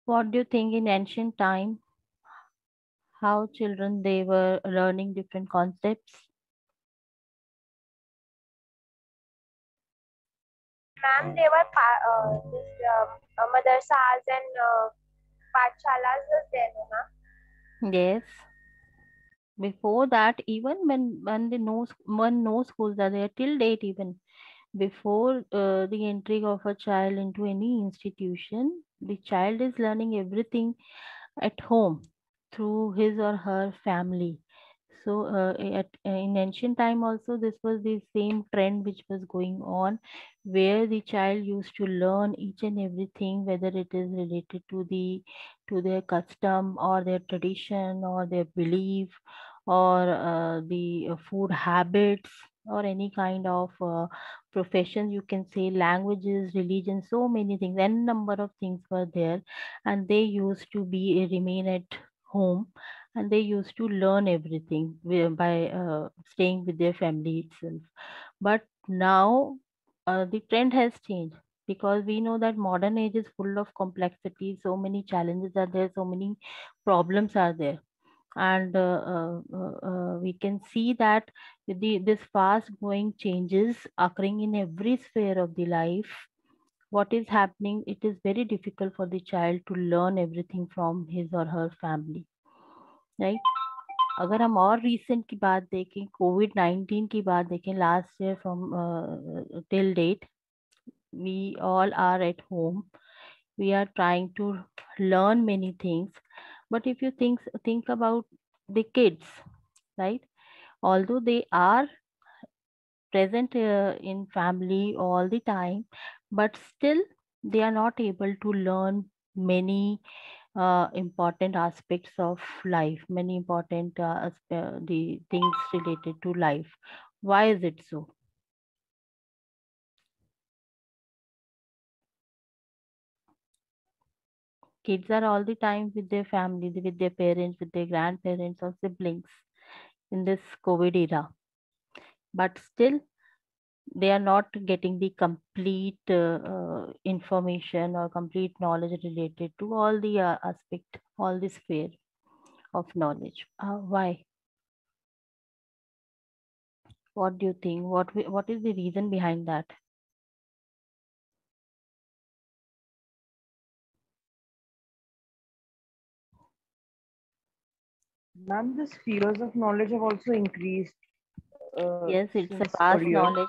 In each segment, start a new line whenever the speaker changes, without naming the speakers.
What do you think in ancient time, how children they were learning different concepts?
Ma'am, there were this madrasas and pathshalas was there, no, ma'am?
Yes. Before that, even when the no schools are there till date, even before the entry of a child into any institution, the child is learning everything at home through his or her family. So in ancient time also this was the same trend which was going on, where the child used to learn each and everything, whether it is related to their custom or their tradition or their belief, or the food habits, or any kind of professions, you can say, languages, religion, so many things, and number of things were there. And they used to be remain at home, and they used to learn everything by staying with their family itself. But now the trend has changed, because we know that modern age is full of complexity, so many challenges are there, so many problems are there. And we can see that with this fast growing changes occurring in every sphere of the life, what is happening, it is very difficult for the child to learn everything from his or her family, right? अगर हम और recent की बात देखें, COVID-19 की बात देखें, last year from till date, we all are at home, we are trying to learn many things. But if you think about the kids, right, although they are present in family all the time, but still they are not able to learn many important aspects of life, many important the things related to life. Why is it so? Kids are all the time with their family, with their parents, with their grandparents or siblings in this COVID era, but still they are not getting the complete information or complete knowledge related to all the aspect, all the sphere of knowledge. Why? What do you think? What is the reason behind that?
Ma'am, these fears of knowledge have also increased
Yes, it's a
since
vast
earlier.
knowledge.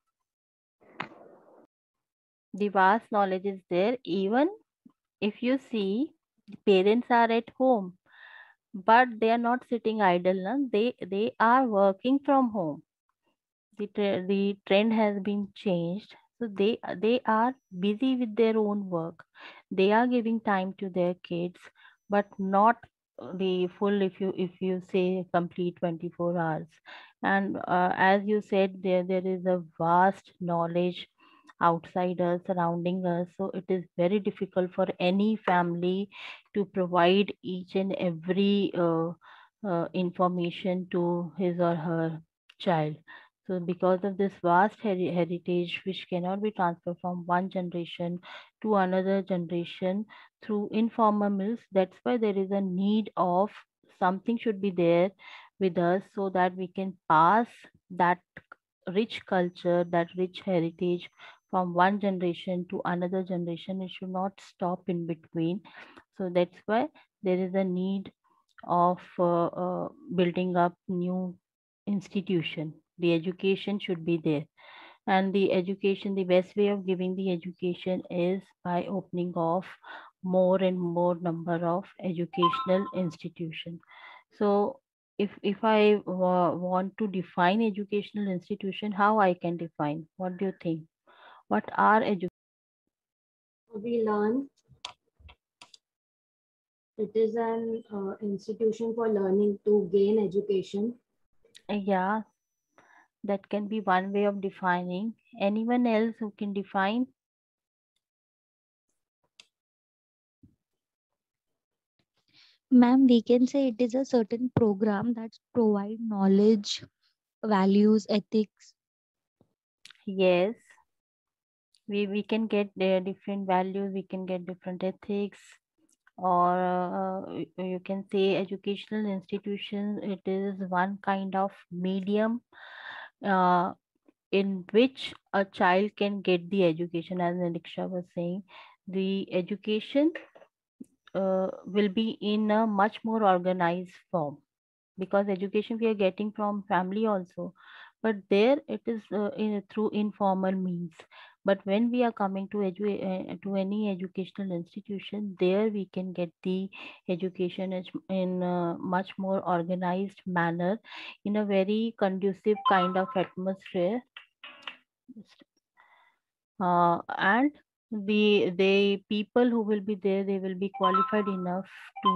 The vast knowledge is there. Even if you see, the parents are at home, but they are not sitting idle. Na? They are working from home. The trend has been changed, so they are busy with their own work. They are giving time to their kids, but not the full, if you say, complete 24 hours. And as you said, there is a vast knowledge outside us, surrounding us, so it is very difficult for any family to provide each and every information to his or her child. So, because of this vast heritage, which cannot be transferred from one generation to another generation through informal means, that's why there is a need of something should be there with us, so that we can pass that rich culture, that rich heritage from one generation to another generation. It should not stop in between. So that's why there is a need of building up new institution. The education should be there, and the education, the best way of giving the education is by opening of more and more number of educational institution. So if I want to define educational institution, how I can define? What do you think? What are
We learn it is an institution for learning to gain education.
yeah, that can be one way of defining. Anyone else who can define?
Ma'am, we can say it is a certain program that provide knowledge, values, ethics.
Yes, we can get their different values, we can get different ethics, or you can say educational institution, it is one kind of medium uh, in which a child can get the education. As Niksha was saying, the education will be in a much more organized form, because education we are getting from family also, but there it is through informal means. But when we are coming to to any educational institution, there we can get the education in a much more organized manner, in a very conducive kind of atmosphere. And the people who will be there, they will be qualified enough to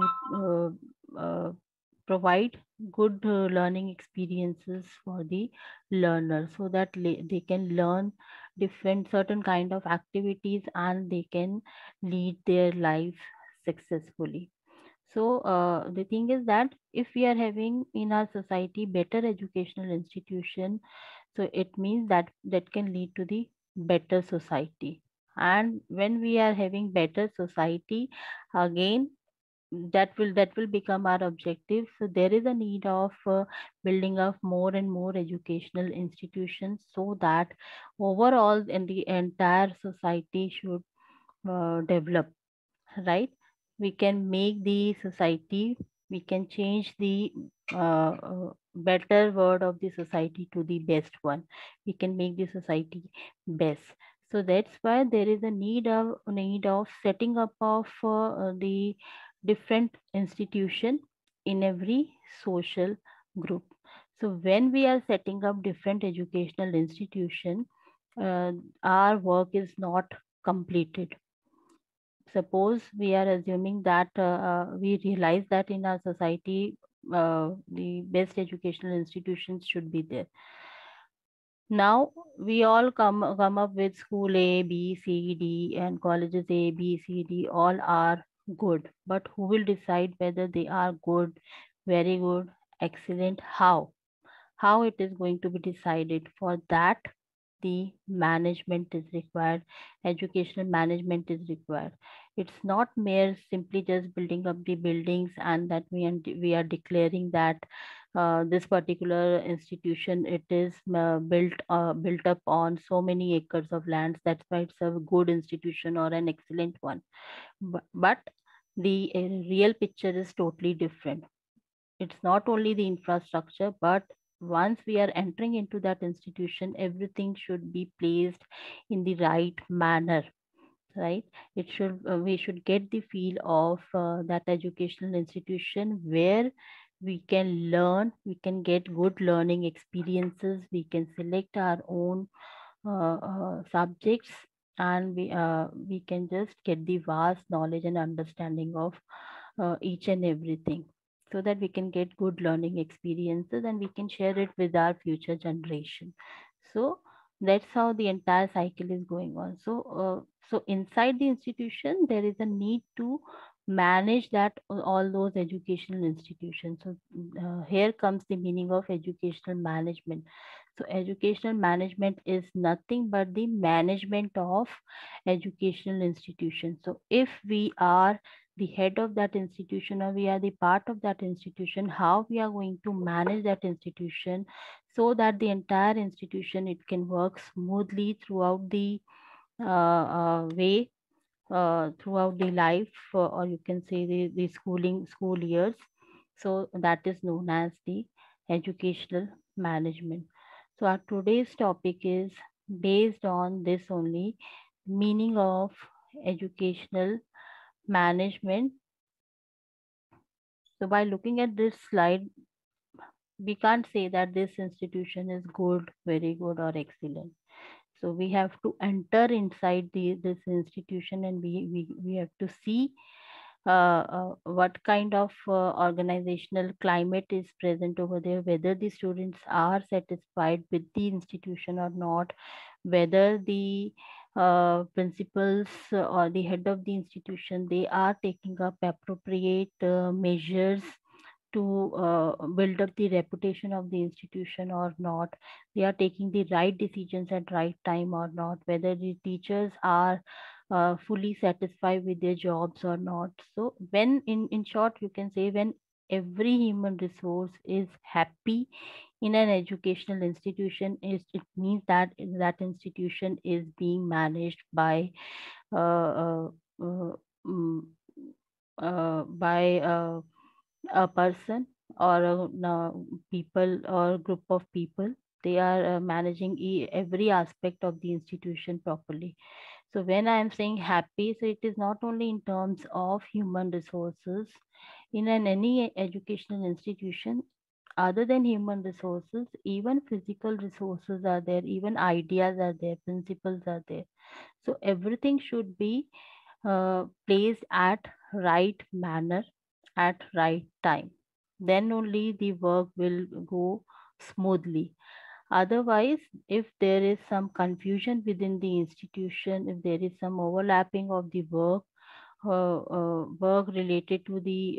provide good learning experiences for the learner, so that they can learn different certain kind of activities and they can lead their life successfully. So the thing is that if we are having in our society better educational institution, so it means that that can lead to the better society. And when we are having better society, again that will become our objective. So there is a need of building up more and more educational institutions, so that overall in the entire society should develop, right? We can make the society, we can change the better word of the society to the best one. We can make the society best. So that's why there is a need of setting up of the different institution in every social group. So when we are setting up different educational institution, our work is not completed. Suppose we are assuming that we realize that in our society the best educational institutions should be there. Now we all come up with school A, B, C, D, and colleges A, B, C, D, all are good. But who will decide whether they are good, very good, excellent? How it is going to be decided? For that, the management is required, educational management is required. It's not mere simply just building up the buildings and that we are declaring that this particular institution, it is built up on so many acres of lands, that's why it's a good institution or an excellent one. But the real picture is totally different. It's not only the infrastructure, but once we are entering into that institution, everything should be placed in the right manner, right? It should we should get the feel of that educational institution where we can learn, we can get good learning experiences, we can select our own subjects, and we can just get the vast knowledge and understanding of each and everything, so that we can get good learning experiences and we can share it with our future generation. So that's how the entire cycle is going on. So inside the institution there is a need to manage that all those educational institutions. So here comes the meaning of educational management. So educational management is nothing but the management of educational institutions. So if we are the head of that institution, or we are the part of that institution, how we are going to manage that institution so that the entire institution, it can work smoothly throughout the way, throughout the life, or you can say the school years. So that is known as the educational management. So our today's topic is based on this only, meaning of educational management. So by looking at this slide, we can't say that this institution is good, very good, or excellent. So we have to enter inside this institution, and we have to see what kind of organizational climate is present over there, whether the students are satisfied with the institution or not, whether the principals or the head of the institution, they are taking up appropriate measures to build up the reputation of the institution or not, they are taking the right decisions at right time or not, whether the teachers are fully satisfied with their jobs or not. So when in short you can say when every human resource is happy in an educational institution, is it means that that institution is being managed uh, uh, uh, mm, by a person or people or group of people. They are managing every aspect of the institution properly. So when I am saying happy, so it is not only in terms of human resources. In any educational institution, other than human resources, even physical resources are there, even ideas are there, principles are there. So everything should be placed at right manner, at right time. Then only the work will go smoothly. Otherwise, if there is some confusion within the institution, if there is some overlapping of the work related to the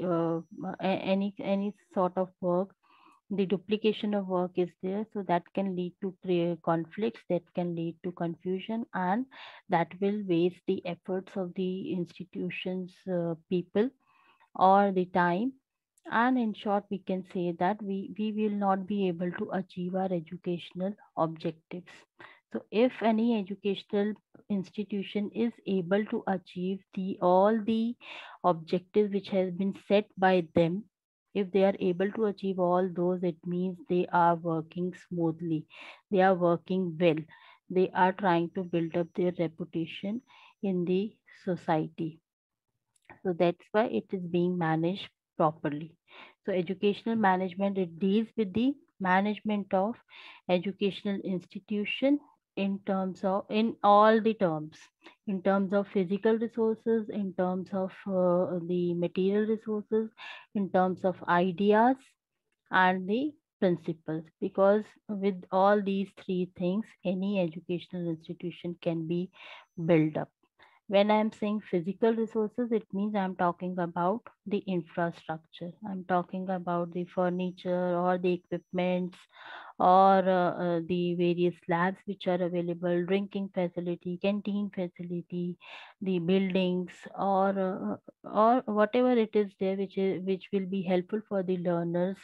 any sort of work, the duplication of work is there, so that can lead to conflicts, that can lead to confusion, and that will waste the efforts of the institution's people or the time. And in short, we can say that we will not be able to achieve our educational objectives. So if any educational institution is able to achieve the all the objectives which has been set by them, if they are able to achieve all those, it means they are working smoothly, they are working well, they are trying to build up their reputation in the society. So that's why it is being managed properly. So educational management, it deals with the management of educational institution in terms of, in all the terms, in terms of physical resources, in terms of the material resources, in terms of ideas and the principles. Because with all these three things, any educational institution can be built up. When I'm saying physical resources, it means I'm talking about the infrastructure. I'm talking about the furniture or the equipments or the various labs which are available, drinking facility, canteen facility, the buildings, or whatever it is there which will be helpful for the learners,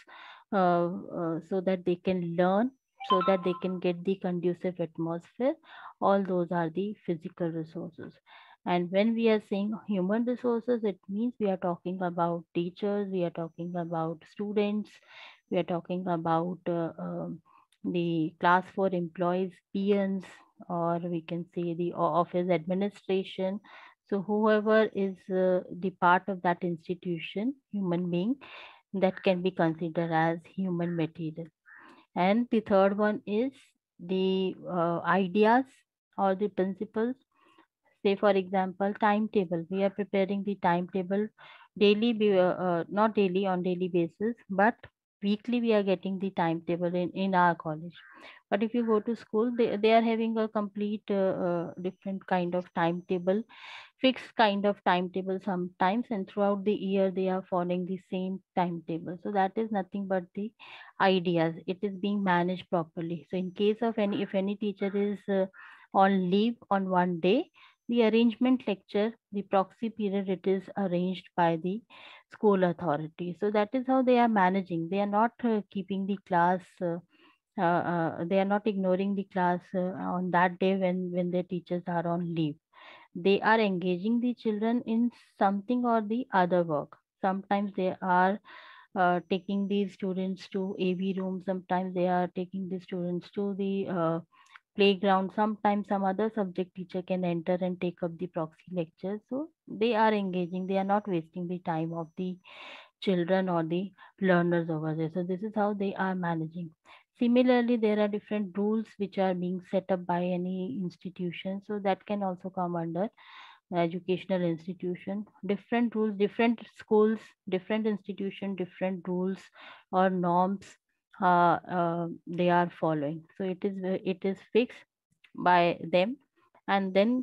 so that they can learn, so that they can get the conducive atmosphere. All those are the physical resources. And when we are saying human resources, it means we are talking about teachers, we are talking about students, we are talking about the class 4 employees, peons, or we can say the office administration. So whoever is the part of that institution, human being, that can be considered as human material. And the third one is the ideas or the principles. Say for example, timetable, we are preparing the timetable daily, not daily, on daily basis, but weekly we are getting the timetable in our college. But if you go to school, they are having a complete different kind of timetable, fixed kind of timetable sometimes, and throughout the year they are following the same timetable. So that is nothing but the ideas, it is being managed properly. So in case of any, if any teacher is on leave on one day, the arrangement lecture, the proxy period, it is arranged by the school authority. So that is how they are managing. They are not keeping the class, they are not ignoring the class on that day when their teachers are on leave. They are engaging the children in something or the other work. Sometimes they are taking these students to AV room, sometimes they are taking the students to the playground, sometimes some other subject teacher can enter and take up the proxy lecture. So they are engaging, they are not wasting the time of the children or the learners over there. So this is how they are managing. Similarly, there are different rules which are being set up by any institution, so that can also come under educational institution. Different rules, different schools, different institution, different rules or norms they are following. So it is fixed by them. And then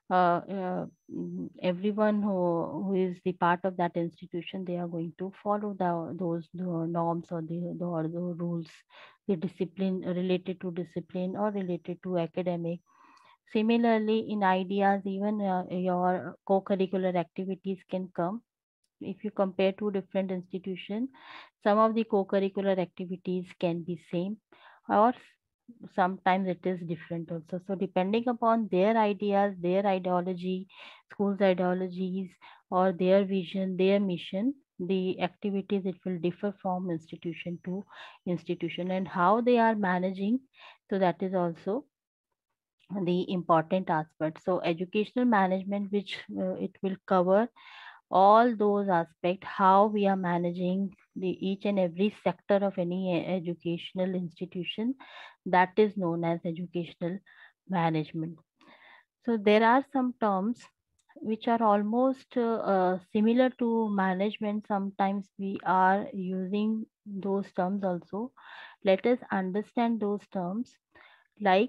everyone who is the part of that institution, they are going to follow the norms or the rules, the discipline related to discipline or related to academic. Similarly, in ideas, even your co-curricular activities can come. If you compare two different institutions, some of the co-curricular activities can be same, or sometimes it is different also. So depending upon their ideas, their ideology, schools ideologies, or their vision, their mission, the activities, it will differ from institution to institution, and how they are managing. So that is also the important aspect. So educational management, which it will cover all those aspects, how we are managing the each and every sector of any educational institution, that is known as educational management. So there are some terms which are almost similar to management. Sometimes we are using those terms also. Let us understand those terms. Like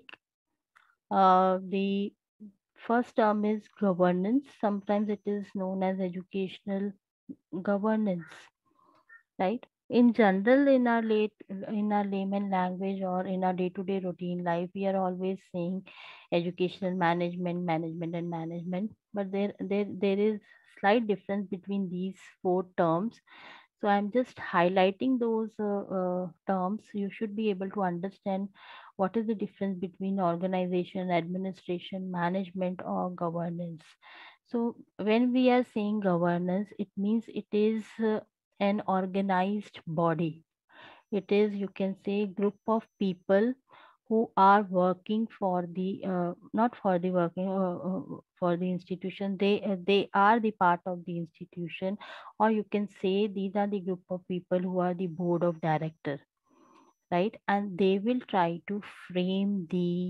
the first term is governance. Sometimes it is known as educational governance, right? In general, in our layman language or in our day-to-day routine life, we are always saying educational management, management, and management. But there is slight difference between these four terms. So I'm just highlighting those terms. You should be able to understand what is the difference between organization, administration, management, or governance. So when we are saying governance, it means it is an organized body. It is, you can say, group of people who are working for the not for the working for the institution. They are the part of the institution, or you can say these are the group of people who are the board of director, right? And they will try to frame the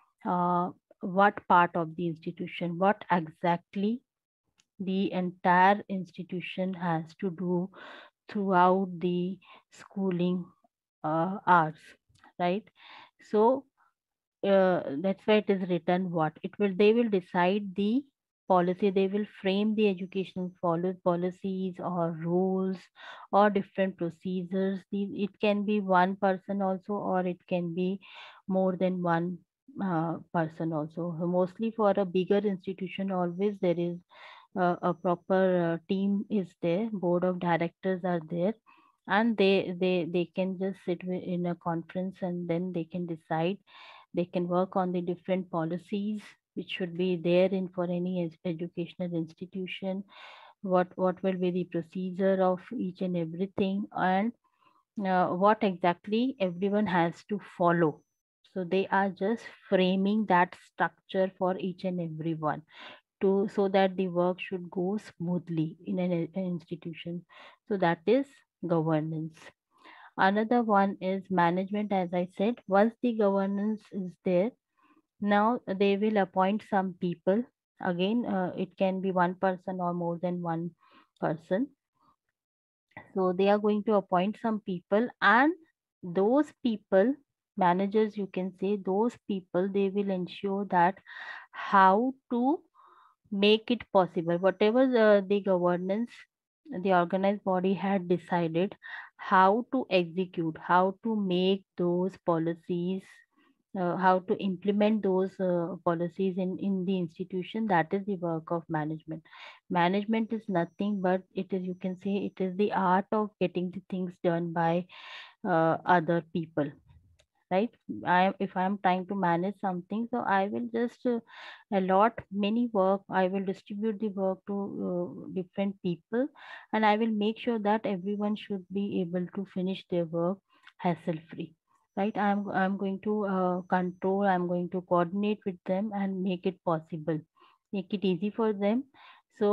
what part of the institution, what exactly the entire institution has to do throughout the schooling hours, right? So that's why it is written what it will, they will decide the policy, they will frame the educational policies or rules or different procedures. It can be one person also, or it can be more than one person also. Mostly for a bigger institution, always there is a proper team is there, board of directors are there, and they can just sit in a conference, and then they can decide, they can work on the different policies which should be there in for any educational institution, what will be the procedure of each and everything, and what exactly everyone has to follow. So they are just framing that structure for each and every one, to so that the work should go smoothly in an institution. So that is governance. Another one is management. As I said, once the governance is there, now they will appoint some people. Again, it can be one person or more than one person. So they are going to appoint some people, and those people, managers, you can say, those people, they will ensure that how to make it possible. Whatever the governance, the organized body had decided, how to execute, how to make those policies, how to implement those policies in the institution. That is the work of management. Management is nothing but it is, you can say, it is the art of getting the things done by other people, right? If I am trying to manage something, so I will just allot many work, I will distribute the work to different people, and I will make sure that everyone should be able to finish their work hassle free, right? I'm going to control, I'm going to coordinate with them and make it possible, make it easy for them. So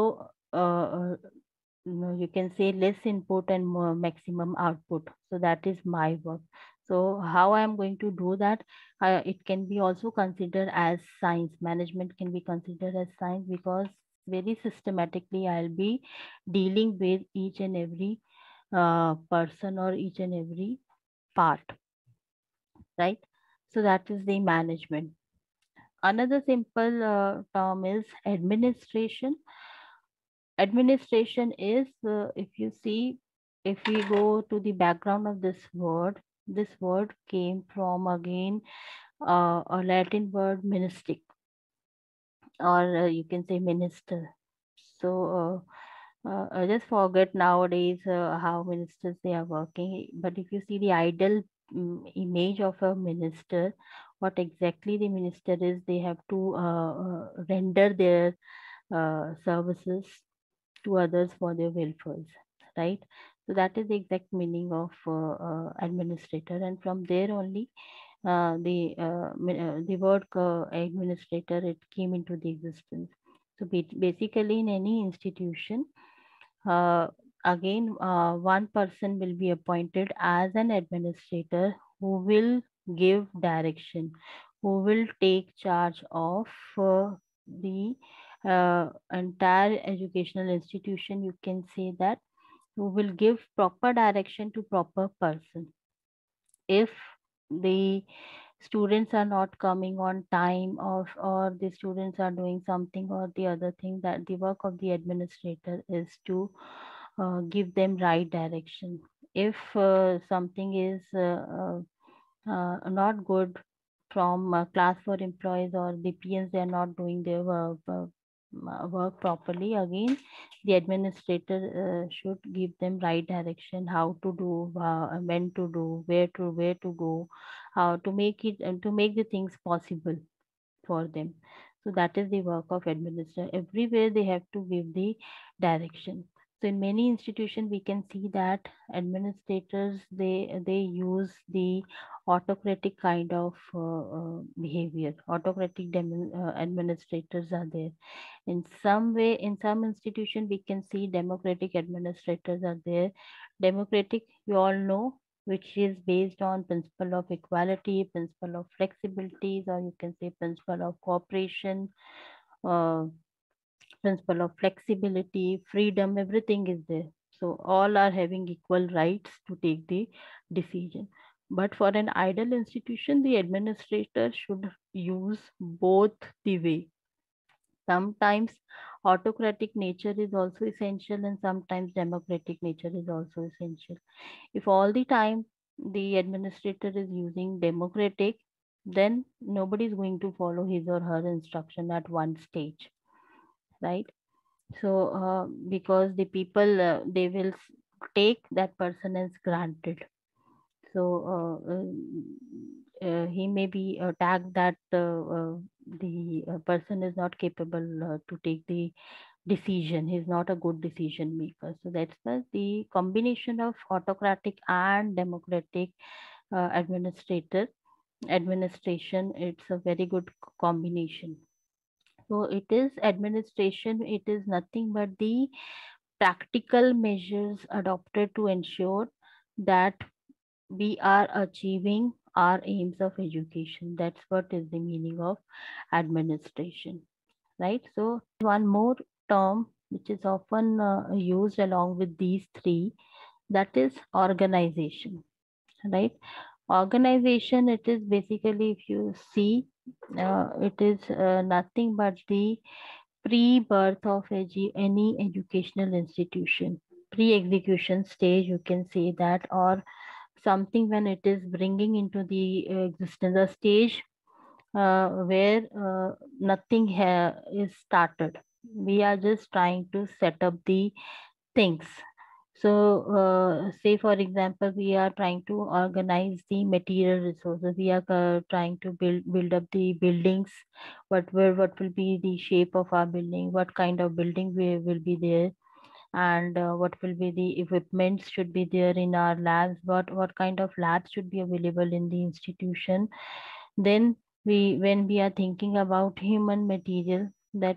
you can say less input and more maximum output. So that is my work. So how I am going to do that? It can be also considered as science. Management can be considered as science, because very systematically I'll be dealing with each and every person or each and every part, right? So that is the management. Another simple term is administration. Administration is, if you see, if we go to the background of this word came from, again, a Latin word, ministic. or you can say minister. So I just forget nowadays how ministers they are working. But if you see the ideal image of a minister, what exactly the minister is, they have to render their services to others for their welfare, right? So that is the exact meaning of administrator, and from there only the word administrator it came into the existence. So basically, in any institution, uh, again, one person will be appointed as an administrator who will give direction, who will take charge of the entire educational institution. You can say that who will give proper direction to proper person. If the students are not coming on time, or the students are doing something or the other thing, that the work of the administrator is to give them right direction. If something is not good from class 4 employees, or the PNs, they are not doing their work properly, again the administrator should give them right direction, how to do, when to do, where to go, how to make it, and to make the things possible for them. So that is the work of administrator. Everywhere they have to give the direction. So in many institutions, we can see that administrators they use the autocratic kind of behavior. Autocratic administrators are there. In some way, in some institution, we can see democratic administrators are there. Democratic, you all know, which is based on principle of equality, principle of flexibilities, or you can say principle of cooperation, uh, principle of flexibility, freedom, everything is there. So all are having equal rights to take the decision. But for an ideal institution, the administrator should use both the way. Sometimes autocratic nature is also essential, and sometimes democratic nature is also essential. If all the time the administrator is using democratic, then nobody is going to follow his or her instruction at one stage, right? So because the people they will take that person as granted. So he may be tagged that the person is not capable to take the decision. He's not a good decision maker. So that's why the combination of autocratic and democratic administration, it's a very good combination. So it is administration, it is nothing but the practical measures adopted to ensure that we are achieving our aims of education. That's what is the meaning of administration, right? So one more term which is often used along with these three, that is organization, right? Organization, it is basically, if you see, it is nothing but the pre-birth of any educational institution, pre-execution stage, you can say that, or something when it is bringing into the existence, a stage where nothing is started. We are just trying to set up the things. So say for example, we are trying to organize the material resources. We are trying to build up the buildings. What will be the shape of our building, what kind of building will be there, and what will be the equipment should be there in our labs, what kind of labs should be available in the institution. Then when we are thinking about human material, that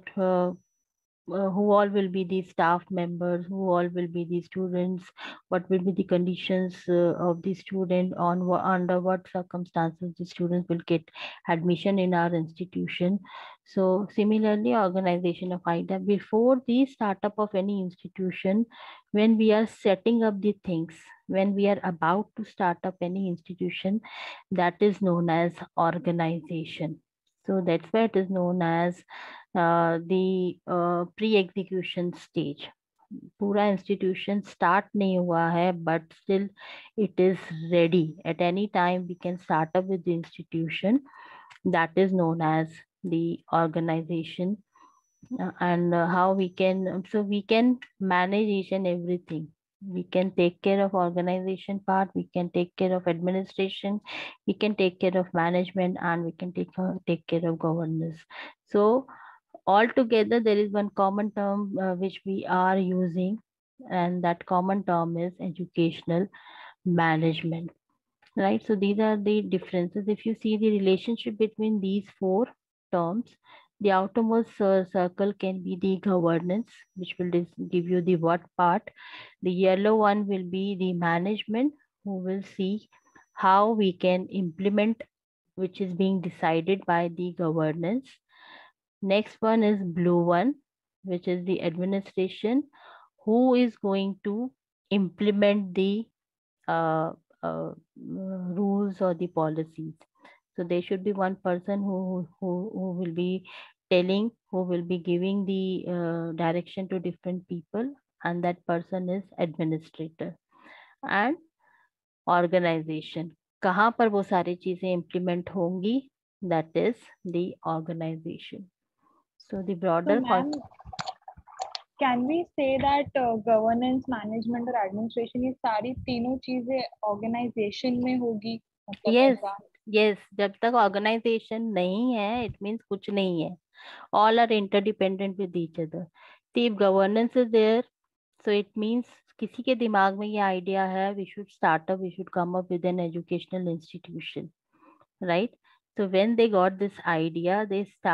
who all will be the staff members, who all will be the students, what will be the conditions of the student, under what circumstances the students will get admission in our institution. So similarly, organization of IDA, before the startup of any institution, when we are setting up the things, when we are about to start up any institution, that is known as organization. So that's why it is known as the pre-execution stage. पूरा institution start नहीं हुआ है, but still it is ready. At any time we can start up with the institution. That is known as the organization. and how we can, so we can manage each and everything. We can take care of organization part, we can take care of administration, we can take care of management, and we can take care of governance. So altogether there is one common term which we are using, and that common term is educational management, right? So these are the differences. If you see the relationship between these four terms, the outermost circle can be the governance, which will give you the what part. The yellow one will be the management, who will see how we can implement, which is being decided by the governance. Next one is blue one, which is the administration, who is going to implement the uh, rules or the policies. So there should be one person who will be telling, who will be giving the direction to different people, and that person is administrator. And organization, कहाँ पर वो सारी चीजें implement होंगी, that is the organization. So the broader
ma'am, can we say that governance, management और administration ये सारी तीनों चीजें organization में होगी? मतलब
yes
ऐसा?
yes, जब तक organization नहीं है, it means कुछ नहीं है. All are interdependent with each other. So if governance is there, so it means किसी के दिमाग में ये idea है, we should come up with an educational institution, right? So when they got this idea,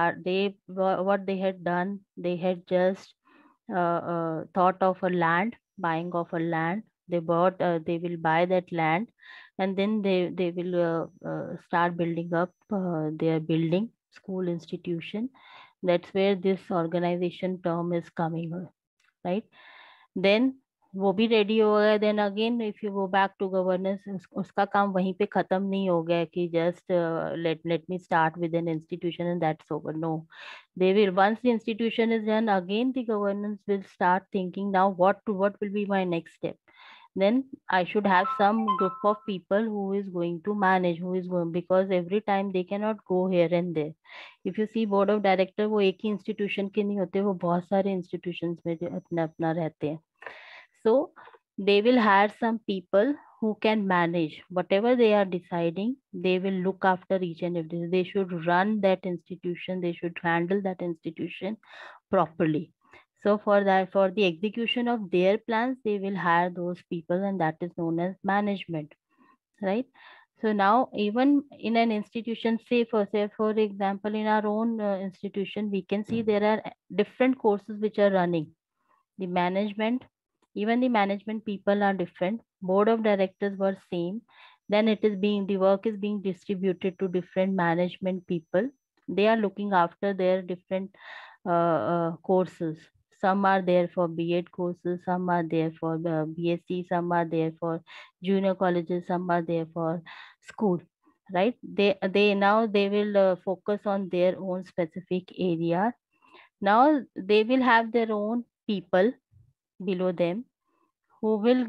what they had done, they had just thought of a land, buying of a land. They will buy that land, and then they will start building up their building, school, institution. That's where this organization term is coming, right? Then वो भी ready हो गया. Then again if you go back to governance, उसका काम वहीं पे खत्म नहीं हो गया कि just let me start with an institution and that's over. No, they will, once the institution is done, again the governance will start thinking, now what will be my next step. Then I should have some group of people who is going to manage, who is going, because every time they cannot go here and there. If you see board of director, वो एक ही institution के नहीं होते, वो बहुत सारे institutions में अपना अपना रहते हैं. So they will hire some people who can manage whatever they are deciding. They will look after each and everything. They should run that institution. They should handle that institution properly. So for that, for the execution of their plans, they will hire those people, and that is known as management, right? So now even in an institution, say for example, in our own institution, we can see there are different courses which are running. The management, even the management people are different. Board of directors were same. Then the work is being distributed to different management people. They are looking after their different courses. Some are there for B.Ed courses, some are there for BSc, some are there for junior colleges, some are there for school, right? They will focus on their own specific area. Now they will have their own people below them who will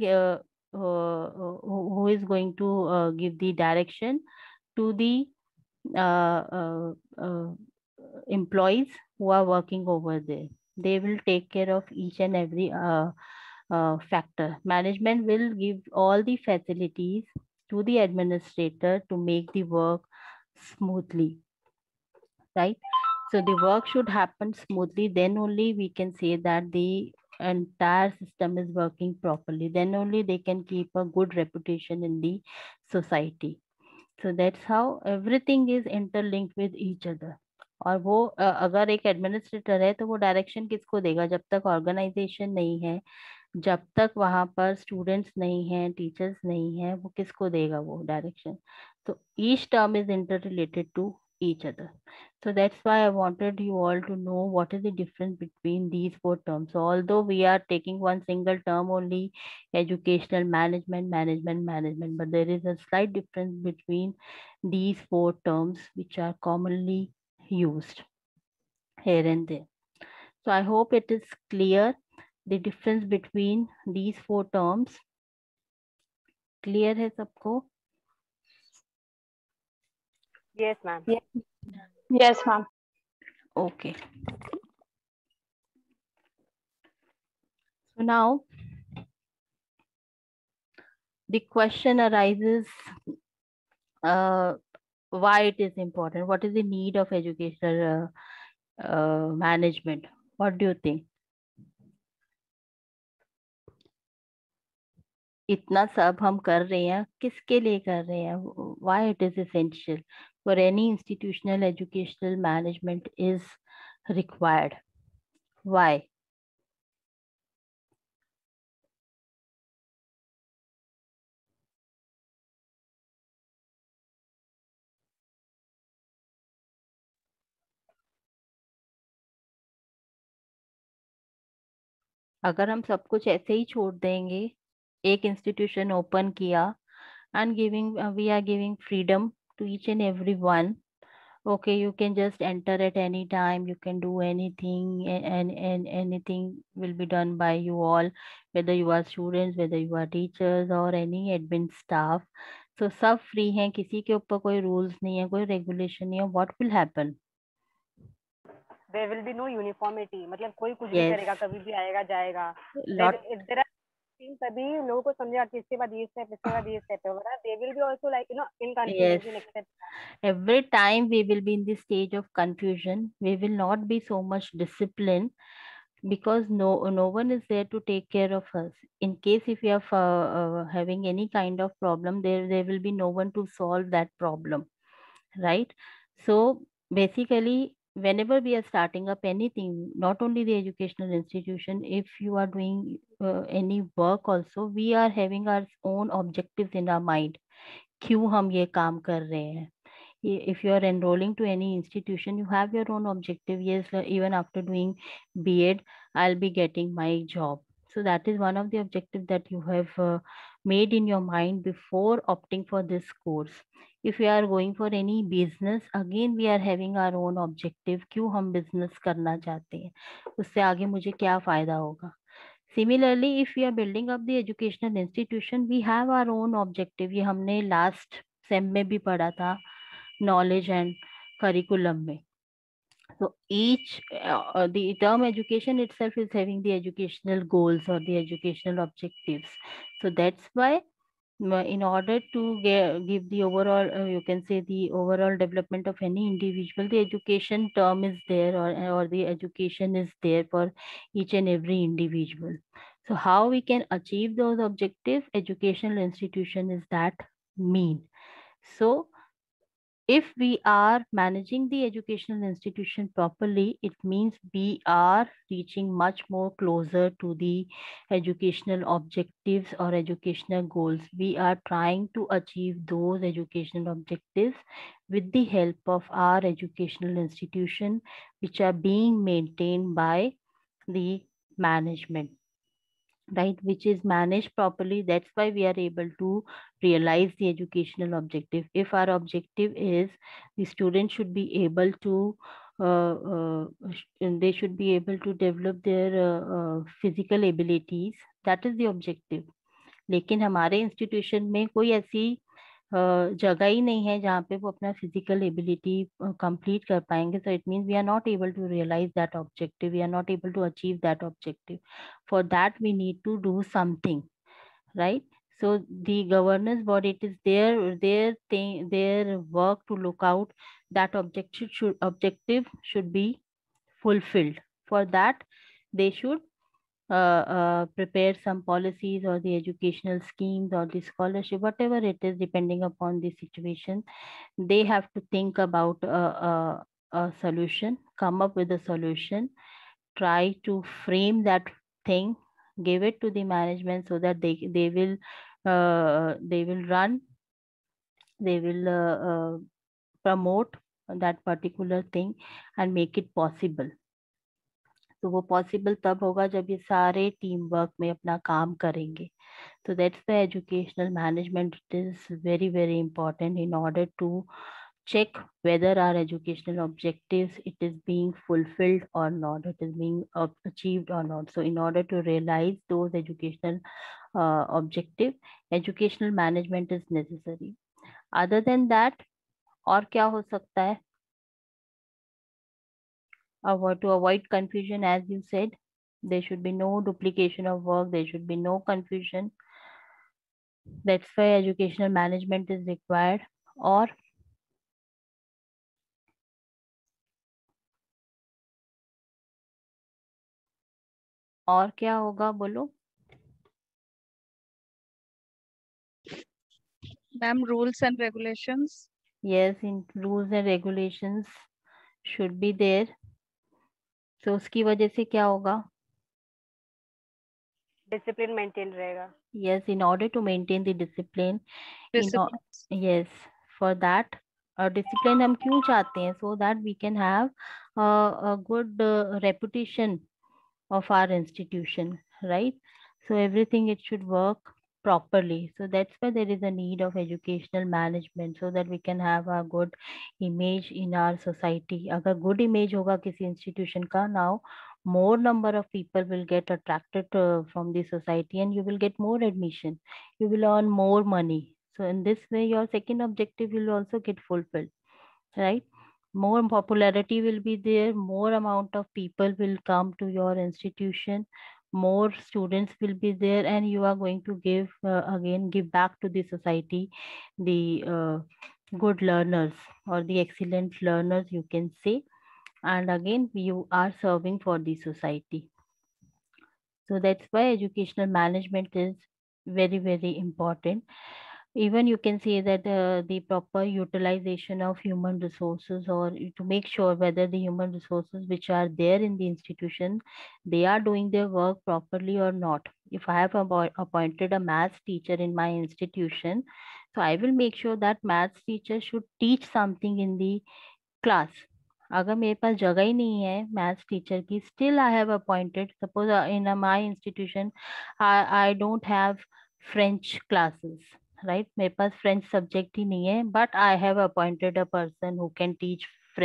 who is going to give the direction to the uh, uh, uh, employees who are working over there. They will take care of each and every factor. Management will give all the facilities to the administrator to make the work smoothly, right? So the work should happen smoothly. Then only we can say that the entire system is working properly. Then only they can keep a good reputation in the society. So that's how everything is interlinked with each other. और वो अगर एक administrator है तो वो direction किसको देगा? जब तक ऑर्गेनाइजेशन नहीं है, जब तक वहां पर स्टूडेंट्स नहीं हैं, टीचर्स नहीं है, वो किसको देगा वो डायरेक्शन? तो each term is inter related to each other. So that's why I wanted you all to know what is the difference between these four terms. So although we are taking one single term only, educational management, but there is a slight difference between these four terms which are commonly used here and there. So I hope it is clear the difference between these four terms. Clear है सबको?
Yes, ma'am.
Yes, ma'am.
Okay. So now the question arises, why it is important? What is the need of educational management? What do you think? इतना सब हम कर रहे हैं, किसके लिए कर रहे हैं? Why it is essential for any institutional educational management is required? Why? अगर हम सब कुछ ऐसे ही छोड़ देंगे, एक इंस्टीट्यूशन ओपन किया and we are giving freedom to each and every one. Okay, you can just enter at any time, you can do anything, and anything will be done by you all, whether you are students, whether you are teachers or any admin staff. So सब free हैं, किसी के ऊपर कोई rules नहीं है, कोई regulation नहीं है. What will happen?
There will be no uniformity. मतलब कोई कुछ भी
Yes.
करेगा, कभी भी आएगा जाएगा.
Lot.
There are तभी लोगों को समझ आती है इसके बाद ये स्टेप, इसके बाद ये स्टेप होगा. They will be also like in confusion, etc.
Every time we will be in this stage of confusion, we will not be so much disciplined, because no one is there to take care of us. In case if we are having any kind of problem, there will be no one to solve that problem, right? So basically, whenever we are starting up anything, not only the educational institution, if you are doing any work also, we are having our own objectives in our mind. क्यों हम ये काम कर रहे हैं? If you are enrolling to any institution, you have your own objective. Yes, even after doing B.Ed, I'll be getting my job. So that is one of the objectives that you have made in your mind before opting for this course. If you are going for any business, again we are having our own objective. क्यों हम business करना चाहते हैं? उससे आगे मुझे क्या फायदा होगा? Similarly, if we are building up the educational institution, we have our own objective. ये हमने last sem में भी पढ़ा था, knowledge and curriculum में. So each the term education itself is having the educational goals or the educational objectives. So that's why in order to give the overall, you can say the overall development of any individual, the education term is there, or the education is there for each and every individual. So how we can achieve those objectives? Educational institution is that mean. So if we are managing the educational institution properly, it means we are reaching much more closer to the educational objectives or educational goals. We are trying to achieve those educational objectives with the help of our educational institution, which are being maintained by the management, right, which is managed properly. That's why we are able to realize the educational objective. If our objective is the student should be able to they should be able to develop their physical abilities, that is the objective. लेकिन हमारे institution में कोई ऐसी जगह ही नहीं है जहाँ पे वो अपना फिजिकल एबिलिटी कंप्लीट कर पाएंगे. So it means we are not able to realise that objective, we are not able to achieve that objective. For that we need to do something, right? So the governance body, it is their work to look out that objective should be fulfilled. For that, they should prepare some policies or the educational schemes or the scholarship, whatever it is, depending upon the situation. They have to think about a solution, come up with a solution, try to frame that thing, give it to the management so that they will run, they will promote that particular thing and make it possible. तो वो possible तब होगा जब ये सारे team work में अपना काम करेंगे. So that's the educational management. It is very, very important in order to check whether our educational objectives, it is being fulfilled or not, it is being achieved or not. So in order to realize those educational objective, educational management is necessary. Other than that, और क्या हो सकता है? To avoid confusion, as you said, There should be no duplication of work. There should be no confusion. That's why educational management is required. और क्या होगा बोलो?
Ma'am, rules and regulations.
Yes, in rules and regulations should be there. So उसकी वजह से क्या होगा?
Discipline maintained रहेगा.
Yes, in order to maintain the discipline,
Discipline.
yes, for that discipline हम क्यों चाहते हैं? So that we can have a good reputation of our institution, right? So everything it should work properly. So that's why there is a need of educational management, so that we can have a good image in our society. अगर good image होगा किसी institution का, now more number of people will get attracted from the society, and you will get more admission. You will earn more money. So in this way, your second objective will also get fulfilled, right? More popularity will be there, more amount of people will come to your institution, more students will be there, and you are going to give back to the society the good learners, or the excellent learners, you can say. And again, you are serving for the society. So that's why educational management is very, very important. Even you can say that the proper utilization of human resources, or to make sure whether the human resources which are there in the institution, they are doing their work properly or not. If I have appointed a maths teacher in my institution, so I will make sure that maths teacher should teach something in the class. अगर मेरे पास जगह ही नहीं है maths teacher की, still I have appointed, suppose in my institution I don't have French classes, right? मेरे पास French subject ही नहीं है, but I have appointed a person who can teach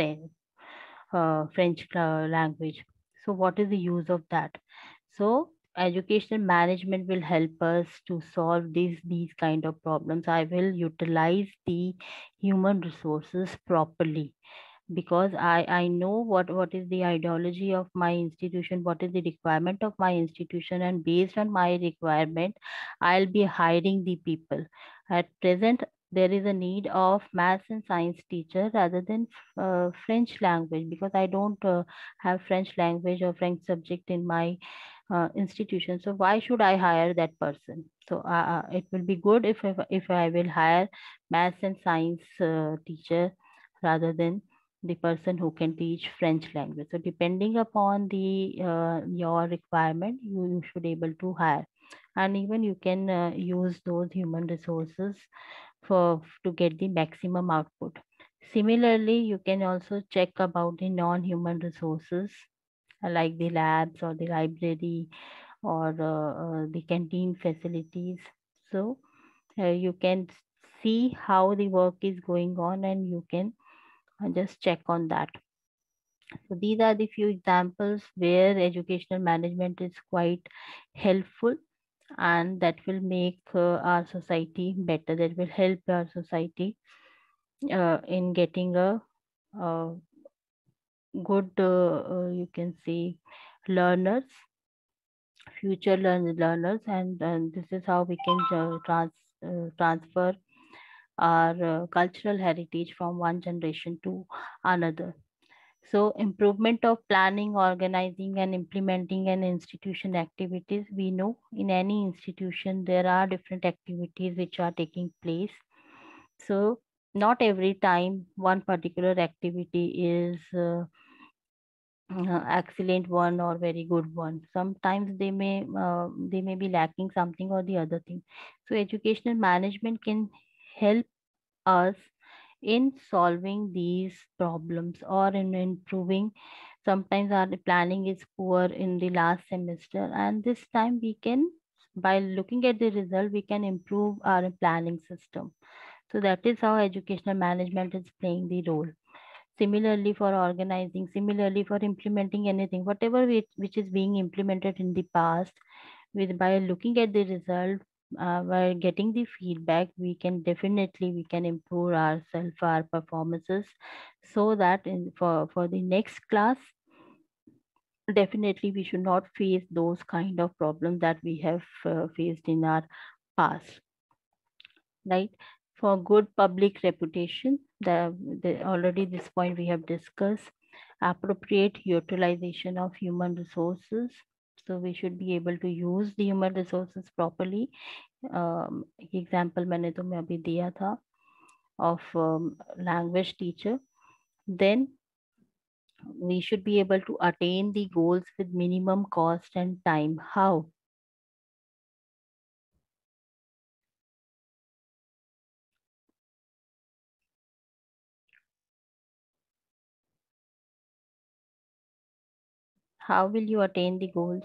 French language. So what is the use of that? So educational management will help us to solve these kind of problems. I will utilize the human resources properly, because I know what is the ideology of my institution, what is the requirement of my institution, and based on my requirement, I'll be hiring the people. At present, there is a need of maths and science teacher rather than French language, because I don't have French language or French subject in my institution. So why should I hire that person? So it will be good if I will hire maths and science teacher rather than the person who can teach French language. So depending upon the your requirement, you should able to hire, and even you can use those human resources to get the maximum output. Similarly, you can also check about the non-human resources like the labs or the library or the canteen facilities. So you can see how the work is going on, and you can just check on that. So these are the few examples where educational management is quite helpful, and that will make our society better. That will help our society in getting a good, you can say, learners, future learners, and this is how we can transfer our cultural heritage from one generation to another. So improvement of planning, organizing, and implementing an institution activities. We know in any institution there are different activities which are taking place. So not every time one particular activity is excellent one or very good one. Sometimes they may be lacking something or the other thing. So educational management can help us in solving these problems or in improving. Sometimes our planning is poor in the last semester, and this time we can, by looking at the result, we can improve our planning system. So that is how educational management is playing the role. Similarly for organizing, similarly for implementing anything, whatever which is being implemented in the past, by looking at the result, by getting the feedback, we can improve ourselves, our performances, so that for the next class definitely we should not face those kind of problems that we have faced in our past, right? For good public reputation, the already this point we have discussed. Appropriate utilization of human resources, so we should be able to use the human resources properly. Example मैंने तुम्हें अभी दिया था of language teacher. Then we should be able to attain the goals with minimum cost and time. How? How will you attain the goals?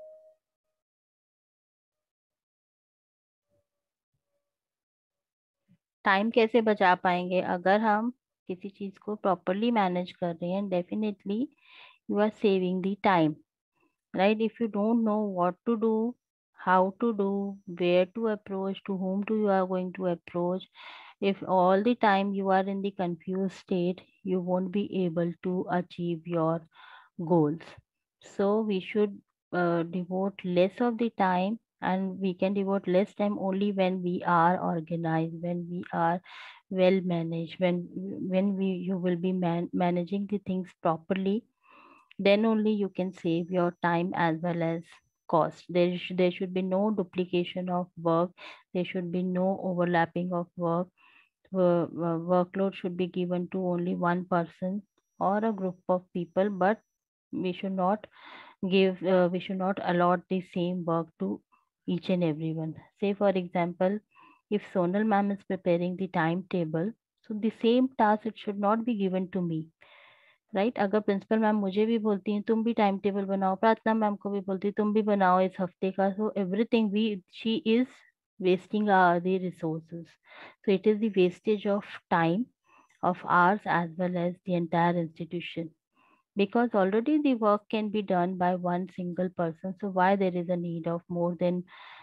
Time कैसे बचा पाएंगे? अगर हम किसी चीज को प्रॉपरली मैनेज कर रहे हैं, definitely you are saving the time, right? If you don't know what to do, how to do, where to approach, to whom to you are going to approach, if all the time you are in the confused state, you won't be able to achieve your goals. So we should devote less of the time, and we can devote less time only when we are organized, when we are well managed, when we you will be managing the things properly. Then only you can save your time as well as cost. There should be no duplication of work. There should be no overlapping of work. Workload should be given to only one person or a group of people, but we should not we should not allot the same work to each and everyone. Say for example, if Sonal ma'am is preparing the timetable, so the same task it should not be given to me, right? अगर principal ma'am मुझे भी बोलती हैं तुम भी time table बनाओ, प्रार्थना ma'am को भी बोलती है तुम भी बनाओ इस हफ्ते का, so everything we she is wasting the resources. So it is the wastage of time of ours as well as the entire institution, because already the work can be done by one single person. So why there is a need of more than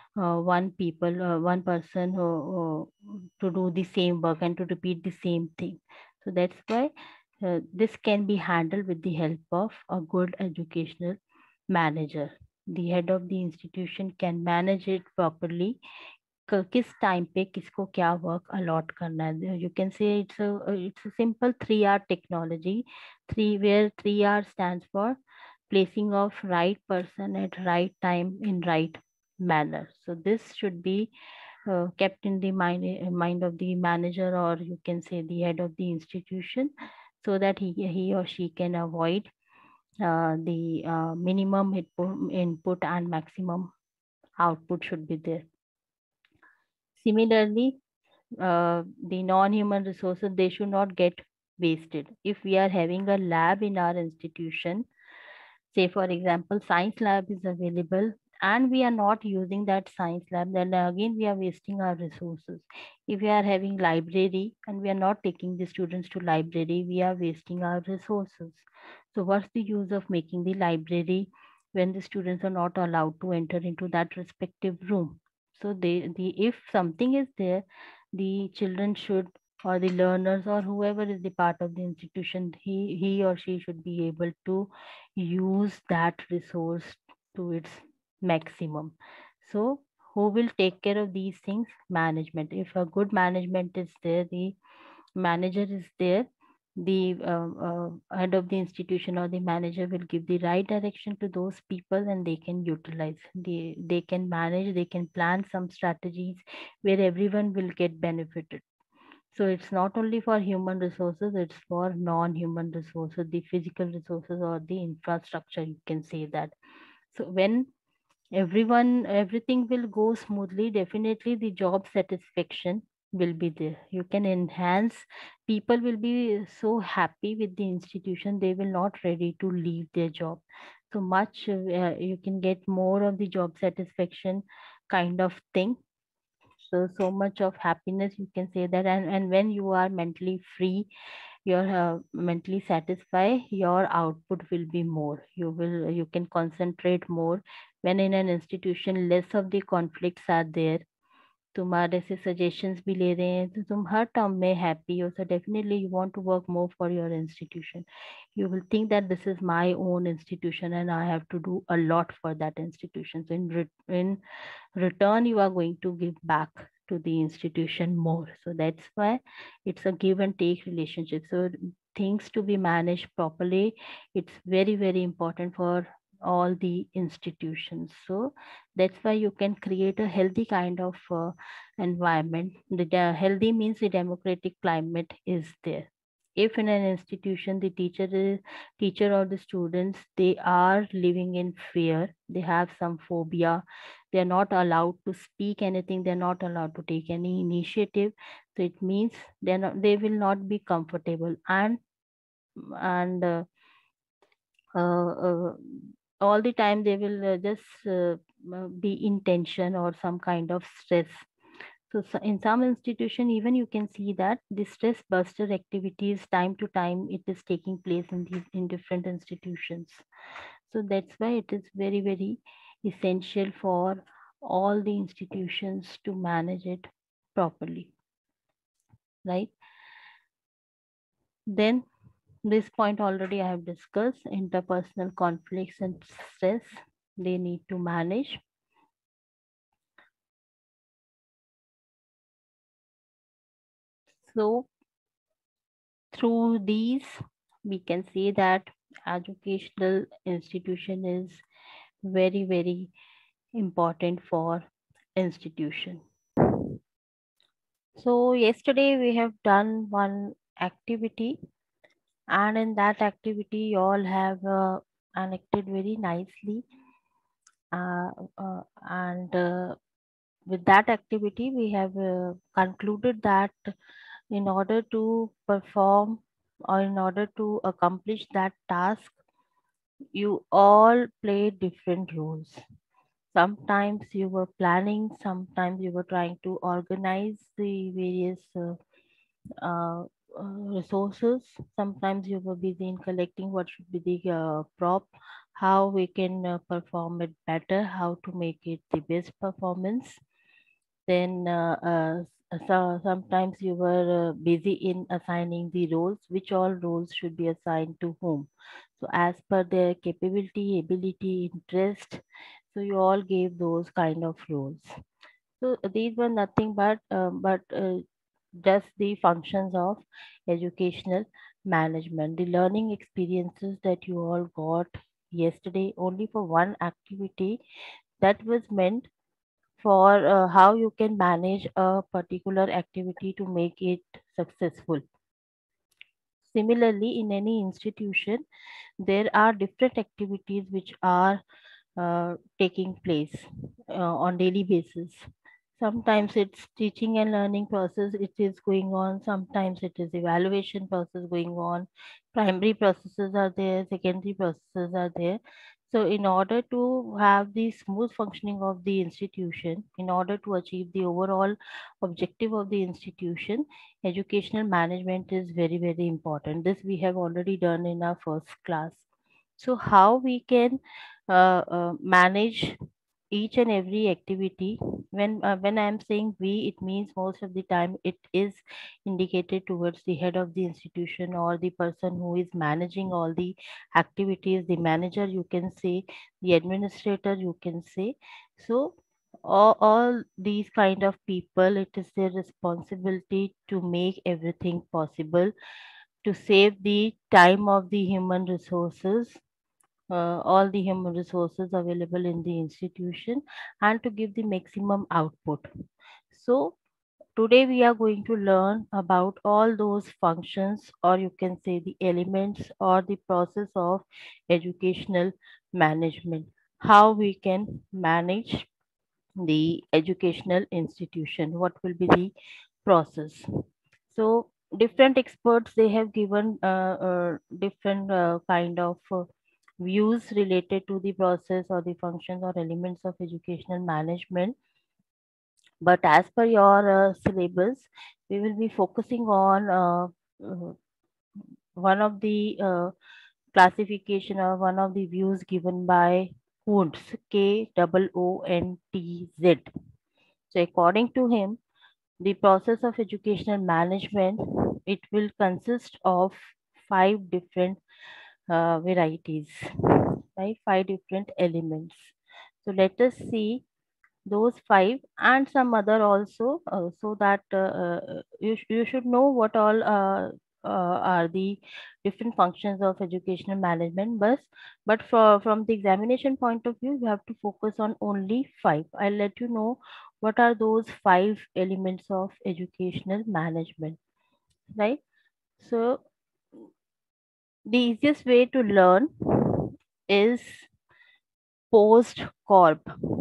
one person to do the same work and to repeat the same thing? So that's why this can be handled with the help of a good educational manager. The head of the institution can manage it properly. किस time पे किसको क्या work allot करना है. You can से it's a simple 3R technology. Where 3R stands for placing of right person at right time in right manner. So this should be kept in the mind of the manager, or you can say the head of the institution, so that he or she can avoid the minimum input and maximum output should be there. Similarly, the non-human resources, they should not get wasted. If we are having a lab in our institution, say for example science lab is available, and we are not using that science lab, then again we are wasting our resources. If we are having library and we are not taking the students to library, we are wasting our resources. So what's the use of making the library when the students are not allowed to enter into that respective room? So if something is there, the children should, or the learners, or whoever is the part of the institution, he or she should be able to use that resource to its maximum. So who will take care of these things? Management. If a good management is there, the manager is there, the head of the institution or the manager will give the right direction to those people, and they can utilize, they can manage, they can plan some strategies where everyone will get benefited. So it's not only for human resources, it's for non-human resources, the physical resources or the infrastructure, you can say that. So when everything will go smoothly, definitely the job satisfaction will be there. You can enhance, people will be so happy with the institution, they will not ready to leave their job. So much you can get more of the job satisfaction kind of thing. So much of happiness, you can say that. And when you are mentally free, you're mentally satisfied, your output will be more. You can concentrate more. When in an institution less of the conflicts are there, तुम्हारे से suggestions भी ले रहे हैं, तो तुम हर term में happy हो, so definitely you want to work more for your institution. You will think that this is my own institution and I have to do a lot for that institution. So in return, you are going to give back to the institution more. So that's why it's a give and take relationship. So things to be managed properly, it's very, very important for all the institutions. So that's why you can create a healthy kind of environment. The healthy means the democratic climate is there. If in an institution the teacher or the students, they are living in fear, they have some phobia, they are not allowed to speak anything, they're not allowed to take any initiative, so it means they will not be comfortable, and all the time they will just be in tension or some kind of stress. So in some institution, even you can see that the stress buster activities time to time it is taking place in different institutions. So that's why it is very, very essential for all the institutions to manage it properly, right? Then this point already I have discussed, interpersonal conflicts and stress they need to manage. So through these, we can say that educational institution is very, very important for institution. So yesterday we have done one activity, and in that activity you all have connected very nicely, and with that activity we have concluded that in order to perform or in order to accomplish that task, you all play different roles. Sometimes you were planning, sometimes you were trying to organize the various uh, resources, sometimes you were busy in collecting what should be the prop, how we can perform it better, how to make it the best performance. Then so sometimes you were busy in assigning the roles, which all roles should be assigned to whom. So as per their capability, ability, interest, so you all gave those kind of roles. So these were nothing but just the functions of educational management. The learning experiences that you all got yesterday only for one activity, that was meant for how you can manage a particular activity to make it successful. Similarly, in any institution, there are different activities which are taking place on daily basis. Sometimes it's teaching and learning process, it is going on. Sometimes it is evaluation process going on. Primary processes are there, secondary processes are there. So in order to have the smooth functioning of the institution, in order to achieve the overall objective of the institution, educational management is very, very important. This we have already done in our first class. So how we can manage each and every activity. When I am saying we, it means most of the time it is indicated towards the head of the institution or the person who is managing all the activities, the manager you can say, the administrator you can say. So all these kind of people, it is their responsibility to make everything possible, to save the time of the human resources, all the human resources available in the institution, and to give the maximum output. So today we are going to learn about all those functions, or you can say the elements or the process of educational management, how we can manage the educational institution, what will be the process. So different experts, they have given different kind of views related to the process or the functions or elements of educational management. But as per your syllabus, we will be focusing on one of the classification or one of the views given by Koontz, K-O-O-N-T-Z. So according to him, the process of educational management, it will consist of 5 different varieties, right? 5 different elements. So let us see those 5 and some other also, so that you should know what all are the different functions of educational management. But from the examination point of view, you have to focus on only 5. I'll let you know what are those 5 elements of educational management, right? So the easiest way to learn is post corp,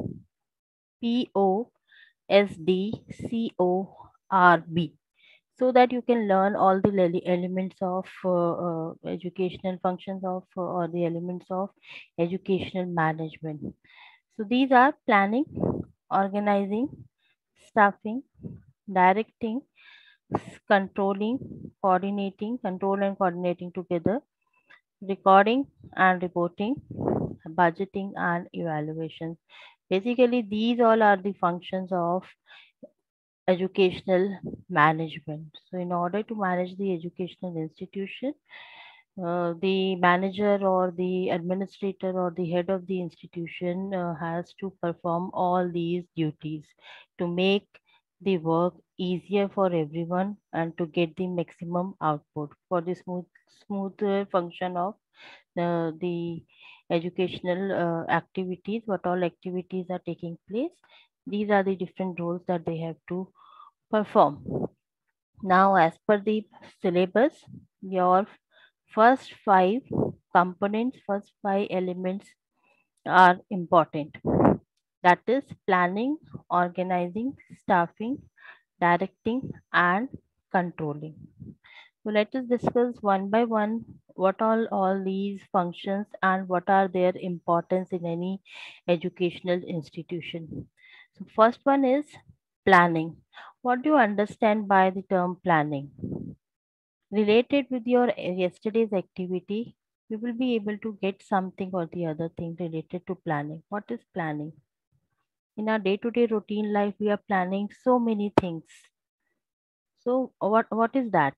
POSDCORB, so that you can learn all the elements of educational functions of or the elements of educational management. So these are planning, organizing, staffing, directing, controlling, coordinating, control and coordinating together, recording and reporting, budgeting and evaluation. Basically, these all are the functions of educational management. So in order to manage the educational institution, the manager or the administrator or the head of the institution has to perform all these duties to make the work easier for everyone and to get the maximum output for the smoother function of the educational activities. What all activities are taking place, these are the different roles that they have to perform. Now, as per the syllabus, your first 5 components, first 5 elements are important. That is planning, organizing, staffing, directing, and controlling. So let us discuss one by one what all these functions and what are their importance in any educational institution. So first one is planning. What do you understand by the term planning? Related with your yesterday's activity, you will be able to get something or the other thing related to planning. What is planning? In our day-to-day routine life, we are planning so many things. So what is that?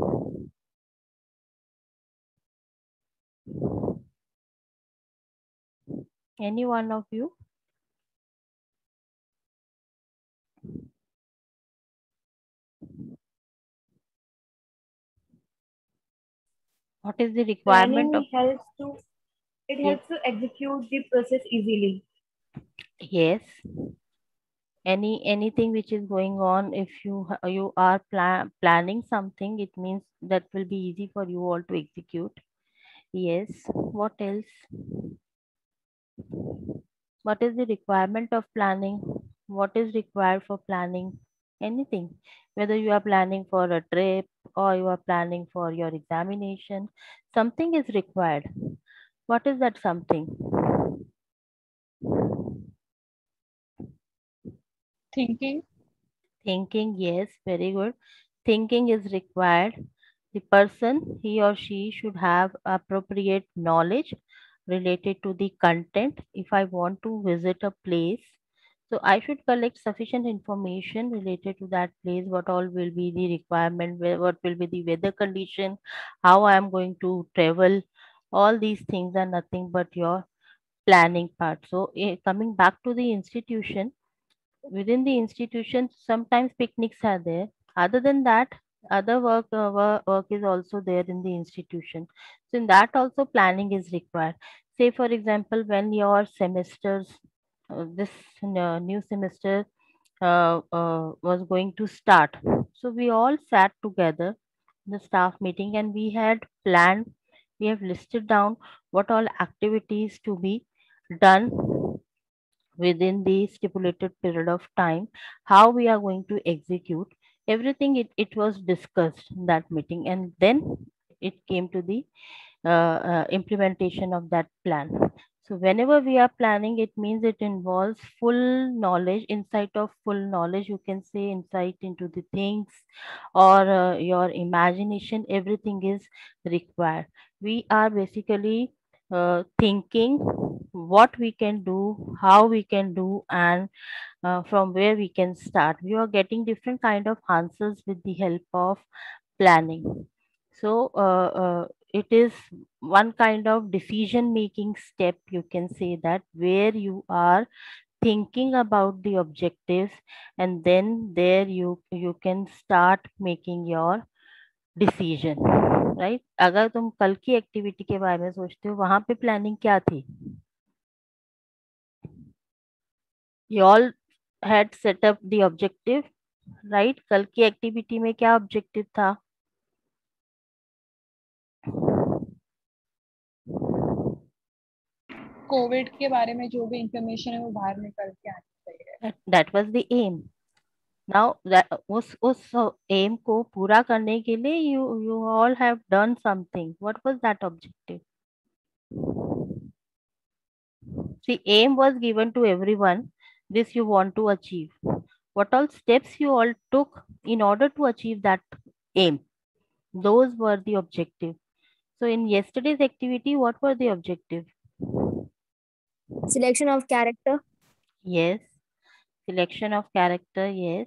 Any one of you? What is the requirement of?
Planning it
Yes.
helps to execute the process easily.
Yes. Anything which is going on, if you are planning something, it means that will be easy for you all to execute. Yes. What else? What is the requirement of planning? What is required for planning? Anything. Whether you are planning for a trip or you are planning for your examination, something is required. What is that something?
Thinking.
Thinking, yes, very good. Thinking is required. The person, he or she should have appropriate knowledge related to the content. If I want to visit a place, so I should collect sufficient information related to that place, what all will be the requirement, what will be the weather condition, how I am going to travel. All these things are nothing but your planning part. So coming back to the institution, within the institution, sometimes picnics are there. Other than that, other work is also there in the institution. So in that also planning is required. Say for example, when your semesters, this new semester was going to start, so we all sat together in the staff meeting and we had planned, we have listed down what all activities to be done within the stipulated period of time, how we are going to execute everything. It was discussed in that meeting, and then it came to the implementation of that plan. So whenever we are planning, it means it involves full knowledge, insight of full knowledge, you can say, insight into the things, or your imagination, everything is required. We are basically thinking what we can do, how we can do, and from where we can start. We are getting different kind of answers with the help of planning. So it is one kind of decision making step, you can say that, where you are thinking about the objectives, and then there you can start making your decision, right? अगर तुम कल की activity के बारे में सोचते हो, वहां पे प्लानिंग क्या थी? You all had set up the objective, right? कल की एक्टिविटी में क्या ऑब्जेक्टिव था?
कोविड के बारे में जो भी इंफॉर्मेशन है वो बाहर निकल के आनी चाहिए.
That was the aim. Now उस एम को पूरा करने के लिए you all have done something. What was that objective? See, aim was given to everyone. This you want to achieve. What all steps you all took in order to achieve that aim? Those were the objective. So in yesterday's activity, what were the objective?
Selection of character.
Yes. Selection of character, yes.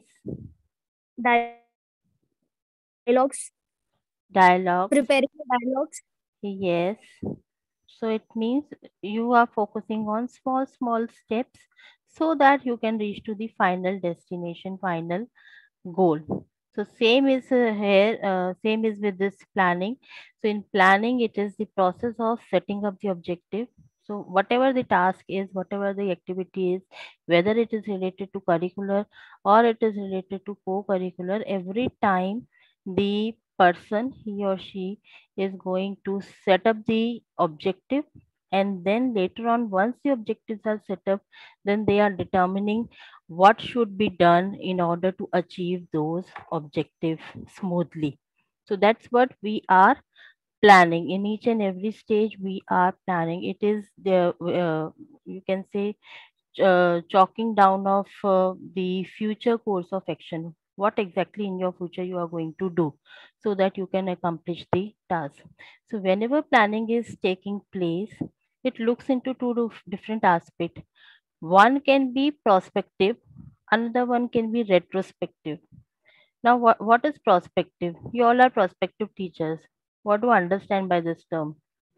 Dialogues.
Dialogue.
Preparing the dialogues.
Yes. So it means you are focusing on small steps so that you can reach to the final destination, final goal. So same is here, same is with this planning. So in planning, it is the process of setting up the objective. So whatever the task is, whatever the activity is, whether it is related to curricular or it is related to co-curricular, every time the person, he or she, is going to set up the objective, and then later on, once the objectives are set up, then they are determining what should be done in order to achieve those objectives smoothly. So that's what we are planning. In each and every stage we are planning. It is the you can say chalking down of the future course of action. What exactly in your future you are going to do so that you can accomplish the task. So whenever planning is taking place, it looks into two different aspects. One can be prospective, another one can be retrospective. Now, what is prospective? You all are prospective teachers. What do you understand by this term?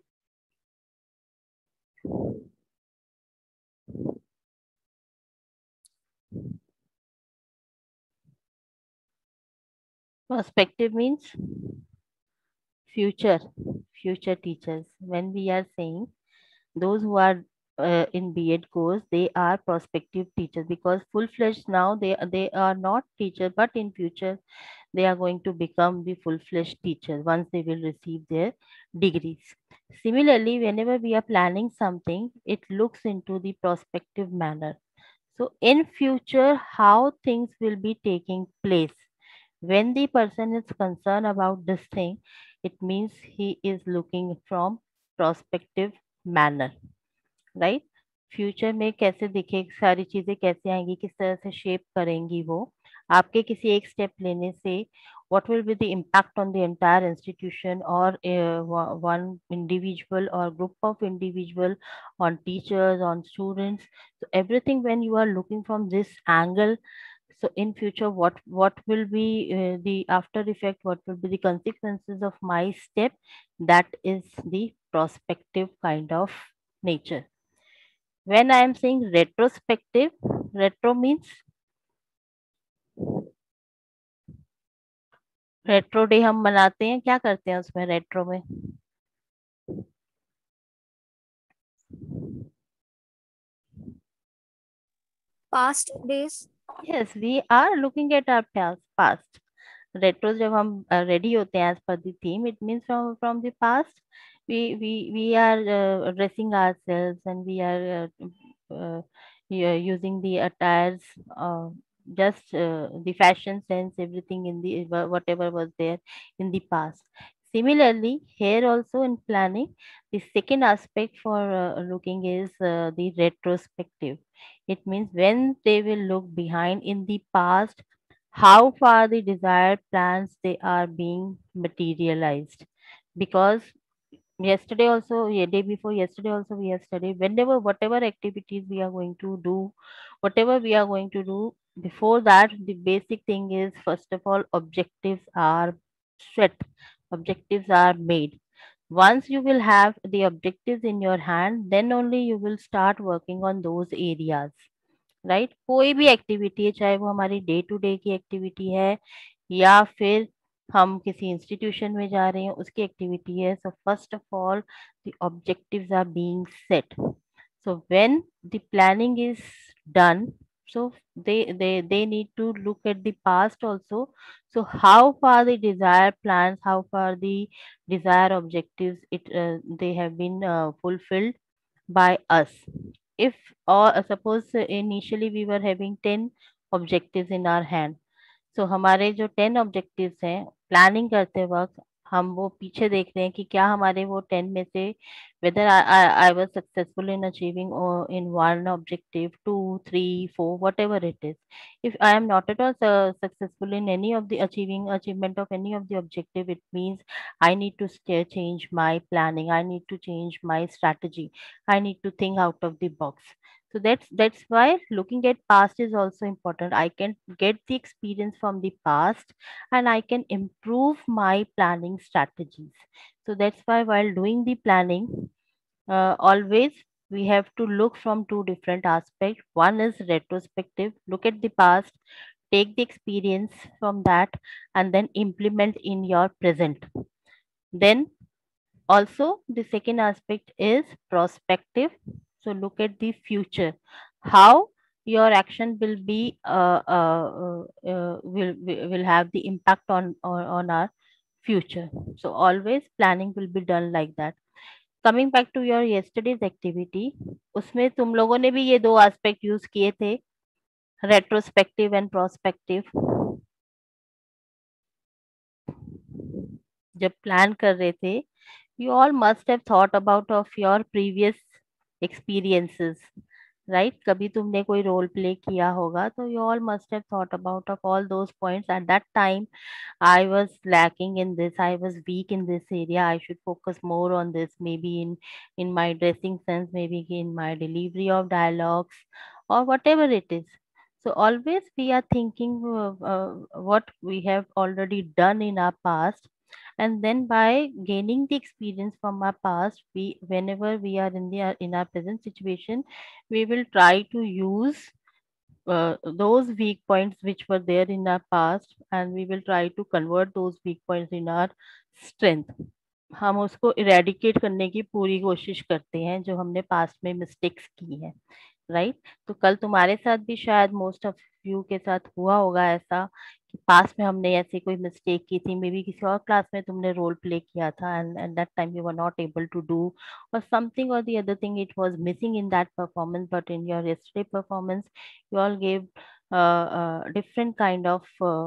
Prospective means future teachers. When we are saying those who are in B.Ed course, they are prospective teachers, because full-fledged now they are not teachers, but in future they are going to become the full-fledged teachers once they will receive their degrees. Similarly, whenever we are planning something, it looks into the prospective manner. So in future, how things will be taking place. When the person is concerned about this thing, it means he is looking from prospective manner, right? Future में कैसे दिखे, सारी चीजें कैसे आएंगी, किस तरह से शेप करेंगी वो, आपके किसी एक स्टेप लेने से what will be the impact on the entire institution or one individual or group of individual, on teachers, on students. So everything, when you are looking from this angle, so in future what will be the after effect, what will be the consequences of my step, that is the prospective kind of nature. When I am saying retrospective, retro means retro day हम मनाते हैं, क्या करते हैं उसमें retro में?
Past days.
Yes, we are looking at our past. Retro जब हम ready होते हैं as per the theme, it means from the past we are dressing ourselves, and we are using the attires, just the fashion sense, everything in the whatever was there in the past. Similarly, here also in planning, the second aspect for looking is the retrospective. It means when they will look behind in the past, how far the desired plans they are being materialized. Because yesterday also, yeah, day before yesterday also we have studied. Whenever whatever activities we are going to do, whatever we are going to do, before that the basic thing is, first of all, objectives are set, objectives are made. Once you will have the objectives in your hand, then only you will start working on those areas, right. कोई भी activity है, चाहे वो हमारी day to day की activity है या फिर हम किसी इंस्टीट्यूशन में जा रहे हैं उसकी एक्टिविटी है। So first of all the objectives are being set. So when the planning is done, so they need to look at the past also. So how far the desired plans, how far the desired objectives they have been fulfilled by us. If, or suppose initially we were having 10 objectives in our hand, so हमारे जो 10 objectives हैं, planning करते वक्त हम वो पीछे देख रहे हैं कि क्या हमारे वो 10 में से whether I was successful in achieving in one objective, 2, 3, 4, whatever it is. If I am not at all successful in any of the achievement of any of the objective, it means I need to change my planning. I need to change my strategy. I need to think out of the box. So that's why looking at past is also important. I can get the experience from the past and I can improve my planning strategies. So that's why while doing the planning, always we have to look from two different aspects. One is retrospective, look at the past, take the experience from that, and then implement in your present. Then also the second aspect is prospective. So look at the future, how your action will be will have the impact on our future. So always planning will be done like that. Coming back to your yesterday's activity, उसमें तुम लोगों ने भी ये दो aspect use किए थे, retrospective and prospective. जब प्लान कर रहे थे, you all must have thought about of your previous experiences, right? कभी तुमने कोई रोल प्ले किया होगा तो you all must have thought about of all those points. At that time I was lacking in this, I was weak in this area, I should focus more on this, maybe in my dressing sense, maybe in my delivery of dialogues or whatever it is. So always we are thinking what we have already done in our past, and then by gaining the experience from our past, we, whenever we are in our present situation, we will try to use those weak points which were there in our past, and we will try to convert those weak points in our strength. हम उसको eradicate करने की पूरी कोशिश करते हैं जो हमने पास्ट में मिस्टेक्स की हैं, राइट? तो कल तुम्हारे साथ भी शायद मोस्ट ऑफ यू के साथ हुआ होगा ऐसा कि पास्ट में हमने ऐसी कोई मिस्टेक की थी, मे बी किसी और क्लास में तुमने रोल प्ले किया था and that time you were not able to do or something or the other thing, it was missing in that performance, but in your yesterday performance you all gave different kind of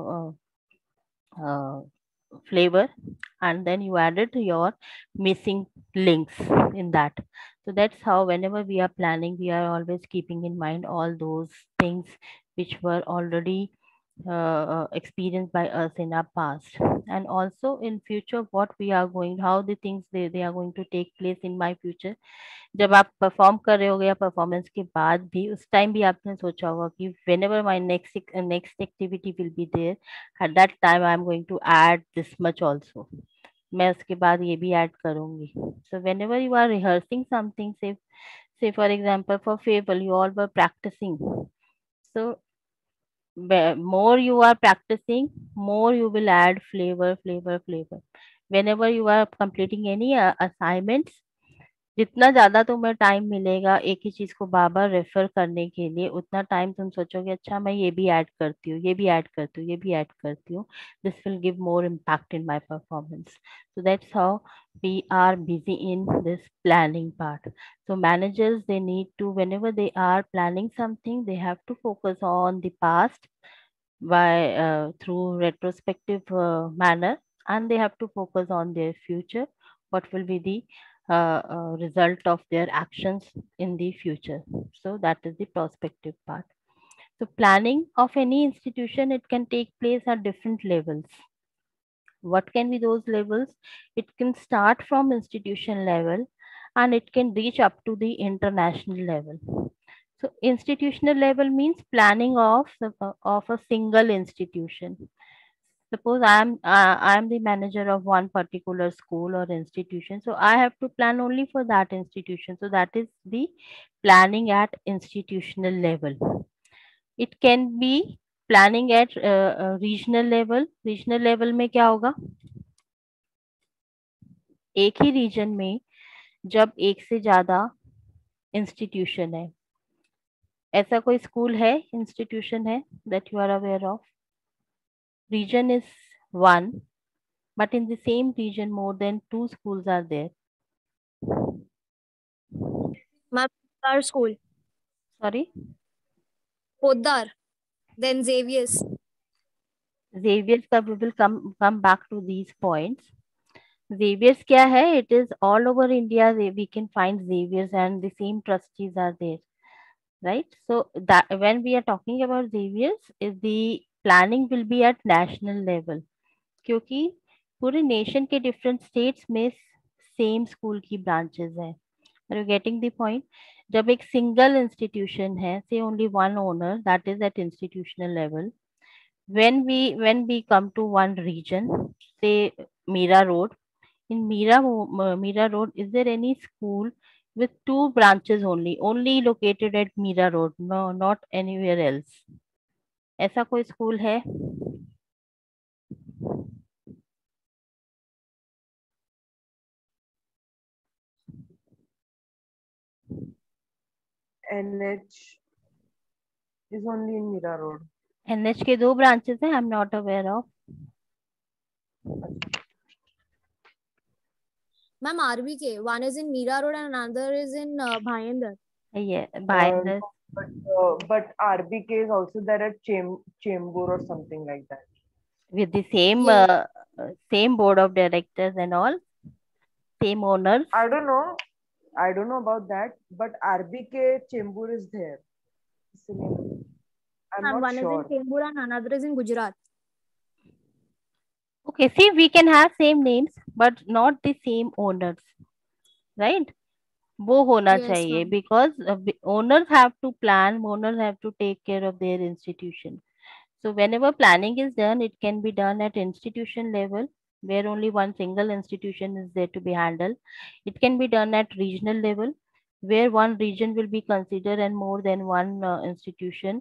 flavor, and then you added your missing links in that. So that's how whenever we are planning, we are always keeping in mind all those things which were already experienced by us in our past, and also in future what we are going, how the things they are going to take place in my future. जब आप perform कर रहे होगे या performance के बाद भी, उस टाइम भी आपने सोचा होगा कि whenever my next activity will be there, at that time I am going to add this much also, मैं उसके बाद ये भी ऐड करूंगी. So whenever you are rehearsing something, say for example for fable, you all were practicing. So more you are practicing, more you will add flavor. Whenever you are completing any assignments, जितना ज्यादा तुम्हें time मिलेगा एक ही चीज को बार बार refer करने के लिए, उतना टाइम तुम सोचोगे अच्छा मैं ये भी ऐड करती हूँ, ये भी ऐड करती हूँ, ये भी ऐड करती हूँ. This will give more impact in my performance. So that's how we are busy in this planning part. So managers, they need to, whenever they are planning something, they have to focus on the past by through retrospective manner, and they have to focus on their future, what will be the result of their actions in the future. So that is the prospective part. So planning of any institution, it can take place at different levels. What can be those levels? It can start from institution level and it can reach up to the international level. So institutional level means planning of a single institution. Suppose I am the manager of one particular school or institution, so I have to plan only for that institution. So that is the planning at institutional level. It can be planning at regional level. Regional level में क्या होगा? एक ही reason में जब एक से ज्यादा institution है, ऐसा कोई स्कूल है, इंस्टीट्यूशन है that you are aware of? Region is one, but in the same region more than 2 schools are there.
Our school.
Sorry?
Poddar. Then Xavier's.
Xavier's का we will come back to these points. Xavier's क्या है? It is all over India. We can find Xavier's and the same trustees are there, right? So that when we are talking about Xavier's, is the planning will be at national level, क्योंकि पूरे nation के different states में same school की branches हैं. Are you getting the point? जब एक single institution है, say only one owner, that is at institutional level. When we come to one region, say Mira Road, in Mira Road, is there any school with 2 branches only located at Mira Road? No, not anywhere else. ऐसा कोई school है?
NH is only in Mira Road.
NH के 2 branches हैं, I'm not aware of.
Ma'am, RBK. One is in Mira Road and another is in Bhayandar.
Yeah, Bhayandar.
But RBK is also there at Chembur or something like that.
With the same
Yes.
same board of directors and all, same owners.
I don't know about that, but RBK Chembur is there. I'm
And
not
one
sure.
is in Chembur and another is in Gujarat.
Okay, see, we can have same names but not the same owners, right? वो होना
Yes,
चाहिए
ma'am.
because owners have to plan, owners have to take care of their institution. So whenever planning is done, it can be done at institution level where only one single institution is there to be handled. It can be done at regional level where one region will be considered and more than one institution.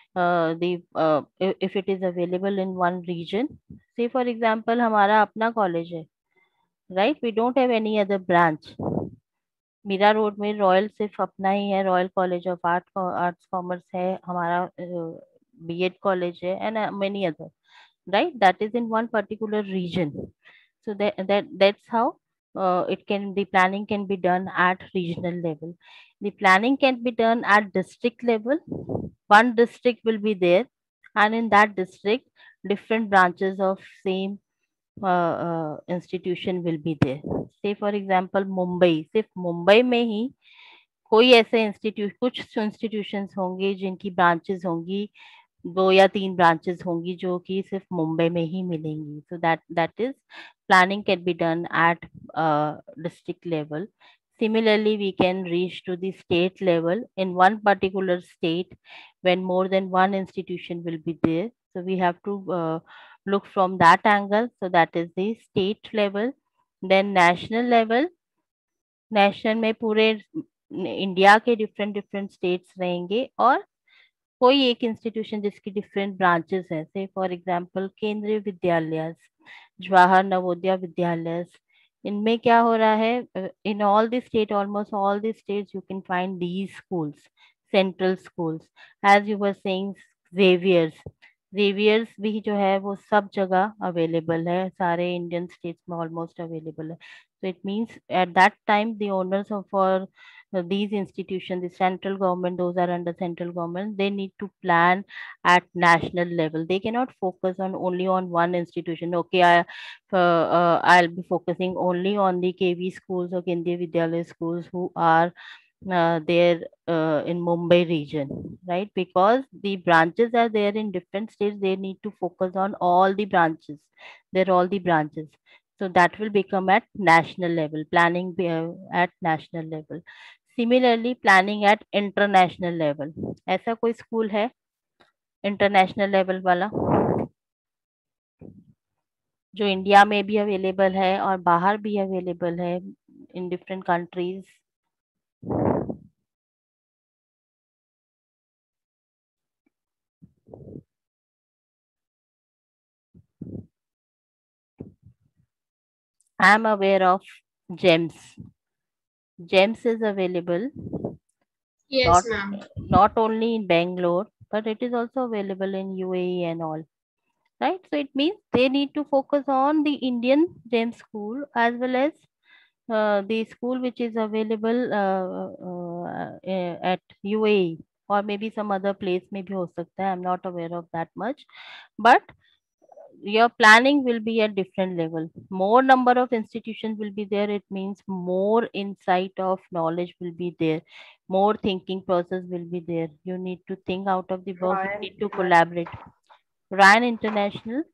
If it is available in one region, say for example हमारा अपना college है, right? We don't have any other branch. Mira Road में Royal सिर्फ अपना ही है, Royal College of Arts Commerce है, हमारा बीएड कॉलेज है and many other, right? That is in one particular region. So that's how the planning can be done at regional level. The planning can be done at district level. One district will be there and in that district different branches of same institution will be there. Say for example Mumbai, सिर्फ मुंबई में ही कोई ऐसे कुछ institutions होंगे जिनकी branches होंगी, 2 या 3 branches होंगी जो कि सिर्फ मुंबई में ही मिलेंगी. So that is planning can be done at district level. Similarly, we can reach to the state level in one particular state when more than one institution will be there. So we have to look from that angle. So that is the state level. Then national level. National में पूरे India के different states रहेंगे और कोई एक institution जिसकी different branches हैं. से फॉर एग्जांपल केंद्रीय विद्यालय, जवाहर नवोदय विद्यालय, इनमें क्या हो रहा है, in all the state, almost all the states you can find these schools, central schools. As you were saying Xavier's भी जो है वो सब जगह अवेलेबल है, सारे इंडियन स्टेट्स में ऑलमोस्ट अवेलेबल है. So it means at that time the owners of for these institutions, the central government, those are under central government, they need to plan at national level. They cannot focus on only on one institution. Okay, I'll be focusing only on the KV schools or Kendriya Vidyalaya schools who are there in Mumbai region, right? Because the branches are there in different states, they need to focus on all the branches. They're all the branches. So that will become at national level, planning at national level. Similarly, planning at international level. ऐसा कोई school है international level वाला जो India में भी available है और बाहर भी अवेलेबल है in different countries? I am aware of GEMS. GEMS is available.
Yes, ma'am.
Not only in Bangalore, but it is also available in UAE and all. Right? So it means they need to focus on the Indian GEMS school as well as the school which is available at UAE or maybe some other place maybe ho sakta hai. I'm not aware of that much, but your planning will be at different level. More number of institutions will be there. It means more insight of knowledge will be there. More thinking process will be there. You need to think out of the box. You need to collaborate. Ryan International.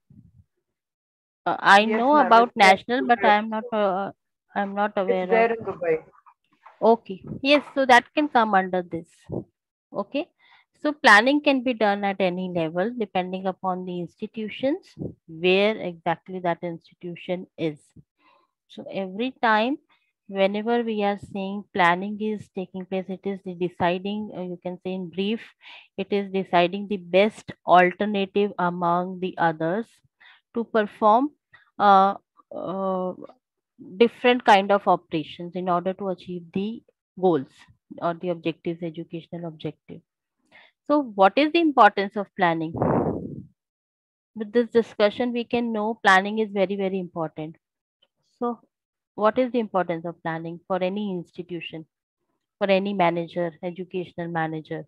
I
Yes,
know
ma'am.
about
It's there
national,
in
but
Dubai.
I'm not
It's
aware
there
of.
in Dubai.
Okay. Yes, so that can come under this. Okay. So planning can be done at any level depending upon the institutions where exactly that institution is. So every time whenever we are saying planning is taking place, it is the deciding, you can say in brief, it is deciding the best alternative among the others to perform uh, uh, different kind of operations in order to achieve the goals or the objectives, educational objective. So what is the importance of planning? With this discussion, we can know planning is very, very important. So what is the importance of planning for any institution, for any manager, educational manager?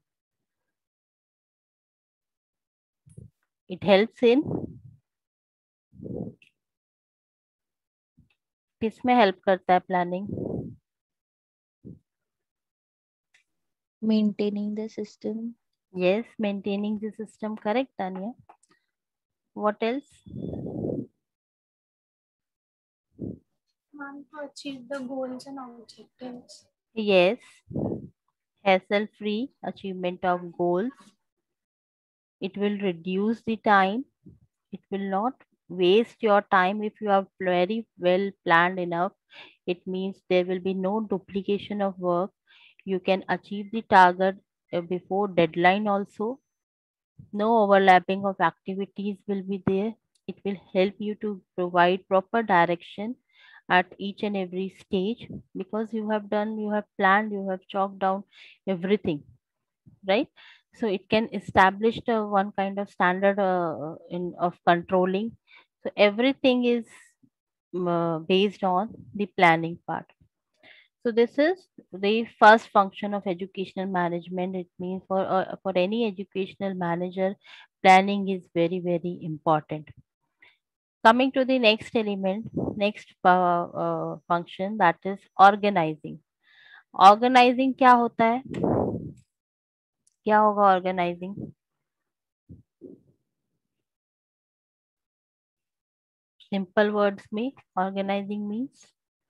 It helps in किसमें help करता है planning?
Maintaining the system.
Yes, maintaining the system. Correct, Tanya. What else?
Ma'am, to achieve the goals and objectives.
Yes, hassle-free achievement of goals. It will reduce the time. It will not waste your time if you have very well planned enough. It means there will be no duplication of work. You can achieve the target before deadline also. No overlapping of activities will be there. It will help you to provide proper direction at each and every stage because you have done, you have planned, you have chalked down everything, right? So it can establish the one kind of standard in of controlling. So everything is based on the planning part. So this is the first function of educational management. It means for any educational manager, planning is very, very important. Coming to the next element, next function, that is organizing. Organizing क्या होता है? क्या होगा organizing? Simple words में organizing means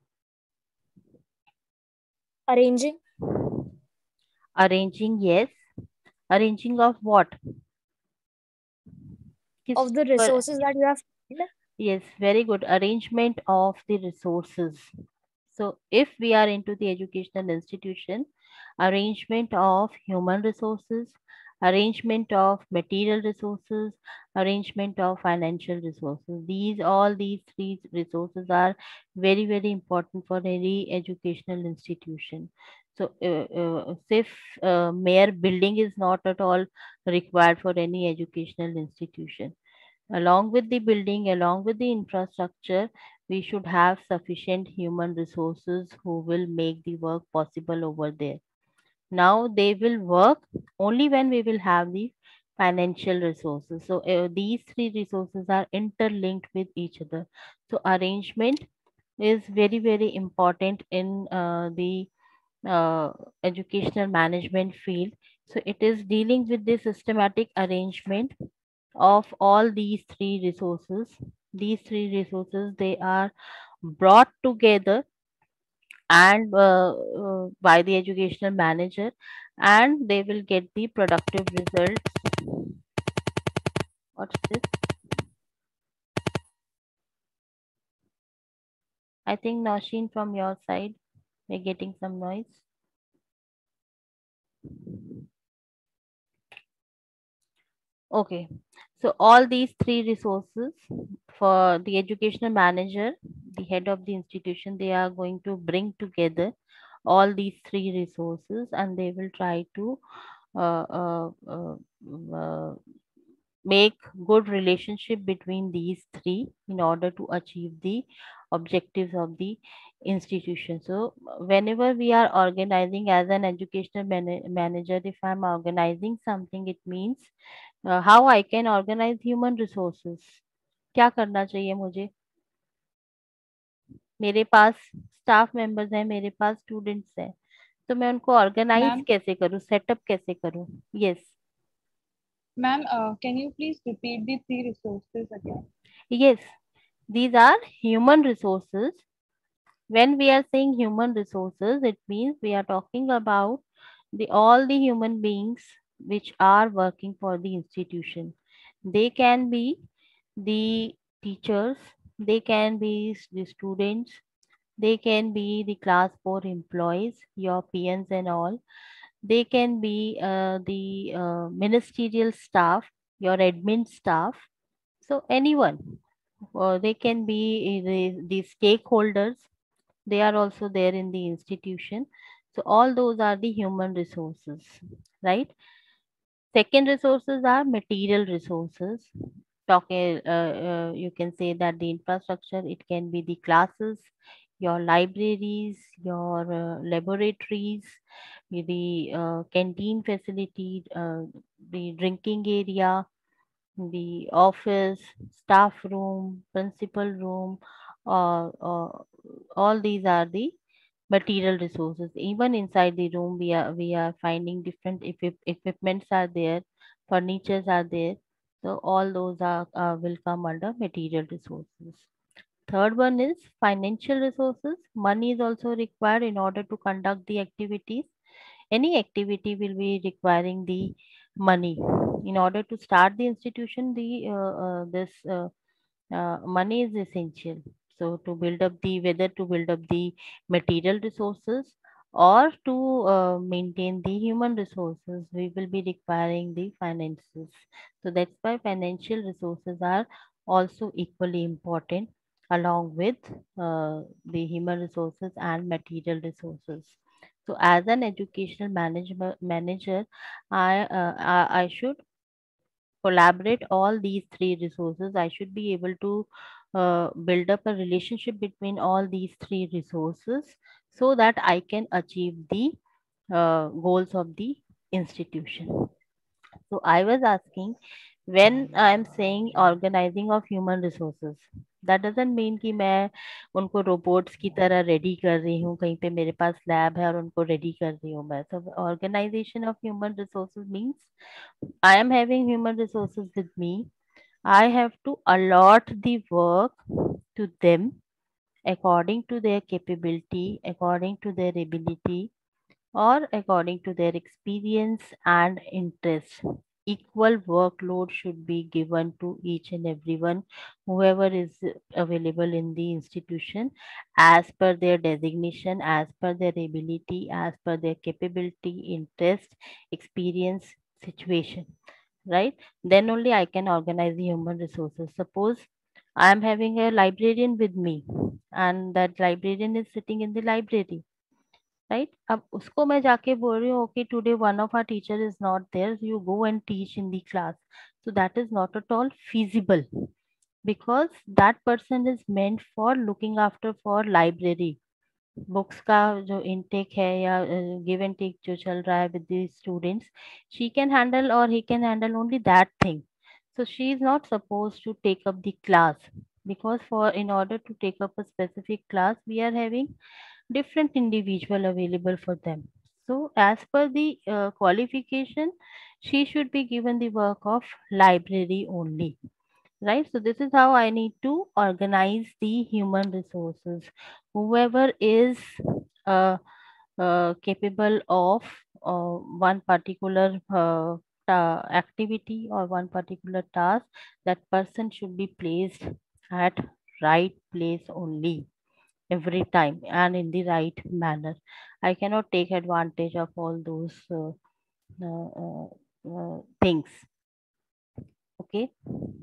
Arranging.
arranging. Yes, arranging of what?
Of the resources that you have.
Yes, very good. Arrangement of the resources. So if we are into the educational institution, arrangement of human resources, arrangement of material resources, arrangement of financial resources. These three resources are very, very important for any educational institution. So if mere building is not at all required for any educational institution. Along with the building, along with the infrastructure, we should have sufficient human resources who will make the work possible over there. Now they will work only when we will have the financial resources. So these three resources are interlinked with each other. So arrangement is very, very important in the uh, educational management field. So it is dealing with the systematic arrangement of all these three resources. These three resources, they are brought together and by the educational manager, and they will get the productive results. What's this? I think Nausheen, from your side, we're getting some noise. Okay, so all these three resources for the educational manager, the head of the institution, they are going to bring together all these three resources, and they will try to uh, uh, uh, uh, make good relationship between these three in order to achieve the objectives of the institution. So whenever we are organizing as an educational manager, if I'm organizing something, it means how I can organize human resources. क्या करना चाहिए मुझे? मेरे पास staff members हैं, मेरे पास students हैं, तो मैं उनको ऑर्गेनाइज
Ma'am,
कैसे करूँ, सेटअप कैसे करूँ? Yes
ma'am, can you please repeat the three resources again?
yes, these are human resources. When we are saying human resources, it means we are talking about the all the human beings which are working for the institution. They can be the teachers, they can be the students, they can be the class 4 employees, your PNs and all. They can be the ministerial staff, your admin staff. So anyone, they can be the stakeholders. They are also there in the institution. So all those are the human resources, right? Second resources are material resources. Talking, you can say that the infrastructure, it can be the classes, your libraries, your laboratories, the canteen facility, the drinking area, the office, staff room, principal room, all these are the material resources. Even inside the room, we are finding different equipments are there, furnitures are there. So all those are will come under material resources. Third one is financial resources. Money is also required in order to conduct the activities. Any activity will be requiring the money. In order to start the institution, the this money is essential. So to build up the, whether to build up the material resources or to maintain the human resources, we will be requiring the finances. So that's why financial resources are also equally important along with the human resources and material resources. So as an educational manager, I should collaborate all these three resources. I should be able to build up a relationship between all these three resources so that I can achieve the goals of the institution. So I was asking, when I am saying organizing of human resources, that doesn't mean कि मैं उनको robots की तरह ready कर रही हूँ, कहीं पे मेरे पास लैब है और उनको रेडी कर रही हूँ मैं. So organization of human resources means I am having human resources with me. I have to allot the work to them according to their capability, according to their ability, or according to their experience and interest. Equal workload should be given to each and everyone, whoever is available in the institution, as per their designation, as per their ability, as per their capability, interest, experience, situation, right? Then only I can organize the human resources. Suppose I am having a librarian with me and that librarian is sitting in the library, right. अब उसको मैं जाके बोल रही हूँ okay today one of our teacher is not there, you go and teach in the class. So that is not at all feasible because that person is meant for looking after for library. Books का जो intake है या give and take जो चल रहा है with the students, she can handle or he can handle only that thing. So she is not supposed to take up the class because for in order to take up a specific class we are having different individual available for them. So as per the qualification, she should be given the work of library only, right? So this is how I need to organize the human resources. Whoever is capable of one particular activity or one particular task, that person should be placed at right place only every time and in the right manner. I cannot take advantage of all those things. Okay.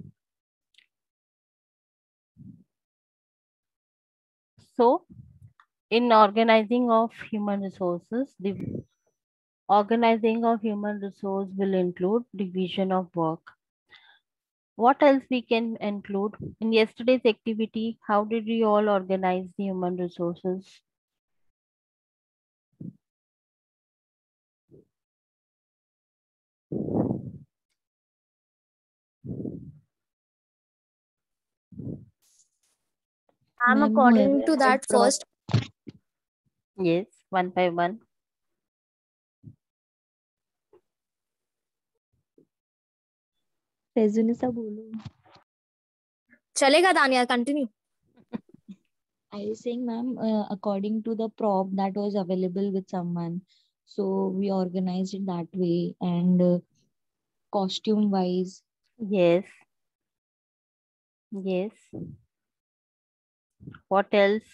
So in organizing of human resources, the organizing of human resource will include division of work. What else we can include? In yesterday's activity, how did we all organize the human resources?
I'm
Ma'am,
according
whoever
to
had
that first.
Yes, one by one.
Rezume बोलो.
चलेगा दानिया, continue.
I was saying, ma'am, according to the prop that was available with someone, so we organized it that way, and costume wise.
Yes. Yes. What else?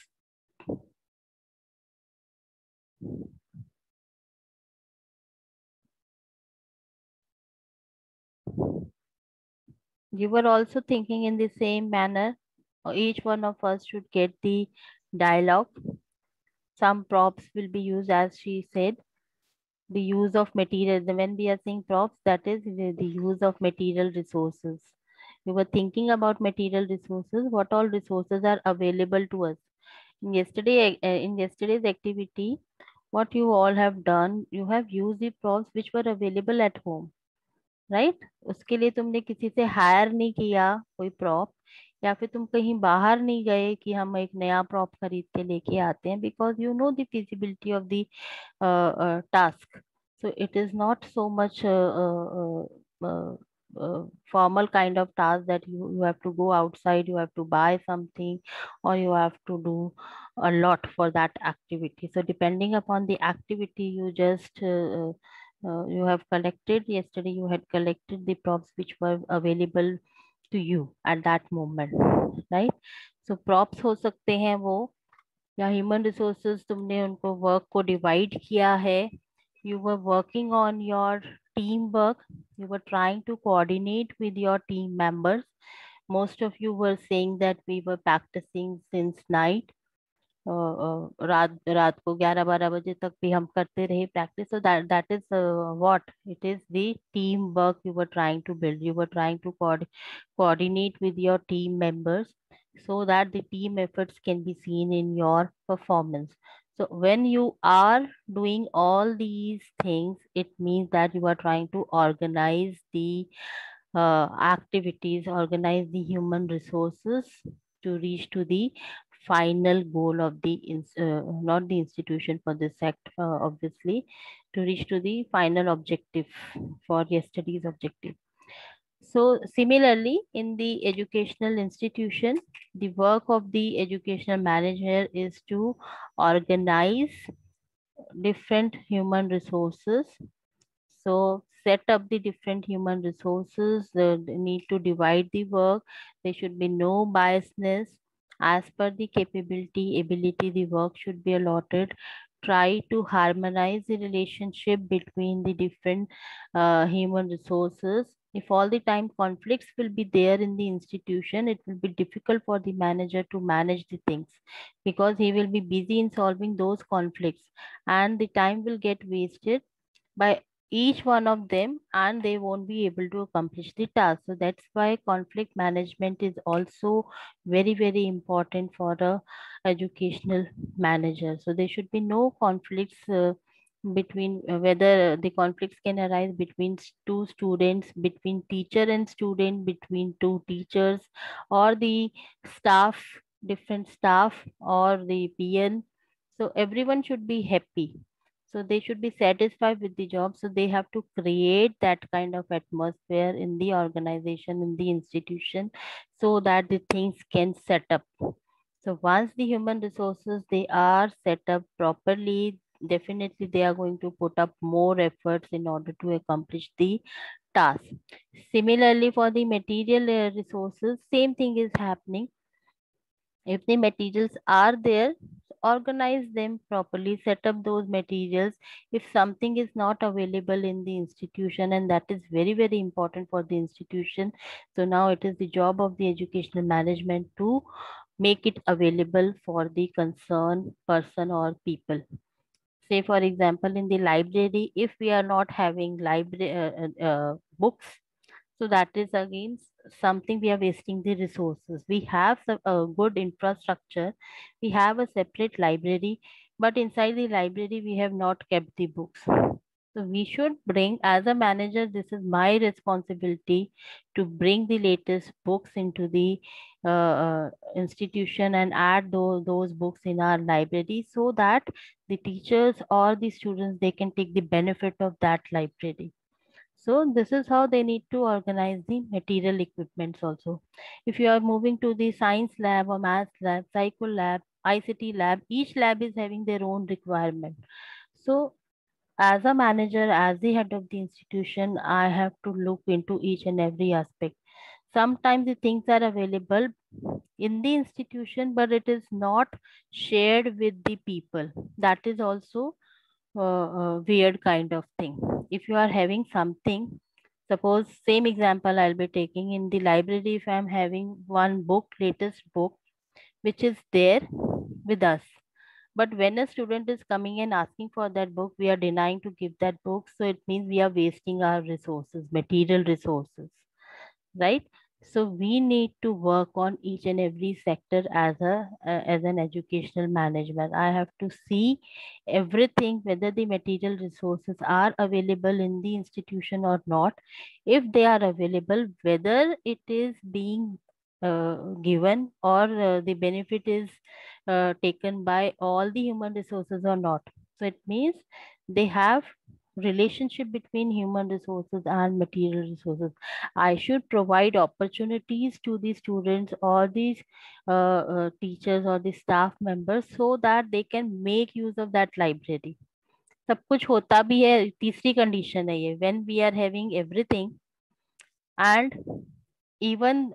You were also thinking in the same manner. Each one of us should get the dialogue. Some props will be used, as she said. The use of material. When we are saying props, that is the use of material resources. We were thinking about material resources. What all resources are available to us? In yesterday's activity, what you all have done, you have used the props which were available at home, right? उसके लिए तुमने किसी से higher नहीं किया कोई prop, या फिर तुम कहीं बाहर नहीं गए कि हम एक नया प्रॉप खरीद के लेके आते हैं, because you know the feasibility of the task. So it is not so much formal kind of task that you have to go outside, you have to buy something, or you have to do a lot for that activity. So depending upon the activity, you just you have collected, yesterday you had collected the props which were available to you at that moment, right? So props हो सकते हैं वो, या human resources तुमने उनको work को divide किया है. You were working on your teamwork. You were trying to coordinate with your team members. Most of you were saying that we were practicing since night. रात को 11-12 बजे तक भी हम करते रहे practice. So that is what it is, the teamwork you were trying to build. You were trying to coordinate with your team members so that the team efforts can be seen in your performance. So when you are doing all these things, it means that you are trying to organize the activities, organize the human resources to reach to the final goal of the not the institution for this act, obviously, to reach to the final objective for yesterday's objective. So similarly, in the educational institution, the work of the educational manager is to organize different human resources. So set up the different human resources, they need to divide the work. There should be no biasness. As per the capability, ability, the work should be allotted. Try to harmonize the relationship between the different human resources. If all the time conflicts will be there in the institution, it will be difficult for the manager to manage the things, because he will be busy in solving those conflicts, and the time will get wasted by each one of them, and they won't be able to accomplish the task. So that's why conflict management is also very, very important for a educational manager. So there should be no conflicts between whether the conflicts can arise between two students, between teacher and student, between two teachers, or the staff, different staff, or the PN. So everyone should be happy. So they should be satisfied with the job. So they have to create that kind of atmosphere in the organization, in the institution, so that the things can set up. So once the human resources, they are set up properly, definitely they are going to put up more efforts in order to accomplish the task. Similarly, for the material resources, same thing is happening. If the materials are there, organize them properly, set up those materials. If something is not available in the institution, and that is very, very important for the institution, so now it is the job of the educational management to make it available for the concerned person or people. Say, for example, in the library, if we are not having library books, so that is again something we are wasting the resources. We have a good infrastructure. We have a separate library, but inside the library, we have not kept the books. So we should bring, as a manager, this is my responsibility to bring the latest books into the institution and add those books in our library, so that the teachers or the students, they can take the benefit of that library. So this is how they need to organize the material equipments also. If you are moving to the science lab or math lab, psycho lab, ICT lab, each lab is having their own requirement. So as a manager, as the head of the institution, I have to look into each and every aspect. Sometimes the things are available in the institution, but it is not shared with the people. That is also weird kind of thing. If you are having something, suppose same example I'll be taking in the library, if I'm having one book, latest book, which is there with us, but when a student is coming and asking for that book, we are denying to give that book. So it means we are wasting our resources, material resources, right? So we need to work on each and every sector as an educational management. I have to see everything, whether the material resources are available in the institution or not. If they are available, whether it is being given or the benefit is taken by all the human resources or not. So it means they have relationship between human resources and material resources. I should provide opportunities to the students or these teachers or the staff members, so that they can make use of that library. सब कुछ होता भी है, तीसरी condition है ये, when we are having everything and even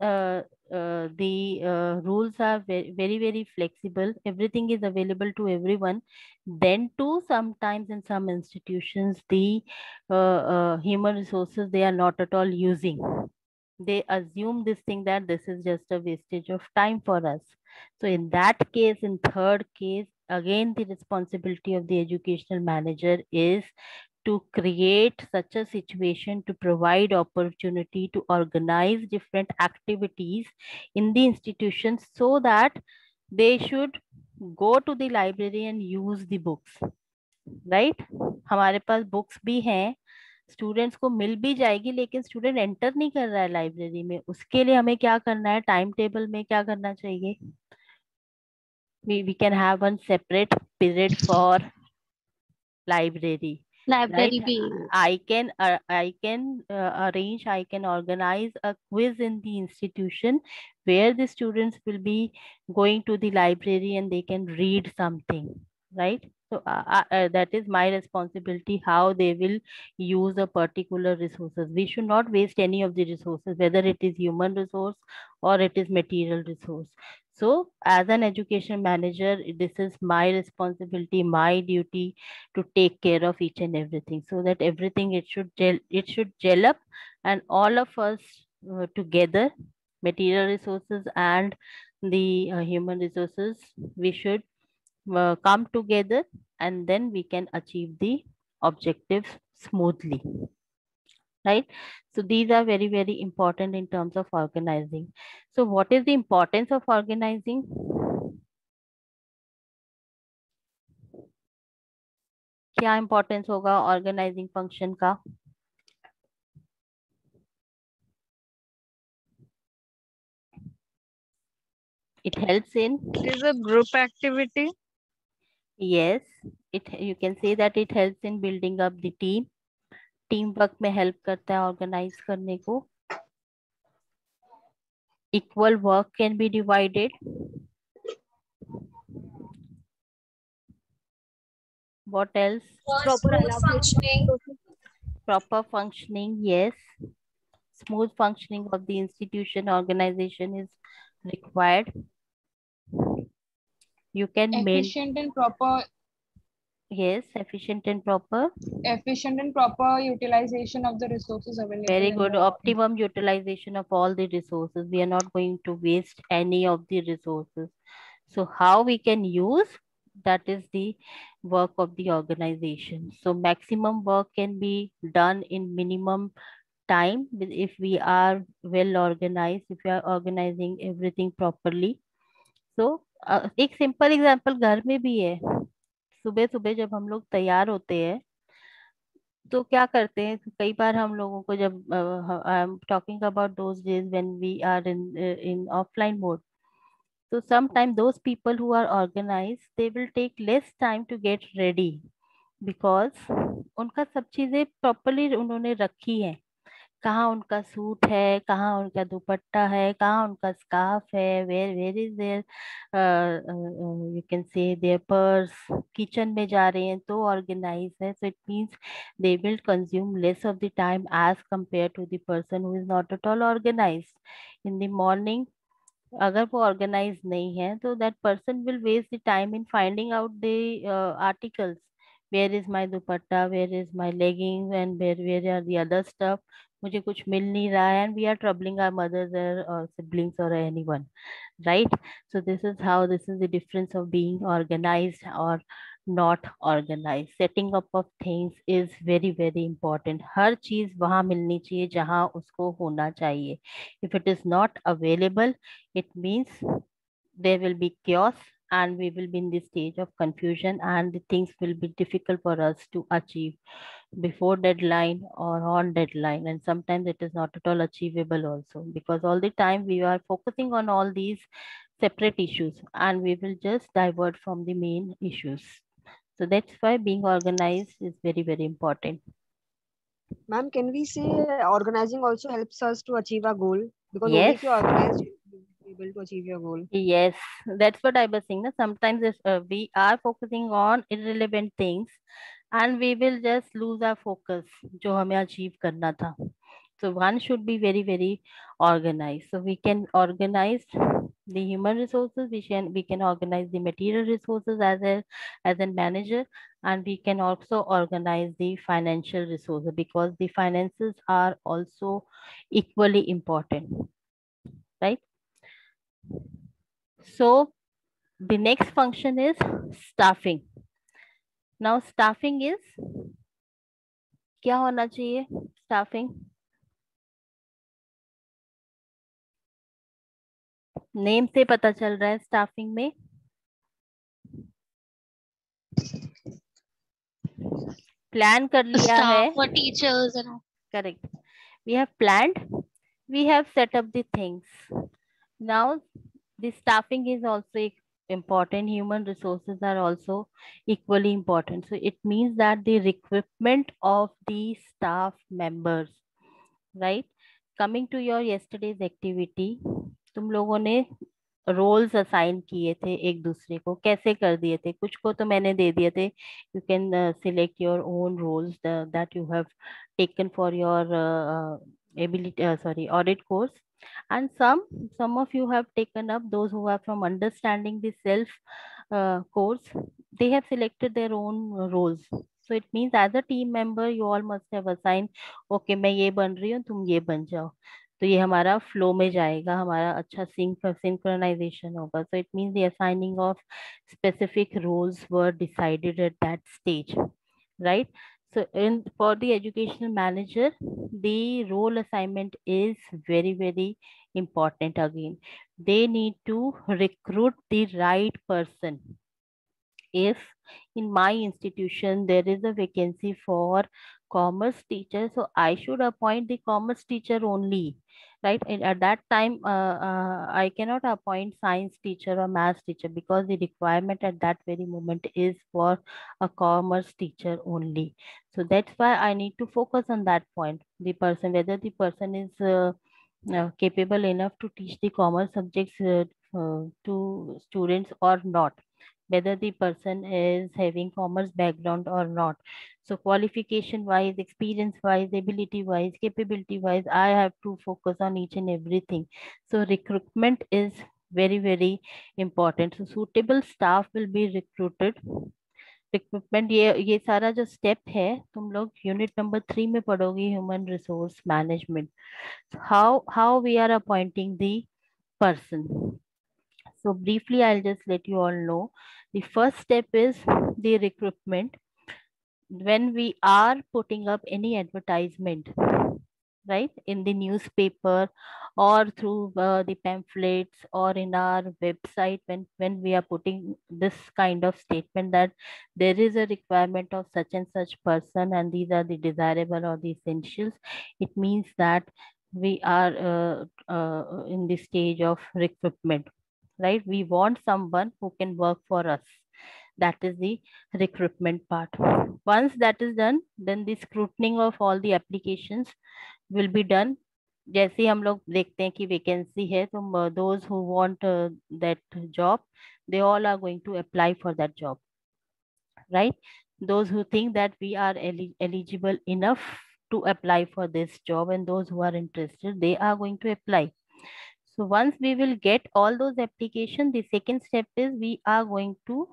the rules are very, very, very flexible, everything is available to everyone, then too sometimes in some institutions the human resources, they are not at all using. They assume this thing that this is just a wastage of time for us. So in that case, in third case, again the responsibility of the educational manager is to create such a situation, to provide opportunity to organize different activities in the institutions, so that they should go to the library and use the books, right? हमारे पास books भी हैं, students को मिल भी जाएगी, लेकिन student enter नहीं कर रहा है लाइब्रेरी में। उसके लिए हमें क्या करना है, टाइम टेबल में क्या करना चाहिए, we can have one separate period for library.
Library
Right? I can arrange, I can organize a quiz in the institution where the students will be going to the library and they can read something, right? So that is my responsibility, how they will use a particular resources. We should not waste any of the resources, whether it is human resource or it is material resource. So as an education manager, this is my responsibility, my duty to take care of each and everything, so that everything it should gel up, and all of us together, material resources and the human resources, we should come together, and then we can achieve the objectives smoothly, right? So these are very, very important in terms of organizing. So what is the importance of organizing? क्या importance होगा organising function का? It helps in,
It is a group activity.
Yes, you can say that it helps in building up the team. Teamwork में help करता है organize करने को. Equal work can be divided. What else?
Proper functioning.
Proper functioning, yes. Smooth functioning of the institution organization is required. You can
Efficient and proper.
Yes, efficient and proper
Utilization of the resources available.
Very
in
good.
the
Optimum utilization of all the resources. We are not going to waste any of the resources. So how we can use, that is the work of the organization. So maximum work can be done in minimum time if we are well organized, if we are organizing everything properly. So एक simple example घर में भी है. सुबह सुबह जब हम लोग तैयार होते हैं तो क्या करते हैं, कई बार हम लोगों को जब I am talking about those days when we are in offline mode, so sometimes those people who are organized, they will take less time to get ready because उनका सब चीजें प्रॉपरली उन्होंने रखी है. कहाँ उनका सूट है, कहाँ उनका दुपट्टा है, कहाँ उनका स्कार्फ है, where is their you can say their purse. Kitchen में जा रहे हैं तो ऑर्गेनाइज है. So it means they will consume less of the time as compare to the person who is not at all organise. In the morning अगर वो organise नहीं है तो that person will waste the time in finding out the articles. Where is my dupatta, where is my leggings and where are the other stuff. मुझे कुछ मिल नहीं रहा है, and we are troubling our mothers or siblings or anyone, right? So this is the difference of being organized or not organized. Setting up of things is very very important. हर चीज वहाँ मिलनी चाहिए जहाँ उसको होना चाहिए. If it is not available, it means there will be chaos and we will be in the stage of confusion, and the things will be difficult for us to achieve before deadline or on deadline, and sometimes it is not at all achievable also, because all the time we are focusing on all these separate issues and we will just divert from the main issues. So that's why being organized is very very important.
Ma'am, can we say organizing also helps us to achieve our goal? Because only
Yes.
if you organize, you will be able to achieve your goal.
Yes, that's what I was saying. Sometimes if, we are focusing on irrelevant things and we will just lose our focus जो हमें achieve करना था. So one should be very very organized. So we can organize the human resources, we can organize the material resources as a manager, and we can also organize the financial resources, because the finances are also equally important, right? So the next function is staffing. Now staffing is क्या होना चाहिए? Staffing name से पता चल रहा है. Staffing में plan कर लिया है.
For teachers and all.
Correct. We have planned, we have set up the things. Now the staffing is also important. Human resources are also equally important. So it means that the recruitment of the staff members, right? Coming to your yesterday's activity, तुम लोगों ने roles assign किए थे एक दूसरे को. कैसे कर दिए थे? कुछ को तो मैंने दे दिए थे. You can select your own roles that you have taken for your audit course, and some of you have taken up, those who are from understanding the self course, they have selected their own roles. So it means as a team member you all must have assigned, okay मैं ये बन रही हूँ, तुम ये बन जाओ. तो ये हमारा फ्लो में जाएगा, हमारा अच्छा सिंक्रोनाइजेशन होगा. So it means the assigning of specific roles were decided at that stage, right? So for the educational manager, the role assignment is very very important. Again, they need to recruit the right person. If in my institution there is a vacancy for commerce teacher, so I should appoint the commerce teacher only. right? And at that time, I cannot appoint science teacher or maths teacher because the requirement at that very moment is for a commerce teacher only. So that's why I need to focus on that point. The person, whether the person is capable enough to teach the commerce subjects to students or not, whether the person is having commerce background or not. So qualification wise, experience wise, ability wise, capability wise, I have to focus on each and everything. So recruitment is very, very important. So suitable staff will be recruited. Recruitment, ये सारा जो step है तुम लोग unit number 3 में पढ़ोगे, human resource management, how we are appointing the person. So briefly, I'll just let you all know. The first step is the recruitment. When we are putting up any advertisement, right, in the newspaper or through the pamphlets or in our website, when we are putting this kind of statement that there is a requirement of such and such person and these are the desirable or the essentials, it means that we are in the stage of recruitment, right? We want someone who can work for us. That is the recruitment part. Once that is done, then the scrutining of all the applications will be done. जैसे हम लोग देखते हैं कि vacancy है तो those who want that job, they all are going to apply for that job, right? Those who think that we are eligible enough to apply for this job and those who are interested, they are going to apply. So once we will get all those applications, the second step is we are going to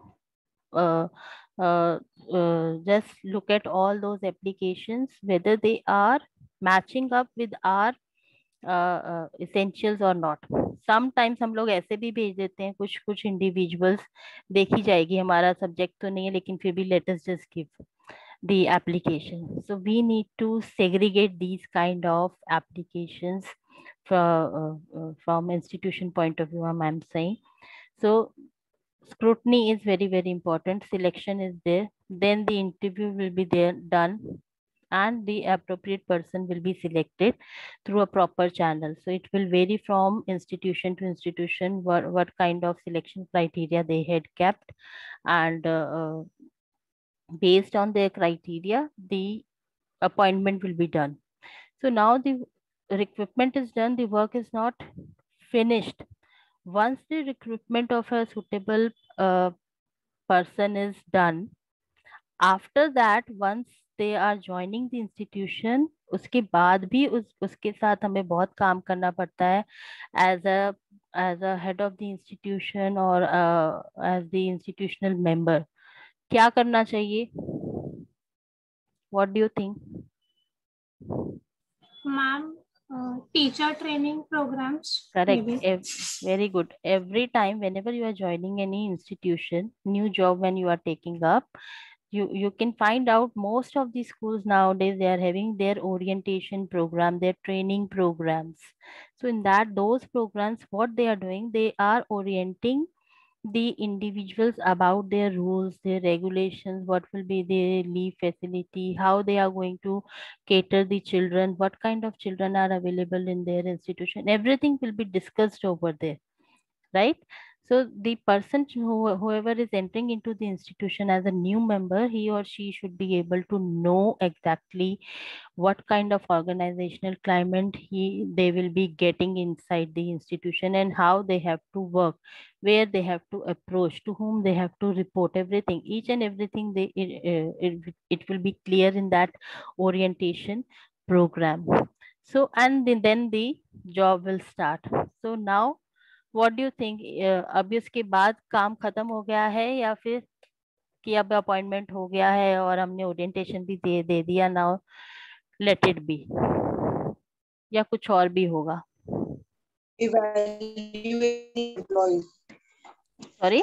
just look at all those applications, whether they are matching up with our essentials or not. Sometimes हम लोग ऐसे भी भेज देते हैं, कुछ कुछ individuals, देखी जाएगी हमारा सब्जेक्ट तो नहीं है लेकिन फिर भी let us just give the application. So we need to segregate these kind of applications from institution point of view, I'm saying. So scrutiny is very, very important. Selection is there. Then the interview will be there done and the appropriate person will be selected through a proper channel. So it will vary from institution to institution what kind of selection criteria they had kept, and based on their criteria, the appointment will be done. So now the recruitment is done, the work is not finished. Once the recruitment of a suitable person is done, after that, once they are joining the institution, उसके बाद भी उसके साथ हमें बहुत काम करना पड़ता है as a head of the institution or as the institutional member. क्या करना चाहिए? What do you think?
Ma'am, teacher training programs.
Correct.
Maybe.
Very good. Every time, whenever you are joining any institution, new job when you are taking up, you can find out most of the schools nowadays, they are having their orientation program, their training programs. So in those programs, what they are doing, they are orienting the individuals about their rules, their regulations, what will be their leave facility, how they are going to cater the children, what kind of children are available in their institution. Everything will be discussed over there, right? So the person whoever is entering into the institution as a new member, he or she should be able to know exactly what kind of organizational climate they will be getting inside the institution and how they have to work, where they have to approach, to whom they have to report, everything, each and everything it will be clear in that orientation program. So and then the job will start. So now what do you think? अभी उसके बाद काम खत्म हो गया है या फिर कि अब अपॉइंटमेंट हो गया है और हमने ओरिएंटेशन भी दे दिया, नाउ लेट इट बी, या कुछ और भी होगा?
Evaluating employees.
Sorry?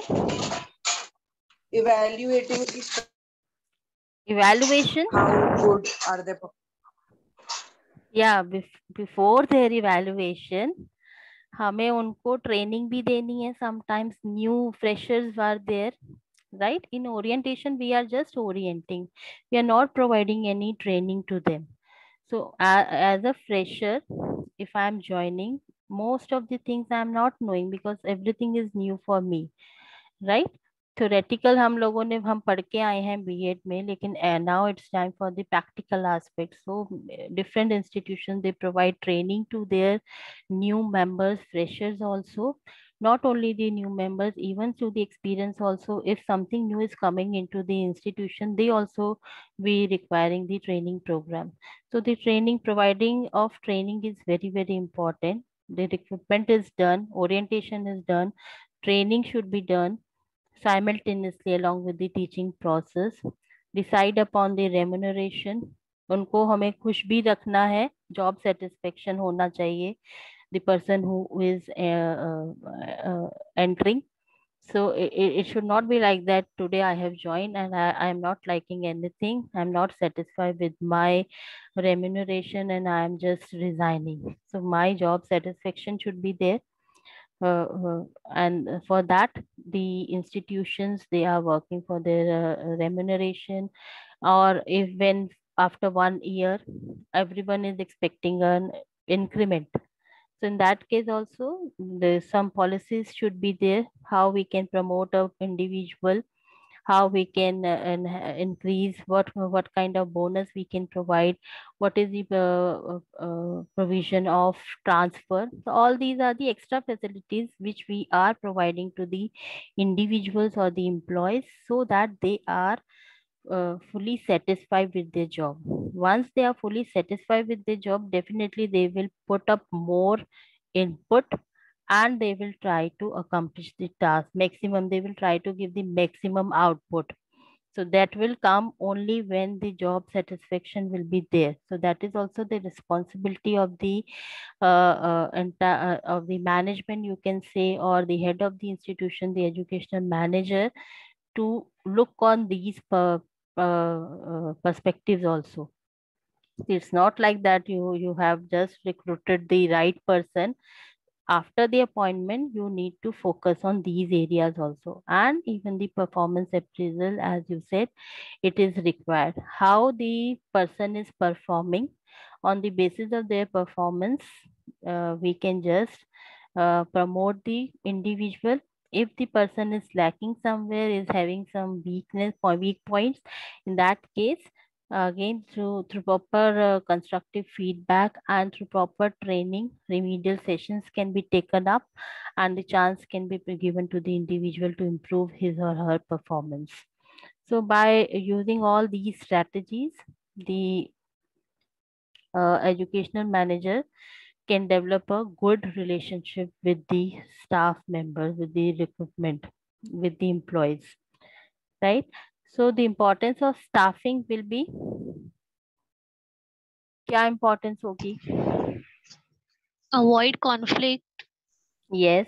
Evaluation?
How good are they?
Yeah, before their evaluation, हमें उनको ट्रेनिंग भी देनी है. Sometimes new freshers are there, right? In orientation, we are just orienting. We are not providing any training to them. So as a fresher, if I'm joining, most of the things I'm not knowing because everything is new for me, right? Theoretical हम पढ़ के आए हैं BEd में, लेकिन now it's time for the practical aspect. So different institutions, they provide training to their new members, freshers also. Not only the new members, even to the experience also. If something new is coming into the institution, they also be requiring the training program. So the providing of training is very, very important. The recruitment is done, orientation is done, training should be done simultaneously along with the teaching process. Decide upon the remuneration. उनको हमें खुश भी रखना है, job satisfaction होना चाहिए, the person who is entering. So it should not be like that today I have joined and I am not liking anything, I'm not satisfied with my remuneration and I am just resigning. So my job satisfaction should be there. And for that, the institutions, they are working for their remuneration, or if when after 1 year everyone is expecting an increment, so in that case also some policies should be there, how we can promote a individual, how we can increase, what kind of bonus we can provide, what is the provision of transfer. So all these are the extra facilities which we are providing to the individuals or the employees so that they are fully satisfied with their job. Once they are fully satisfied with their job, definitely they will put up more input and they will try to accomplish the task maximum. They will try to give the maximum output. So that will come only when the job satisfaction will be there. So that is also the responsibility of the of the management, you can say, or the head of the institution, the educational manager, to look on these perspectives also. It's not like that you have just recruited the right person. After the appointment, you need to focus on these areas also, and even the performance appraisal, as you said, it is required. How the person is performing, on the basis of their performance, we can just promote the individual. If the person is lacking somewhere, is having some weakness or weak points, in that case, again through proper constructive feedback and through proper training, remedial sessions can be taken up and the chance can be given to the individual to improve his or her performance. So by using all these strategies, the educational manager can develop a good relationship with the staff members, with the recruitment, with the employees, right? So the importance of staffing will be, क्या importance होगी?
Avoid conflict.
Yes.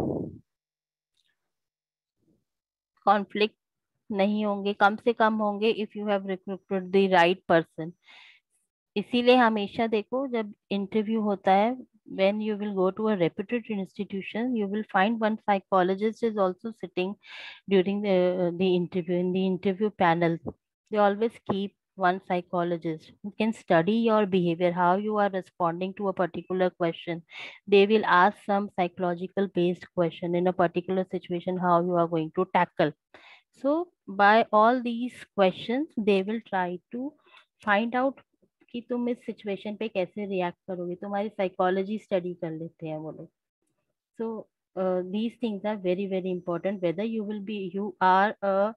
Conflict नहीं होंगे, कम से कम होंगे if you have recruited the right person. इसीलिए हमेशा देखो जब इंटरव्यू होता है, when you will go to a reputed institution, you will find one psychologist is also sitting during the interview, in the interview panel. They always keep one psychologist who can study your behavior, how you are responding to a particular question. They will ask some psychological based question in a particular situation, how you are going to tackle. So by all these questions, they will try to find out कि तुम इस situation पे कैसे react करोगे, तुम्हारी psychology study कर लेते हैं वो लोग. So these things are very, very important, whether you will be, you are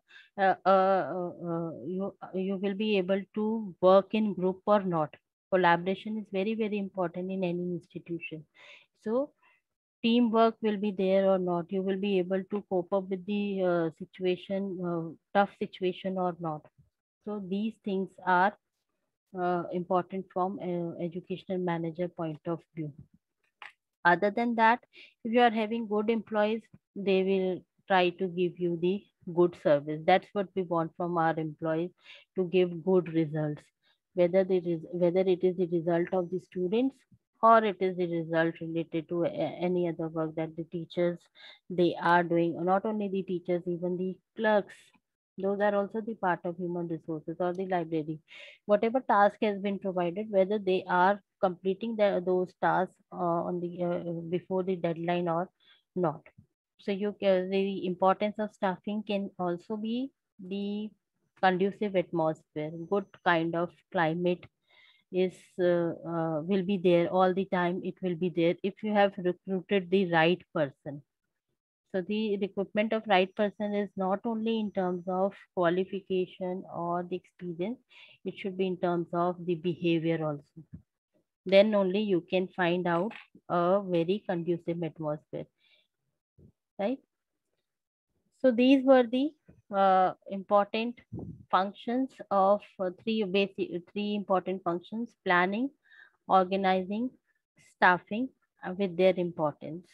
you will be able to work in group or not. Collaboration is very, very important in any institution. So teamwork will be there or not, you will be able to cope up with the situation, tough situation or not. So these things are important from educational manager point of view. Other than that, if you are having good employees, they will try to give you the good service. That's what we want from our employees, to give good results, whether it is the result of the students or it is the result related to any other work that the teachers they are doing. Not only the teachers, even the clerks, Those are also the part of human resources or the library. Whatever task has been provided, whether they are completing those tasks on the before the deadline or not. So the importance of staffing can also be the conducive atmosphere, good kind of climate is will be there all the time. It will be there if you have recruited the right person. So the recruitment of right person is not only in terms of qualification or the experience, it should be in terms of the behavior also. Then only you can find out a very conducive atmosphere, right? So these were the important functions of three important functions: planning, organizing, staffing, with their importance.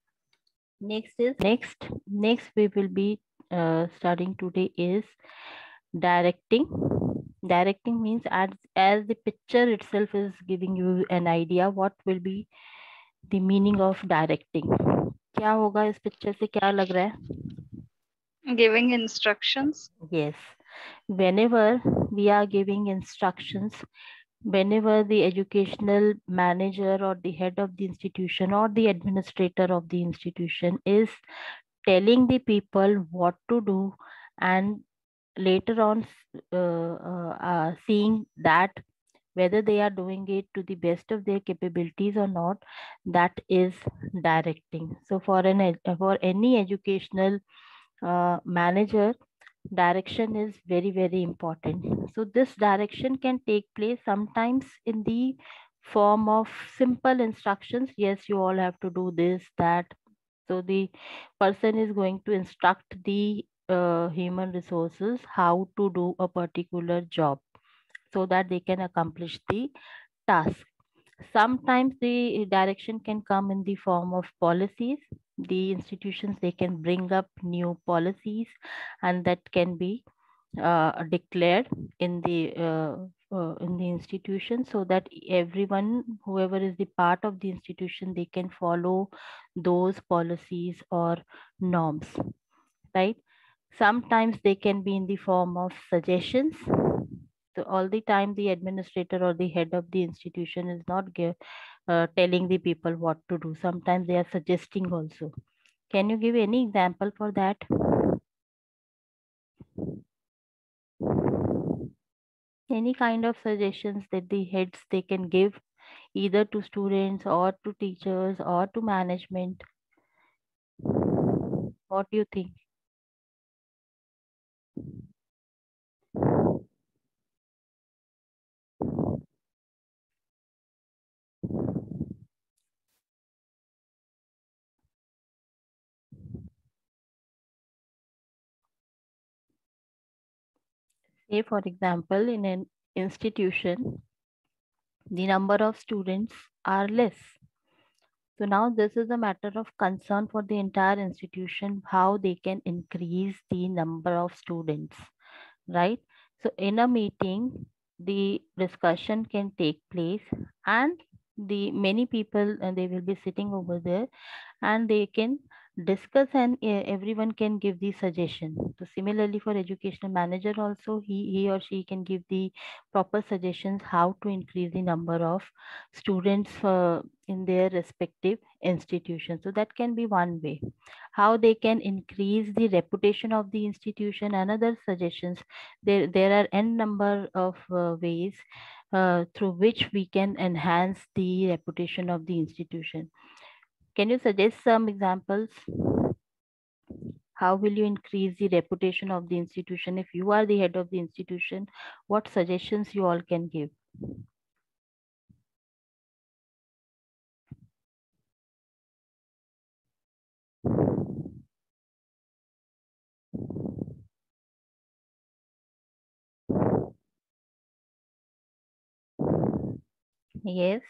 Next we will be studying today is directing. Directing means as the picture itself is giving you an idea what will be the meaning of directing. क्या होगा इस picture से, क्या लग रहा है?
Giving instructions.
Yes, whenever we are giving instructions, whenever the educational manager or the head of the institution or the administrator of the institution is telling the people what to do, and later on seeing that whether they are doing it to the best of their capabilities or not, that is directing. So for any educational manager, direction is very, very important. So this direction can take place sometimes in the form of simple instructions. Yes, you all have to do this, that. So the person is going to instruct the human resources how to do a particular job so that they can accomplish the task. Sometimes the direction can come in the form of policies. The institutions, they can bring up new policies, and that can be declared in the institution, so that everyone, whoever is the part of the institution, they can follow those policies or norms, right? Sometimes they can be in the form of suggestions. So all the time the administrator or the head of the institution is not telling the people what to do. Sometimes they are suggesting also. Can you give any example for that? Any kind of suggestions that the heads, they can give either to students or to teachers or to management? What do you think? Say for example, in an institution, the number of students are less. So now this is a matter of concern for the entire institution, how they can increase the number of students, right? So in a meeting, the discussion can take place, and the many people, they will be sitting over there, and they can discuss, and everyone can give the suggestion. So similarly for educational manager also, he or she can give the proper suggestions how to increase the number of students in their respective institutions. So that can be one way. How they can increase the reputation of the institution, another suggestions. There are n number of ways through which we can enhance the reputation of the institution. Can you suggest some examples? How will you increase the reputation of the institution? If you are the head of the institution, what suggestions you all can give? Yes.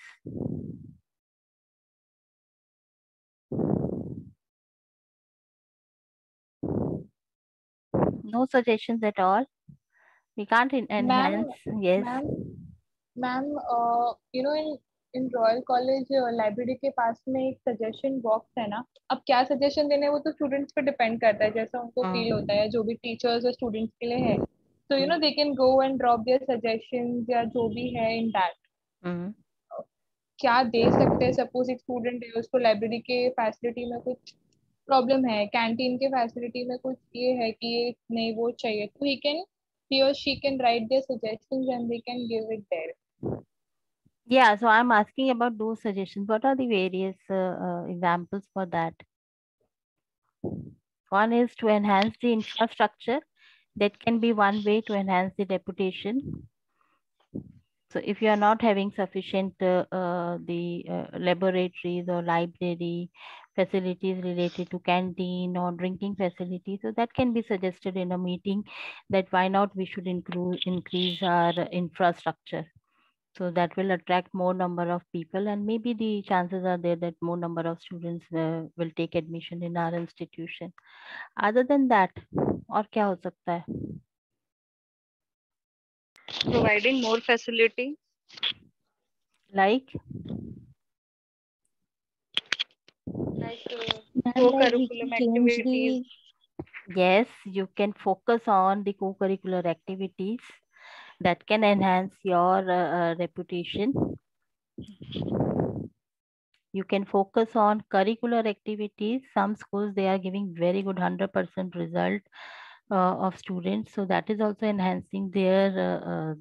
No suggestions at all? We can't enhance. Yes.
Ma'am, you know, in in Royal College library के पास में एक suggestion box है ना, अब क्या suggestion देने वो तो स्टूडेंट्स पे डिपेंड करता है, जैसा उनको फील होता है, जो भी टीचर्स और स्टूडेंट्स के लिए है, तो you know they can go and drop their suggestions या जो भी है इन दैट। क्या दे सकते हैं, सपोज एक स्टूडेंट है, उसको लाइब्रेरी के फैसिलिटी में कुछ प्रॉब्लम है, कैंटीन के फैसिलिटी में कुछ ये है कि ये नहीं वो चाहिए, तो he or she can write their suggestions and they can give it there.
Yeah, so I'm asking about those suggestions. What are the various examples for that? One is to enhance the infrastructure. That can be one way to enhance the reputation. So if you are not having sufficient laboratories or library facilities related to canteen or drinking facilities, so that can be suggested in a meeting that why not we should increase our infrastructure. So that will attract more number of people, and maybe the chances are there that more number of students will take admission in our institution. Other than that, और क्या हो सकता है?
Providing more facility.
Like
co-curriculum activities.
Yes, you can focus on the co-curricular activities that can enhance your reputation. You can focus on curricular activities. Some schools, they are giving very good 100% result of students. So that is also enhancing their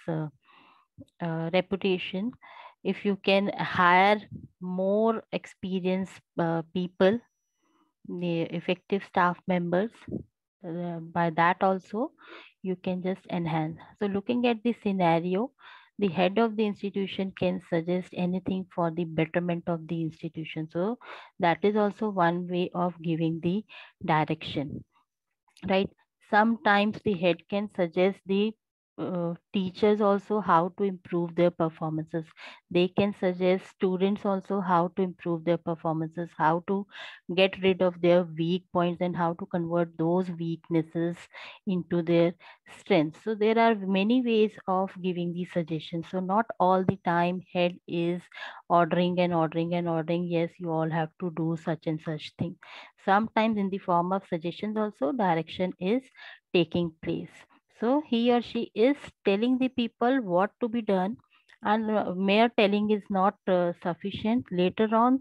reputation. If you can hire more experienced people, the effective staff members, by that also you can just enhance. So looking at the scenario, the head of the institution can suggest anything for the betterment of the institution. So that is also one way of giving the direction, right? Sometimes the head can suggest the teachers also how to improve their performances. They can suggest students also how to improve their performances, how to get rid of their weak points and how to convert those weaknesses into their strengths. So there are many ways of giving these suggestions. So not all the time head is ordering and ordering and ordering, yes, you all have to do such and such thing. Sometimes in the form of suggestions also direction is taking place. So he or she is telling the people what to be done, and mere telling is not sufficient. Later on,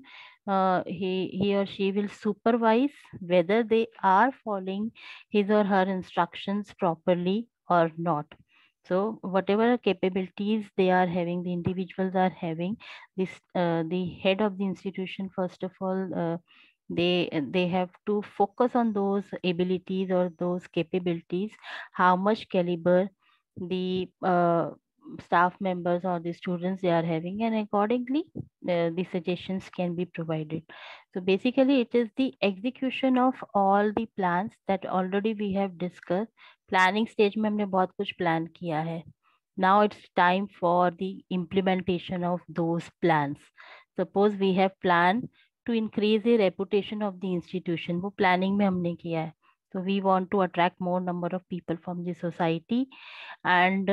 he or she will supervise whether they are following his or her instructions properly or not. So whatever capabilities they are having, the individuals are having, this the head of the institution, first of all, they have to focus on those abilities or those capabilities, how much caliber the staff members or the students they are having, and accordingly the suggestions can be provided. So basically it is the execution of all the plans that already we have discussed. Planning stage में हमने बहुत कुछ plan किया है. Now it's time for the implementation of those plans. Suppose we have planned to increase the reputation of the institution, वो planning में हमने किया है. So we want to attract more number of people from the society, and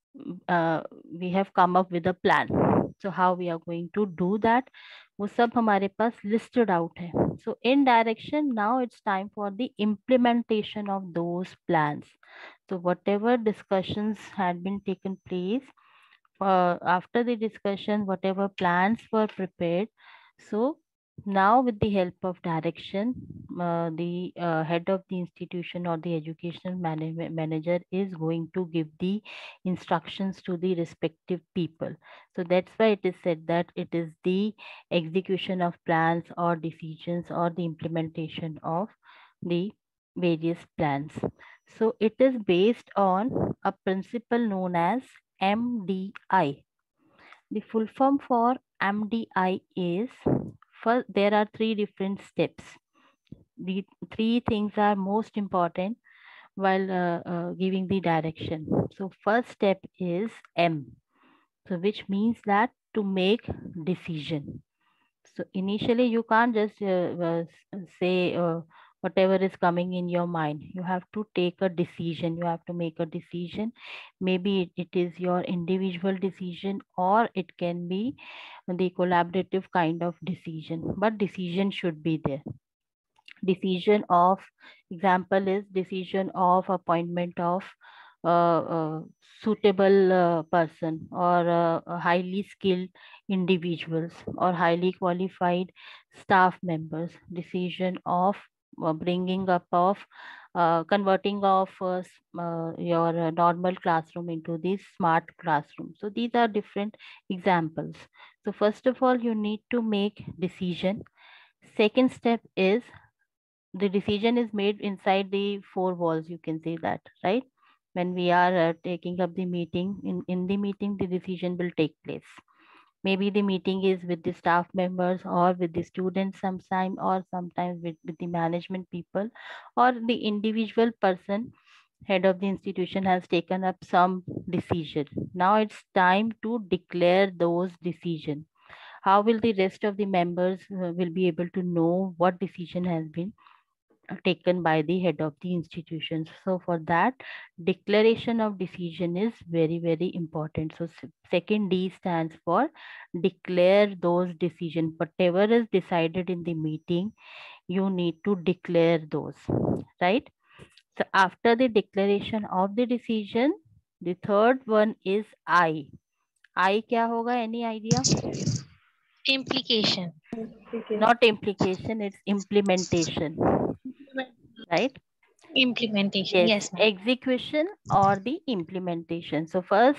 we have come up with a plan. So how we are going to do that, वो सब हमारे पास listed out है. So in direction, now it's time for the implementation of those plans. So whatever discussions had been taken place, after the discussion, whatever plans were prepared, so now with the help of direction, the head of the institution or the educational manager is going to give the instructions to the respective people. So that's why it is said that it is the execution of plans or decisions or the implementation of the various plans. So it is based on a principle known as MDI. The full form for MDI is, first, there are 3 different steps. The 3 things are most important while giving the direction. So first step is M, so which means that to make decision. So initially you can't just say whatever is coming in your mind. You have to take a decision. You have to make a decision. Maybe it is your individual decision, or it can be the collaborative kind of decision, but decision should be there. Decision of, example is decision of appointment of suitable person, or highly skilled individuals, or highly qualified staff members. Decision of bringing up of converting of your normal classroom into the smart classroom. So these are different examples. So first of all, you need to make decision. Second step is the decision is made inside the four walls. You can say that, right? When we are taking up the meeting, in the meeting, the decision will take place. Maybe the meeting is with the staff members, or with the students sometime, or sometimes with the management people, or the individual person, head of the institution, has taken up some decision. Now it's time to declare those decisions. How will the rest of the members will be able to know what decision has been taken by the head of the institution? So for that, declaration of decision is very, very important. So second D stands for declare those decisions. Whatever is decided in the meeting, you need to declare those, right? So after the declaration of the decision, the third one is I. I क्या होगा? Any idea?
Implication.
Not implication, it's implementation, right?
Implementation. Yes, ma'am.
Execution or the implementation. So first,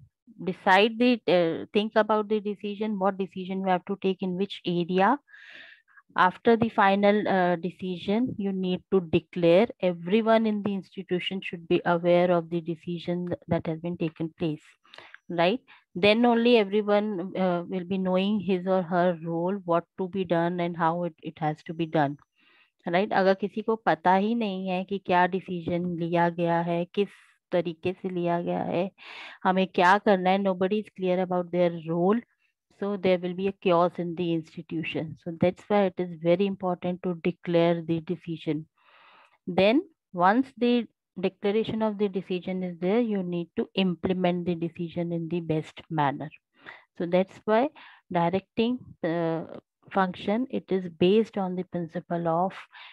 decide the think about the decision, what decision you have to take in which area. After the final decision, you need to declare. Everyone in the institution should be aware of the decision that has been taken place, right? Then only everyone will be knowing his or her role, what to be done and how it has to be done, right? अगर किसी को पता ही नहीं है कि क्या decision लिया गया है, किस तरीके से लिया गया है, हमें क्या करना है, nobody is clear about their role, so there will be a chaos in the institution. So that's why it is very important to declare the decision. Then once the declaration of the decision is there, you need to implement the decision in the best manner. So that's why directing function, it is based on the principle of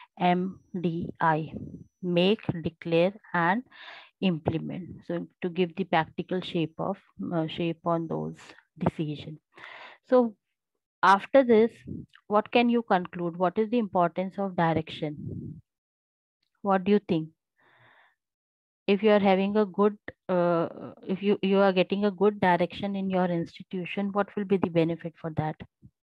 MDI, make, declare and implement. So to give the practical shape on those decisions. So after this, what can you conclude? What is the importance of direction? What do you think? If you are having a good, if you are getting a good direction in your institution, what will be the benefit for that?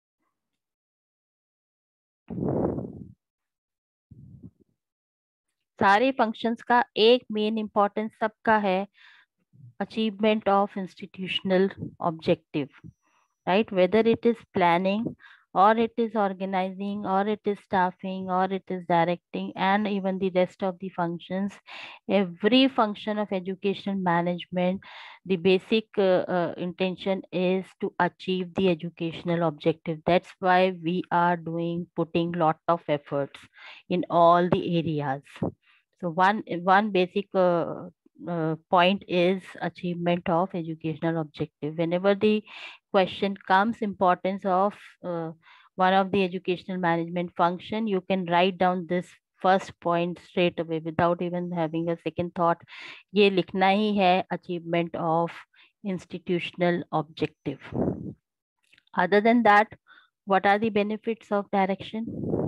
सारे functions का एक main importance सबका है, achievement of institutional objective, right? Whether it is planning, or it is organizing, or it is staffing, or it is directing, and even the rest of the functions, every function of educational management, the basic intention is to achieve the educational objective. That's why we are putting lot of efforts in all the areas. So one basic point is achievement of educational objective. Whenever the question comes, importance of one of the educational management function, you can write down this first point straight away without even having a second thought. ये लिखना ही है, achievement of institutional objective. Other than that, what are the benefits of direction?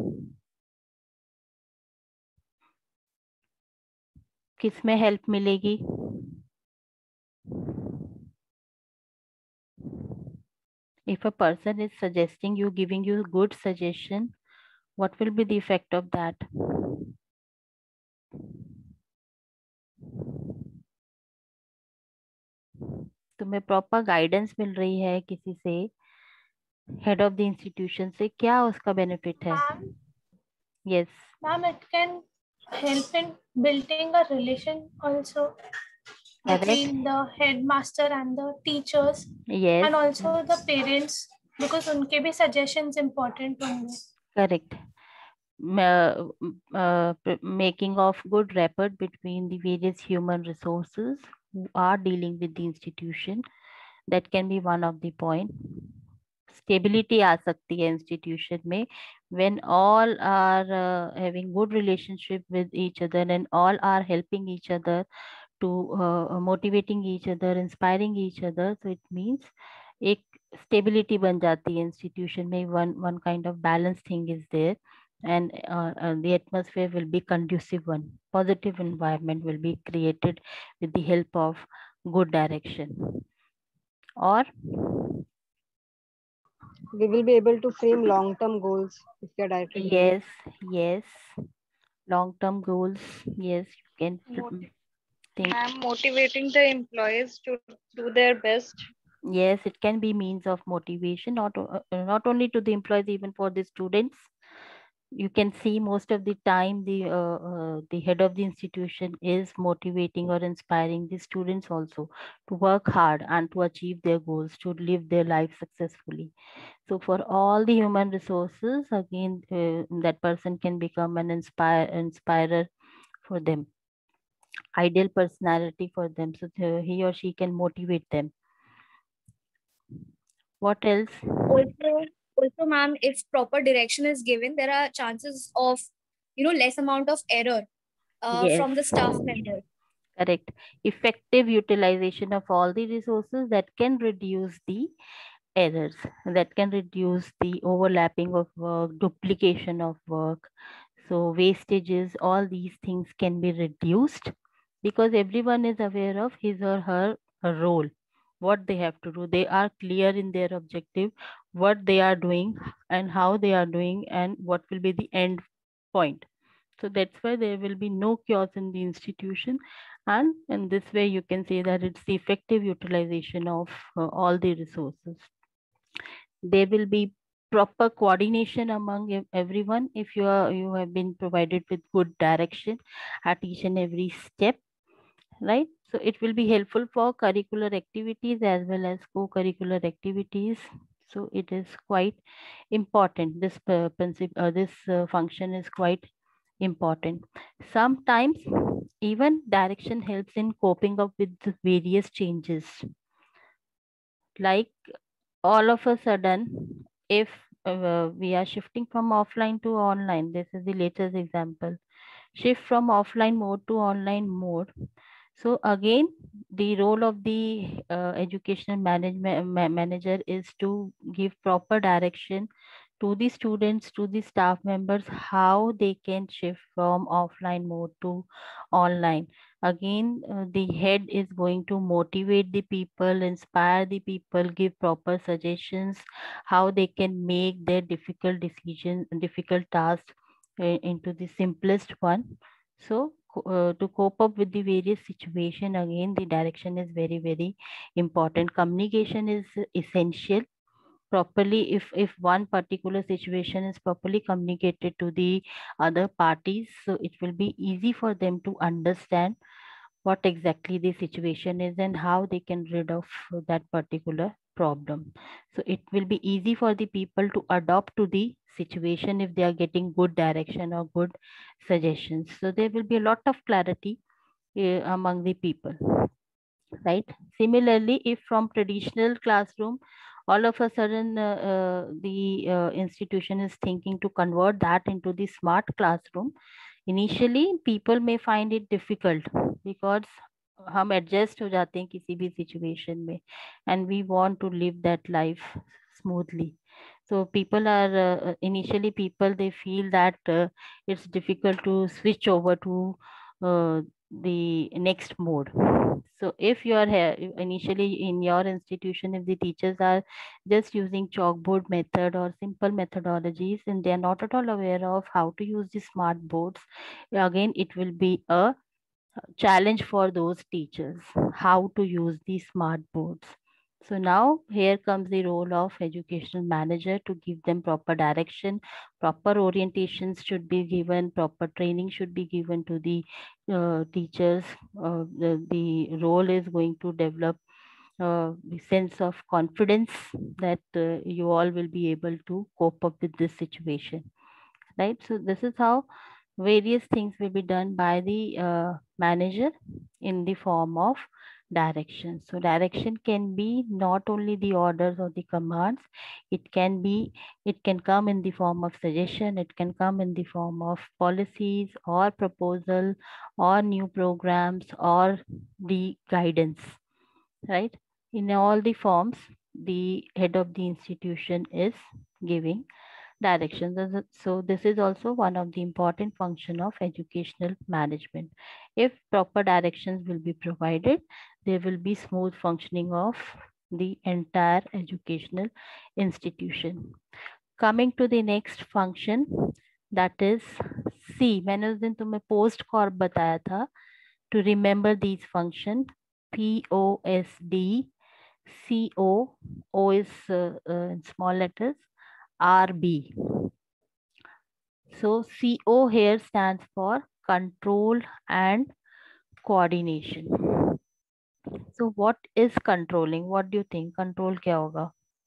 किसमें help मिलेगी? If a person is suggesting you, giving you good suggestion, what will be the effect of that? तुम्हें proper guidance मिल रही है किसी से, head of the institution से, क्या उसका बेनिफिट है? Yes.
Ma'am, it can help in building a relation also between the headmaster and the teachers.
Yes.
And also the parents, because उनके भी suggestions important होंगे.
Correct. making of good rapport between the various human resources who are dealing with the institution. That can be one of the point. Stability आ सकती है institution में when all are having good relationship with each other and all are helping each other to motivating each other, inspiring each other. So it means एक stability बन जाती है institution में. One kind of balanced thing is there, and the atmosphere will be conducive one. Positive environment will be created with the help of good direction. Or
we will be able to frame long-term goals if we are directed.
Yes. Long-term goals. Yes, you can think.
I'm motivating the employees to do their best.
Yes, it can be means of motivation, not only to the employees, even for the students. You can see most of the time the head of the institution is motivating or inspiring the students also to work hard and to achieve their goals, to live their life successfully. So for all the human resources, again, that person can become an inspirer for them, ideal personality for them. So he or she can motivate them. What else?
Also, ma'am, if proper direction is given, there are chances of, less amount of error from the staff members.
Correct. Effective utilization of all the resources that can reduce the errors, that can reduce the overlapping of work, duplication of work. So wastages, all these things can be reduced because everyone is aware of his or her role, what they have to do. They are clear in their objective, what they are doing and how they are doing and what will be the end point. So that's why there will be no chaos in the institution. And in this way, you can say that it's the effective utilization of all the resources. There will be proper coordination among everyone if you have been provided with good direction at each and every step, right? So it will be helpful for curricular activities as well as co-curricular activities. So it is quite important. This function is quite important. Sometimes even direction helps in coping up with the various changes. Like all of a sudden, if we are shifting from offline to online, this is the latest example, shift from offline mode to online mode. So again, the role of the educational manager is to give proper direction to the students, to the staff members, how they can shift from offline mode to online. Again, the head is going to motivate the people, inspire the people, give proper suggestions, how they can make their difficult decisions, difficult tasks into the simplest one. So to cope up with the various situation, again, the direction is very, very important. Communication is essential. Properly, if one particular situation is properly communicated to the other parties, so it will be easy for them to understand what exactly the situation is and how they can rid of that particular problem. So it will be easy for the people to adopt to the situation if they are getting good direction or good suggestions. So there will be a lot of clarity among the people, right? Similarly, if from traditional classroom, all of a sudden the institution is thinking to convert that into the smart classroom, initially people may find it difficult because हम adjust हो जाते हैं किसी भी situation में and we want to live that life smoothly. So people are initially they feel that it's difficult to switch over to the next mode. So if you are here initially in your institution, if the teachers are just using chalkboard method or simple methodologies and they are not at all aware of how to use the smart boards, again it will be a challenge for those teachers how to use the smart boards. So now here comes the role of educational manager to give them proper direction, proper orientations should be given, proper training should be given to the teachers. The role is going to develop the sense of confidence that you all will be able to cope up with this situation. right? So this is how various things will be done by the manager in the form of direction. So direction can be not only the orders or the commands, it can come in the form of suggestion, it can come in the form of policies or proposal or new programs or the guidance, right? In all the forms, the head of the institution is giving directions. So this is also one of the important function of educational management. If proper directions will be provided, there will be smooth functioning of the entire educational institution. Coming to the next function, that is C. मैंने उस दिन तुम्हें post corp बताया था to remember these function. POSD, CO, O is in small letters, RB. So CO here stands for control and coordination. So what is controlling? What do you think? Control क्या होगा?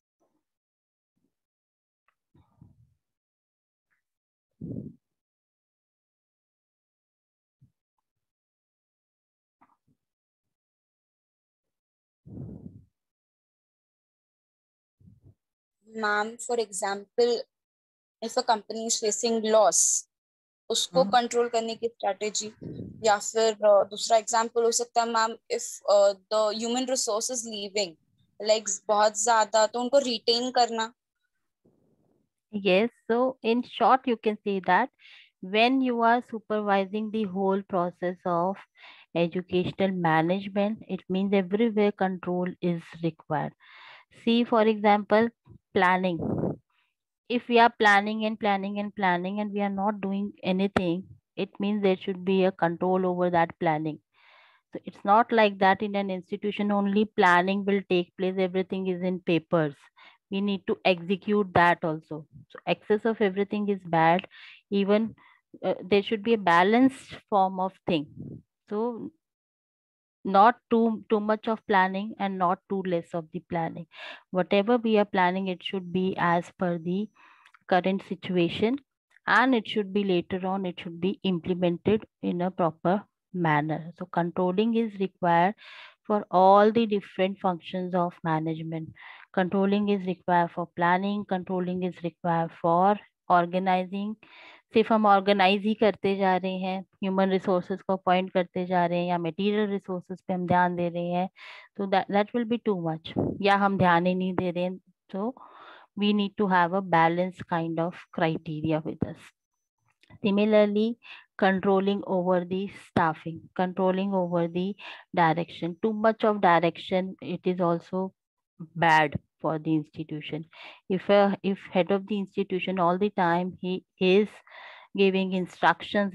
Ma'am, for example, if a company is facing loss, उसको control करने की strategy, या फिर दूसरा example हो सकता है ma'am, if the human resources leaving like बहुत ज्यादा, तो उनको रिटेन करना.
Yes, so in short you can say that when you are supervising the whole process of educational management, it means everywhere control is required. See, for example, planning. If we are planning and planning and planning and we are not doing anything, it means there should be a control over that planning. So it's not like that in an institution only planning will take place, everything is in papers. We need to execute that also. So excess of everything is bad. Even there should be a balanced form of thing. So not too much of planning and not too less of the planning. Whatever we are planning, it should be as per the current situation, and it should be later on, it should be implemented in a proper manner. So controlling is required for all the different functions of management. Controlling is required for planning, controlling is required for organizing. सिर्फ हम organise ही करते जा रहे हैं, human resources को appoint करते जा रहे हैं या मटेरियल रिसोर्सेज पे हम ध्यान दे रहे हैं, तो that will be too much, या हम ध्यान ही नहीं दे रहे हैं. So we need to have a balanced kind of criteria with us. Similarly, controlling over the staffing, controlling over the direction. Too much of direction, it is also bad for the institution. If head of the institution all the time he is giving instructions,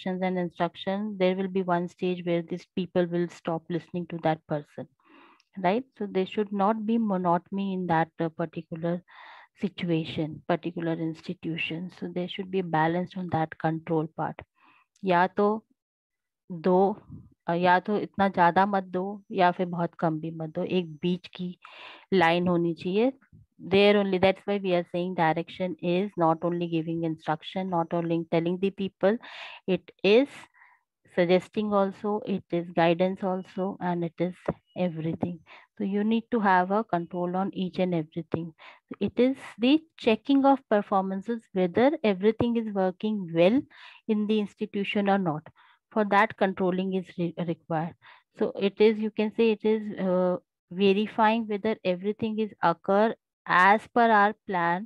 there will be one stage where these people will stop listening to that person, right? So there should not be monotony in that particular situation, particular institution. So there should be balance on that control part. या तो दो, या तो इतना ज्यादा मत दो या फिर बहुत कम भी मत दो, एक बीच की लाइन होनी चाहिए. There only, that's why we are saying direction is not only giving instruction, not only telling the people, it is suggesting also, it is guidance also, and it is everything. So you need to have a control on each and everything. It is the checking of performances, whether everything is working well in the institution or not. For that, controlling is required. So it is, you can say it is verifying whether everything is occurring as per our plan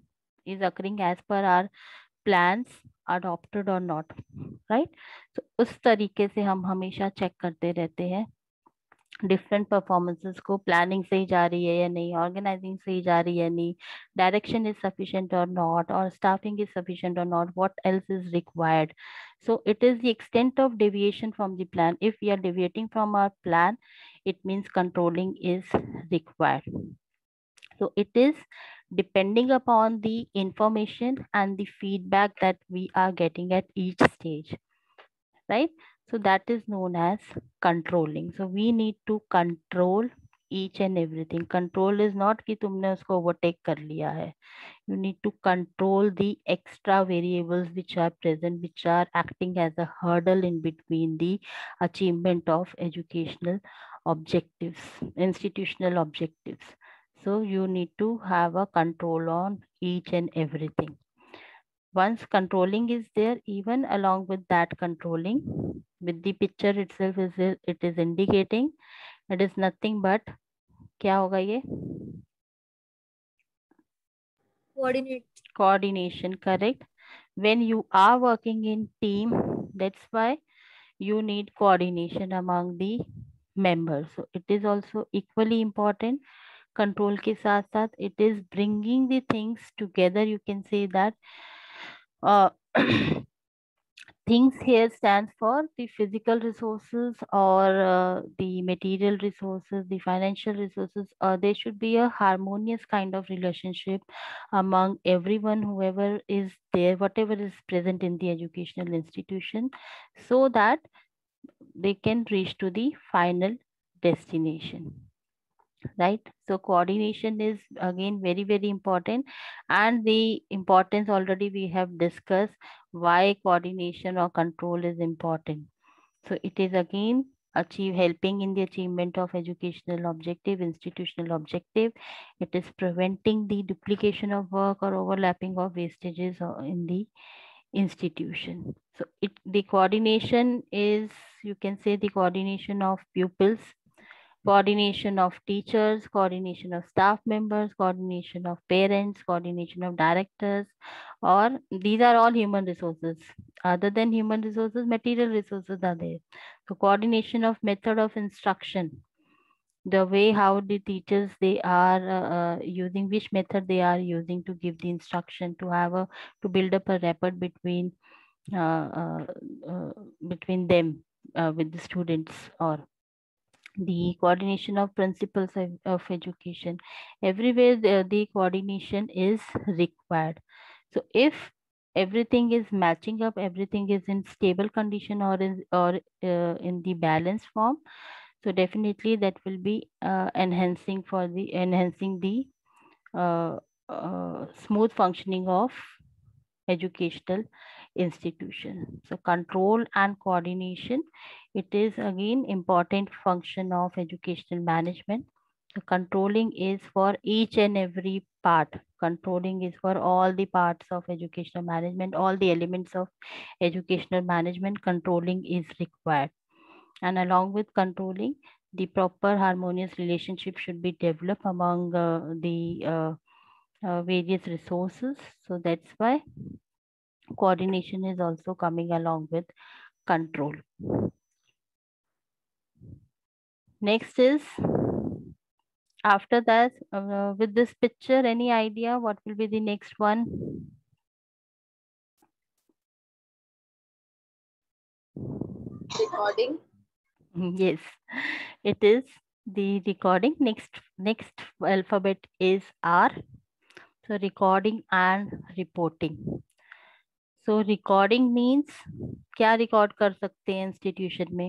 plans adopted or not, right? So उस तरीके से हम हमेशा check करते रहते हैं different performances को, planning सही जा रही है या नहीं, ऑर्गेनाइजिंग सही जा रही है नहीं, direction is sufficient or not, or staffing is sufficient or not, what else is required. So it is the extent of deviation from the plan. If we are deviating from our plan, it means controlling is required. So it is depending upon the information and the feedback that we are getting at each stage, right? So that is known as controlling. So we need to control each and everything. Control is not कि तुमने उसको overtake कर लिया है. You need to control the extra variables which are present, which are acting as a hurdle in between the achievement of educational objectives, institutional objectives. So you need to have a control on each and everything. Once controlling is there, even along with that controlling, with the picture itself it is indicating it is nothing but क्या होगा ये? Coordination, correct. When you are working in team, that's why you need coordination among the members. So it is also equally important. Control के साथ साथ it is bringing the things together. You can say that things here stands for the physical resources or the material resources, the financial resources. There should be a harmonious kind of relationship among everyone, whoever is there, whatever is present in the educational institution, so that they can reach to the final destination. Right? So coordination is again very, very important, and the importance already we have discussed why coordination or control is important. So it is again helping in the achievement of educational objective, institutional objective. It is preventing the duplication of work or overlapping of wastages in the institution. So the coordination is, you can say, the coordination of pupils, coordination of teachers, coordination of staff members, coordination of parents, coordination of directors, or these are all human resources. Other than human resources, material resources are there. So coordination of method of instruction, the way how the teachers they are using, which method they are using to give the instruction, to build up a rapport between them with the students, or the coordination of principles of education. Everywhere the coordination is required. So if everything is matching up, everything is in stable condition or in the balanced form, so definitely that will be enhancing the smooth functioning of educational institution. So control and coordination, it is again important function of educational management. So controlling is for each and every part. Controlling is for all the parts of educational management, all the elements of educational management. Controlling is required, and along with controlling, the proper harmonious relationship should be developed among the various resources. So that's why coordination is also coming along with control. Next is, after that, with this picture, any idea what will be the next one?
Recording.
Yes, it is the recording. Next alphabet is R. So recording and reporting. So recording means क्या record कर सकते हैं institution में?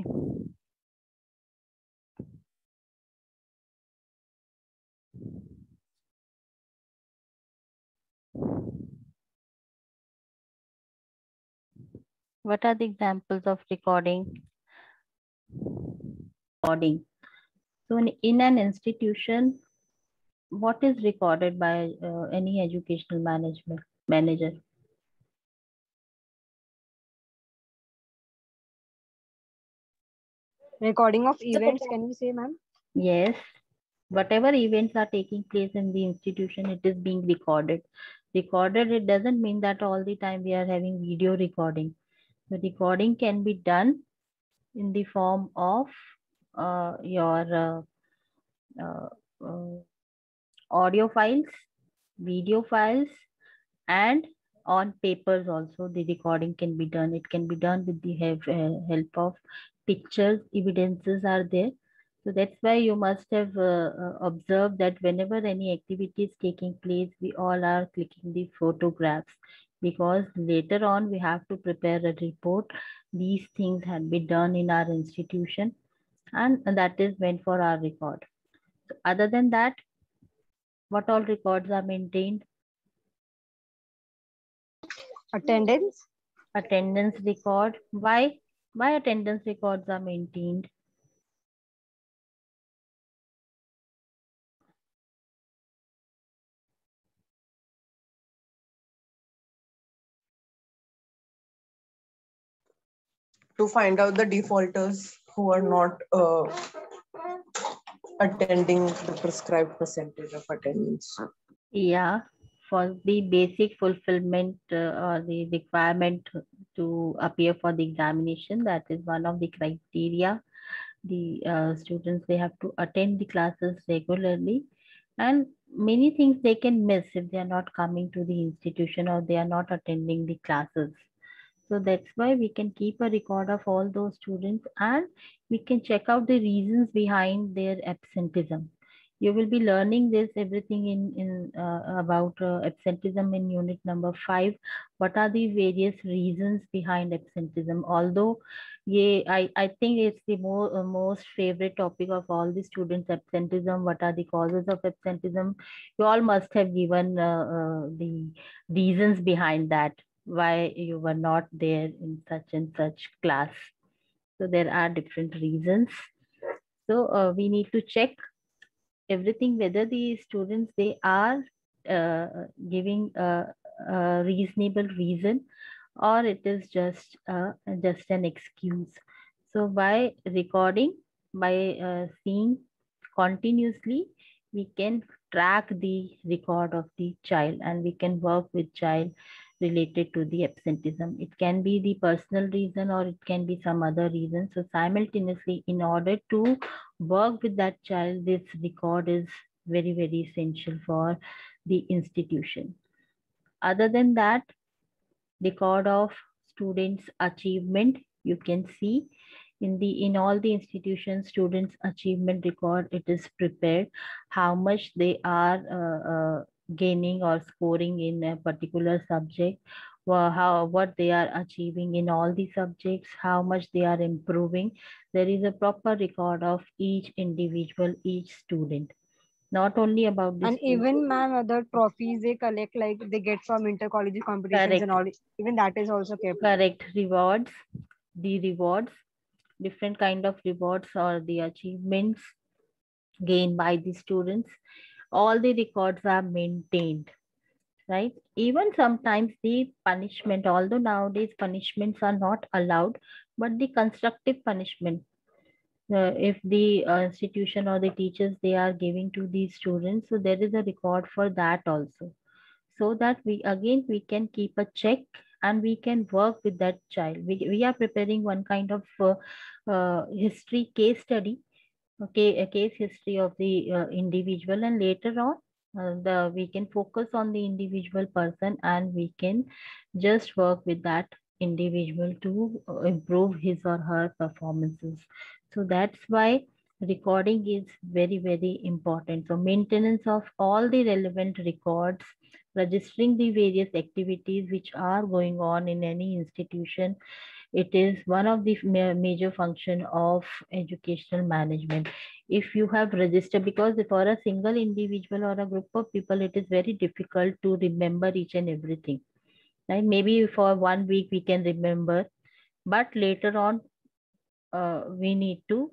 What are the examples of recording? So in an institution, what is recorded by any educational manager?
Recording of events, can we say, ma'am?
Yes. Whatever events are taking place in the institution, it is being recorded. Recorded, it doesn't mean that all the time we are having video recording. The recording can be done in the form of your audio files, video files, and on papers also the recording can be done. It can be done with the help of pictures, evidences are there. So that's why you must have observed that whenever any activity is taking place, we all are clicking the photographs, because later on we have to prepare a report. These things had been done in our institution, and that is meant for our record. So other than that, what all records are maintained?
Attendance.
Attendance record. Why attendance records are maintained?
To find out the defaulters who are not attending the prescribed percentage of attendance.
Yeah, for the basic fulfillment or the requirement to appear for the examination, that is one of the criteria. The students, they have to attend the classes regularly, and many things they can miss if they are not coming to the institution or they are not attending the classes. So that's why we can keep a record of all those students and we can check out the reasons behind their absenteeism. You will be learning this everything in about absenteeism in unit number 5. What are the various reasons behind absenteeism? Although I think it's the most favorite topic of all the students, absenteeism. What are the causes of absenteeism? You all must have given the reasons behind that, why you were not there in such and such class. So there are different reasons. So we need to check everything, whether the students, they are giving a reasonable reason or it is just an excuse. So by recording, by seeing continuously, we can track the record of the child and we can work with child related to the absenteeism. It can be the personal reason or it can be some other reason. So simultaneously, in order to work with that child, this record is very, very essential for the institution. Other than that, record of students' achievement, you can see in all the institutions, students' achievement record, it is prepared, how much they are gaining or scoring in a particular subject, what they are achieving in all the subjects, how much they are improving. There is a proper record of each individual, each student. Not only about this.
And even, ma'am, the trophies they collect, like they get from inter-college competitions. Correct. And all, even that is also kept.
Correct. Rewards, the rewards, different kind of rewards or the achievements gained by the students. All the records are maintained, right? Even sometimes the punishment, although nowadays punishments are not allowed, but the constructive punishment, if the institution or the teachers, they are giving to these students, so there is a record for that also, so that we can keep a check and we can work with that child. We are preparing one kind of history case study, okay, a case history of the individual, and later on we can focus on the individual person and we can just work with that individual to improve his or her performances. So that's why recording is very, very important. So maintenance of all the relevant records, registering the various activities which are going on in any institution, it is one of the major function of educational management. If you have registered, because for a single individual or a group of people, it is very difficult to remember each and everything. Right? Maybe for 1 week we can remember, but later on we need to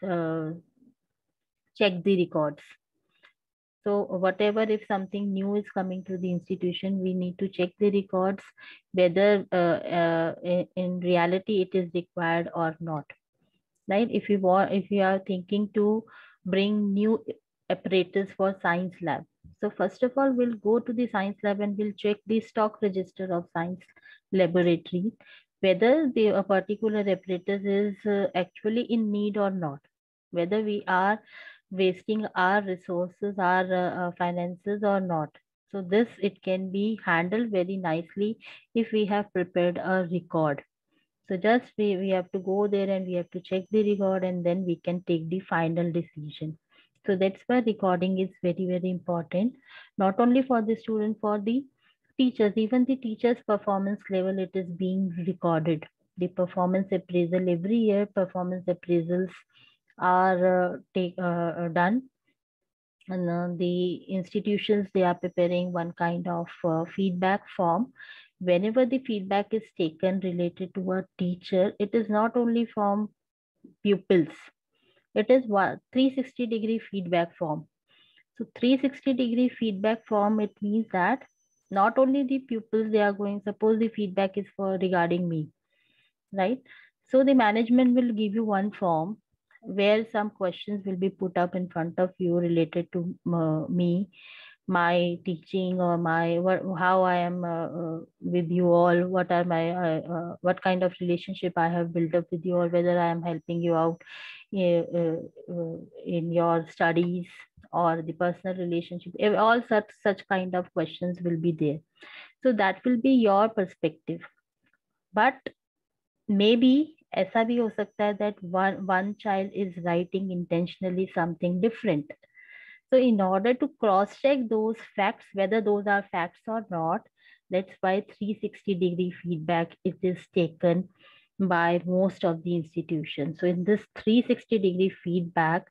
check the records. So whatever, if something new is coming to the institution, we need to check the records, whether in reality it is required or not. Right? If you are thinking to bring new apparatus for science lab. So first of all, we'll go to the science lab and we'll check the stock register of science laboratory, whether a particular apparatus is actually in need or not, whether we are wasting our resources, our finances or not. So this, it can be handled very nicely if we have prepared a record. So just we have to go there and we have to check the record and then we can take the final decision. So that's why recording is very, very important, not only for the student, for the teachers, even the teachers' performance level, it is being recorded. The performance appraisal, every year performance appraisals are done. the institutions, they are preparing one kind of feedback form. Whenever the feedback is taken related to a teacher, it is not only from pupils. It is 360-degree feedback form. So 360-degree feedback form, it means that not only the pupils, they are going, suppose the feedback is for regarding me, right? So the management will give you one form where some questions will be put up in front of you related to me, my teaching, or how I am with you all, what are my what kind of relationship I have built up with you, or whether I am helping you out in your studies or the personal relationship. All such kind of questions will be there. So that will be your perspective. But maybe ऐसा भी हो सकता है that one child is writing intentionally something different. So in order to cross check those facts, whether those are facts or not, that's why 360-degree feedback is taken by most of the institutions. So in this 360-degree feedback,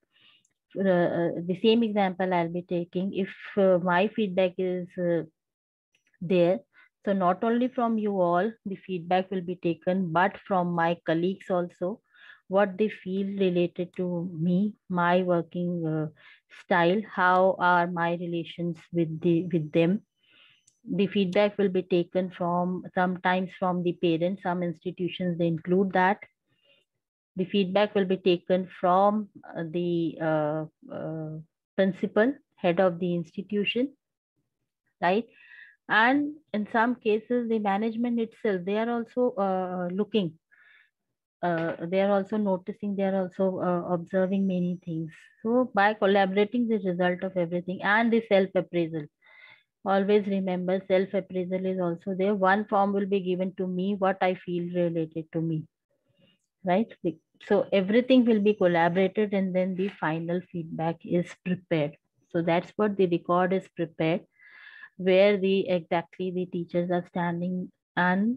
the same example I'll be taking, if my feedback is there, so not only from you all, the feedback will be taken, but from my colleagues also, what they feel related to me, my working style, how are my relations with them. The feedback will be taken from, sometimes from the parents, some institutions they include that. The feedback will be taken from the principal, head of the institution, right? And in some cases, the management itself, they are also looking, they are also noticing, they are also observing many things. So by collaborating, the result of everything, and the self-appraisal. Always remember, self-appraisal is also there. One form will be given to me, what I feel related to me, right? So everything will be collaborated, and then the final feedback is prepared. So that's what the record is prepared, where exactly the teachers are standing and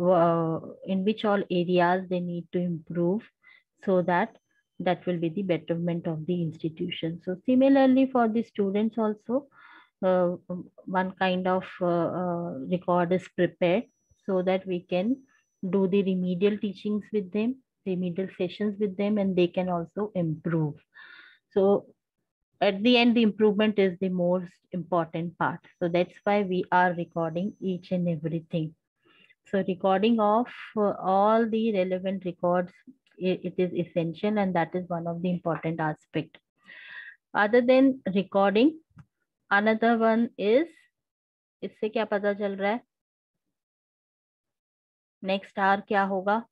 in which all areas they need to improve, so that will be the betterment of the institution. So similarly for the students also, one kind of record is prepared, so that we can do the remedial teachings with them, remedial sessions with them, and they can also improve. So at the end, the improvement is the most important part. So that's why we are recording each and everything. So recording of all the relevant records, it is essential, and that is one of the important aspect. Other than recording, another one is, इससे क्या पता चल रहा है next are क्या होगा?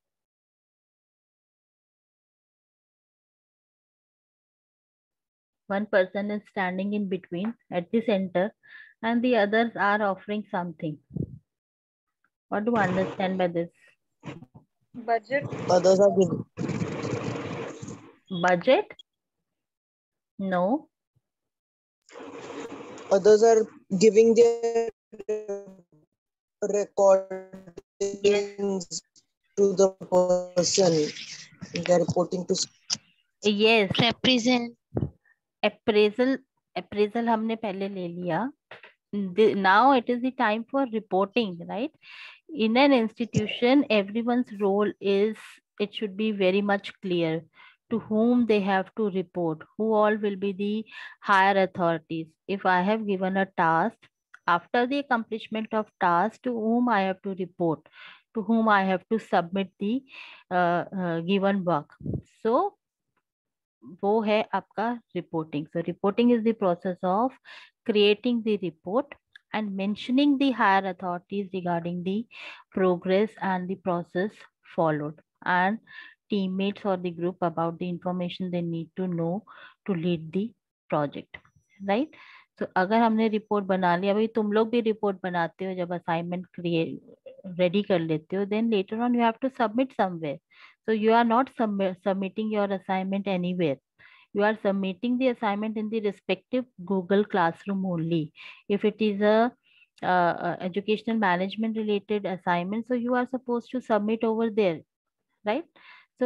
One person is standing in between at the center, and the others are offering something. What do you understand by this?
Budget.
Others are giving.
Budget? No.
Others are giving their recordings to the person they are reporting to.
Yes. Appraisal हमने पहले ले लिया. Now it is the time for reporting, right? In an institution, everyone's role is, it should be very much clear to whom they have to report, who all will be the higher authorities. If I have given a task, after the accomplishment of task, to whom I have to report, to whom I have to submit the given work. So वो है आपका reporting. So reporting is the process of creating the report and mentioning the higher authorities regarding the progress and the process followed, and teammates or the group about the information they need to know to lead the project, right? So अगर हमने report बना लिया, भाई तुम लोग भी report बनाते हो जब assignment ready कर लेते हो, then later on you have to submit somewhere. So you are not submitting your assignment anywhere. You are submitting the assignment in the respective Google Classroom only. If it is a educational management related assignment, so you are supposed to submit over there, right? So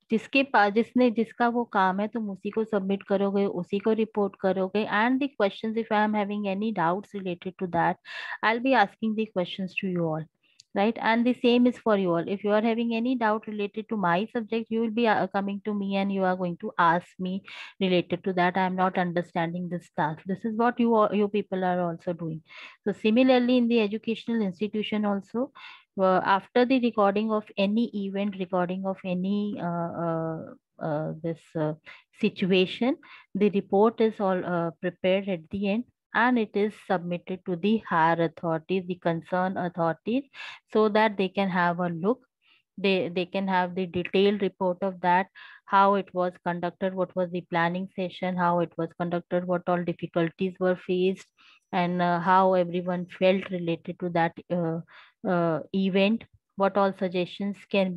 जिसके पास जिसका वो काम है तुम उसी को submit करोगे, उसी को रिपोर्ट करोगे. And the questions, if I am having any doubts related to that, I will be asking the questions to you all, right? And the same is for you all. If you are having any doubt related to my subject, you will be coming to me and you are going to ask me related to that. I am not understanding this task. This is what you people are also doing. So similarly in the educational institution also, after the recording of any event, recording of any this situation, the report is all prepared at the end, and it is submitted to the higher authorities, the concerned authorities, so that they can have a look. They can have the detailed report of that, how it was conducted, what was the planning session, how it was conducted, what all difficulties were faced, and how everyone felt related to that event, what all suggestions can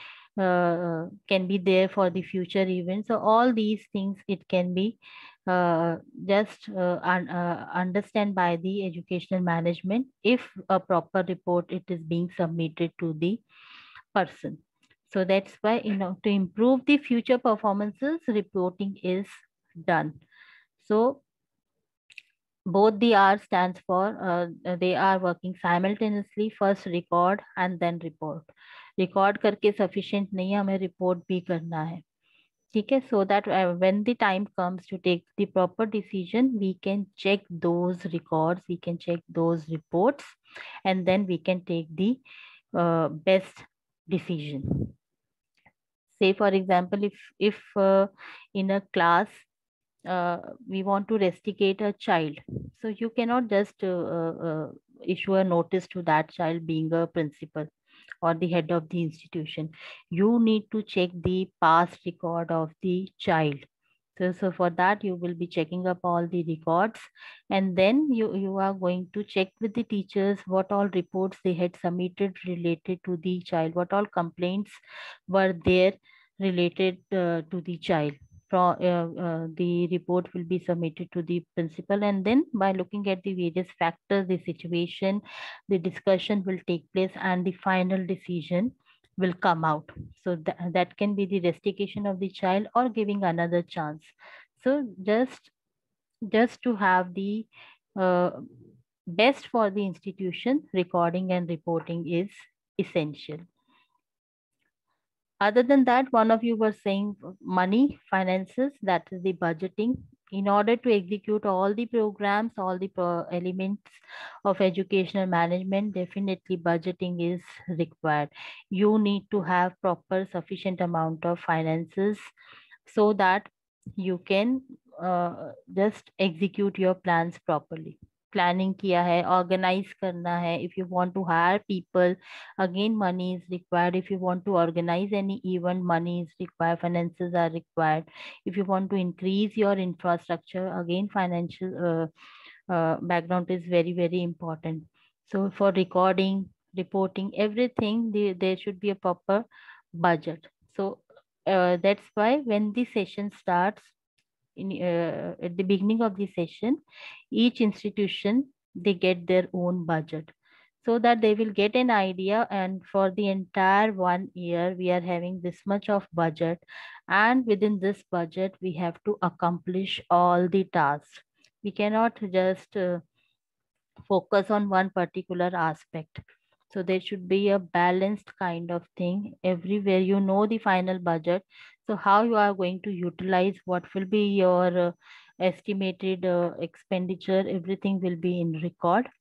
be there for the future events. So all these things, it can be just understand by the educational management if a proper report it is being submitted to the person. So that's why, to improve the future performances, reporting is done. So both the R stands for they are working simultaneously. First record and then report. Record करके sufficient नहीं है, हमें report भी करना है. ठीक है, so that when the time comes to take the proper decision, we can check those records, we can check those reports, and then we can take the best decision. Say for example, if in a class we want to rusticate a child, so you cannot just issue a notice to that child being a principal or the head of the institution. You need to check the past record of the child. So for that, you will be checking up all the records, and then you are going to check with the teachers what all reports they had submitted related to the child, what all complaints were there related to the child. The report will be submitted to the principal, and then by looking at the various factors, the situation, the discussion will take place, and the final decision will come out. So that can be the rustication of the child or giving another chance. So just to have the best for the institution, recording and reporting is essential. Other than that, one of you were saying money, finances, that is the budgeting. In order to execute all the programs, all the elements of educational management, definitely budgeting is required. You need to have proper sufficient amount of finances so that you can just execute your plans properly. Planning किया है, organize करना है. If you want to hire people, again money is required. If you want to organize any event, money is required, finances are required. If you want to increase your infrastructure, again financial background is very, very important. So for recording, reporting, everything, there should be a proper budget. So that's why when the session starts, at the beginning of the session, each institution, they get their own budget, so that they will get an idea, and for the entire 1 year we are having this much of budget, and within this budget we have to accomplish all the tasks. We cannot just focus on one particular aspect. So there should be a balanced kind of thing everywhere. You know the final budget. So how you are going to utilize, what will be your estimated expenditure, everything will be in record,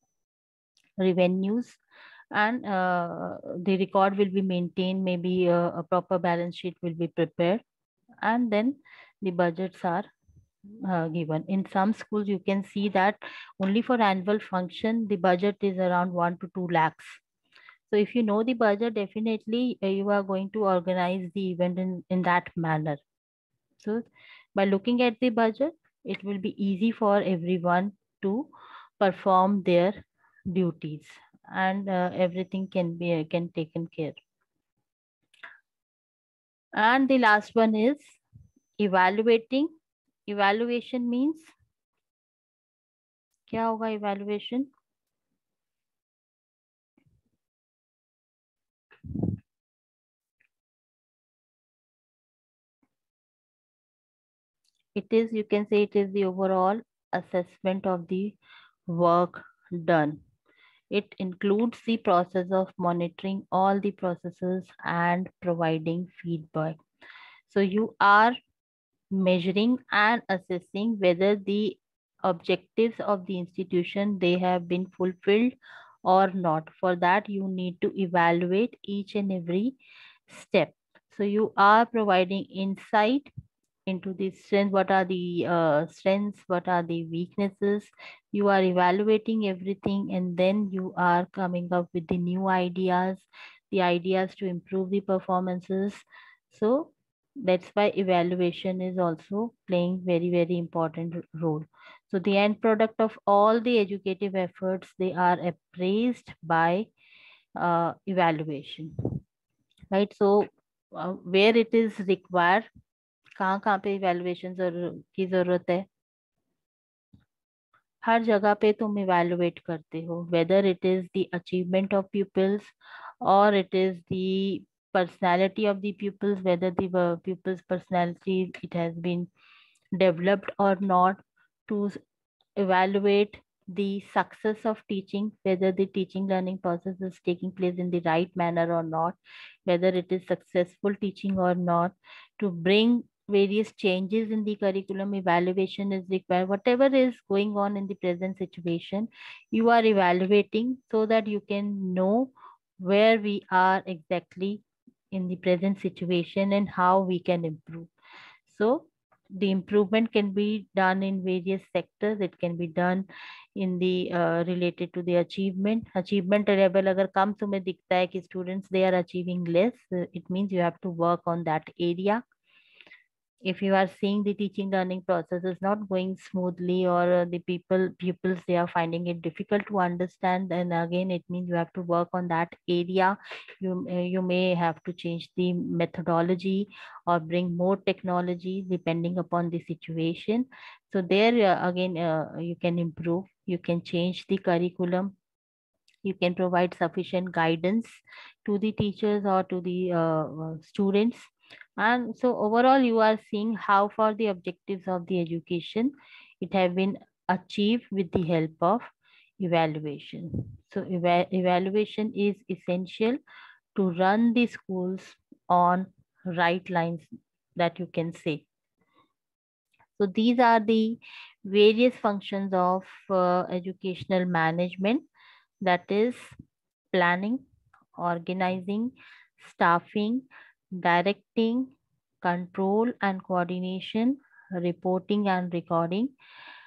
revenues, and the record will be maintained. Maybe a proper balance sheet will be prepared, and then the budgets are given. In some schools, you can see that only for annual function, the budget is around 1 to 2 lakhs. So if you know the budget, definitely you are going to organize the event in that manner. So by looking at the budget, it will be easy for everyone to perform their duties, and everything can be taken care. And the last one is evaluating. Evaluation means क्या होगा evaluation? It is, you can say it is the overall assessment of the work done. It includes the process of monitoring all the processes and providing feedback. So you are measuring and assessing whether the objectives of the institution, they have been fulfilled or not. For that, you need to evaluate each and every step. So you are providing insight into the strengths, what are the strengths, what are the weaknesses. You are evaluating everything, and then you are coming up with the new ideas, the ideas to improve the performances. So that's why evaluation is also playing very important role. So the end product of all the educative efforts, they are appraised by evaluation, right? So where it is required, कहाँ पे evaluation की जरूरत है? हर जगह पे तुम evaluate करते हो, whether it is the achievement of pupils or it is the personality of the pupils, whether the pupils personality it has been developed or not, to evaluate the success of teaching, whether the teaching learning process is taking place in the right manner or not, whether it is successful teaching or not. To bring various changes in the curriculum, evaluation is required. Whatever is going on in the present situation, you are evaluating so that you can know where we are exactly in the present situation and how we can improve. So the improvement can be done in various sectors. It can be done in the related to the achievement level. अगर कम तुम्हें दिखता है कि students they are achieving less, it means you have to work on that area. If you are seeing the teaching learning process is not going smoothly, or the pupils they are finding it difficult to understand, then again it means you have to work on that area. You may have to change the methodology or bring more technology depending upon the situation. So there again you can improve, you can change the curriculum, you can provide sufficient guidance to the teachers or to the students. And so overall you are seeing how far the objectives of the education it have been achieved with the help of evaluation. So evaluation is essential to run the schools on right lines, that you can say. So these are the various functions of educational management, that is planning, organizing, staffing, directing, control and coordination, reporting and recording,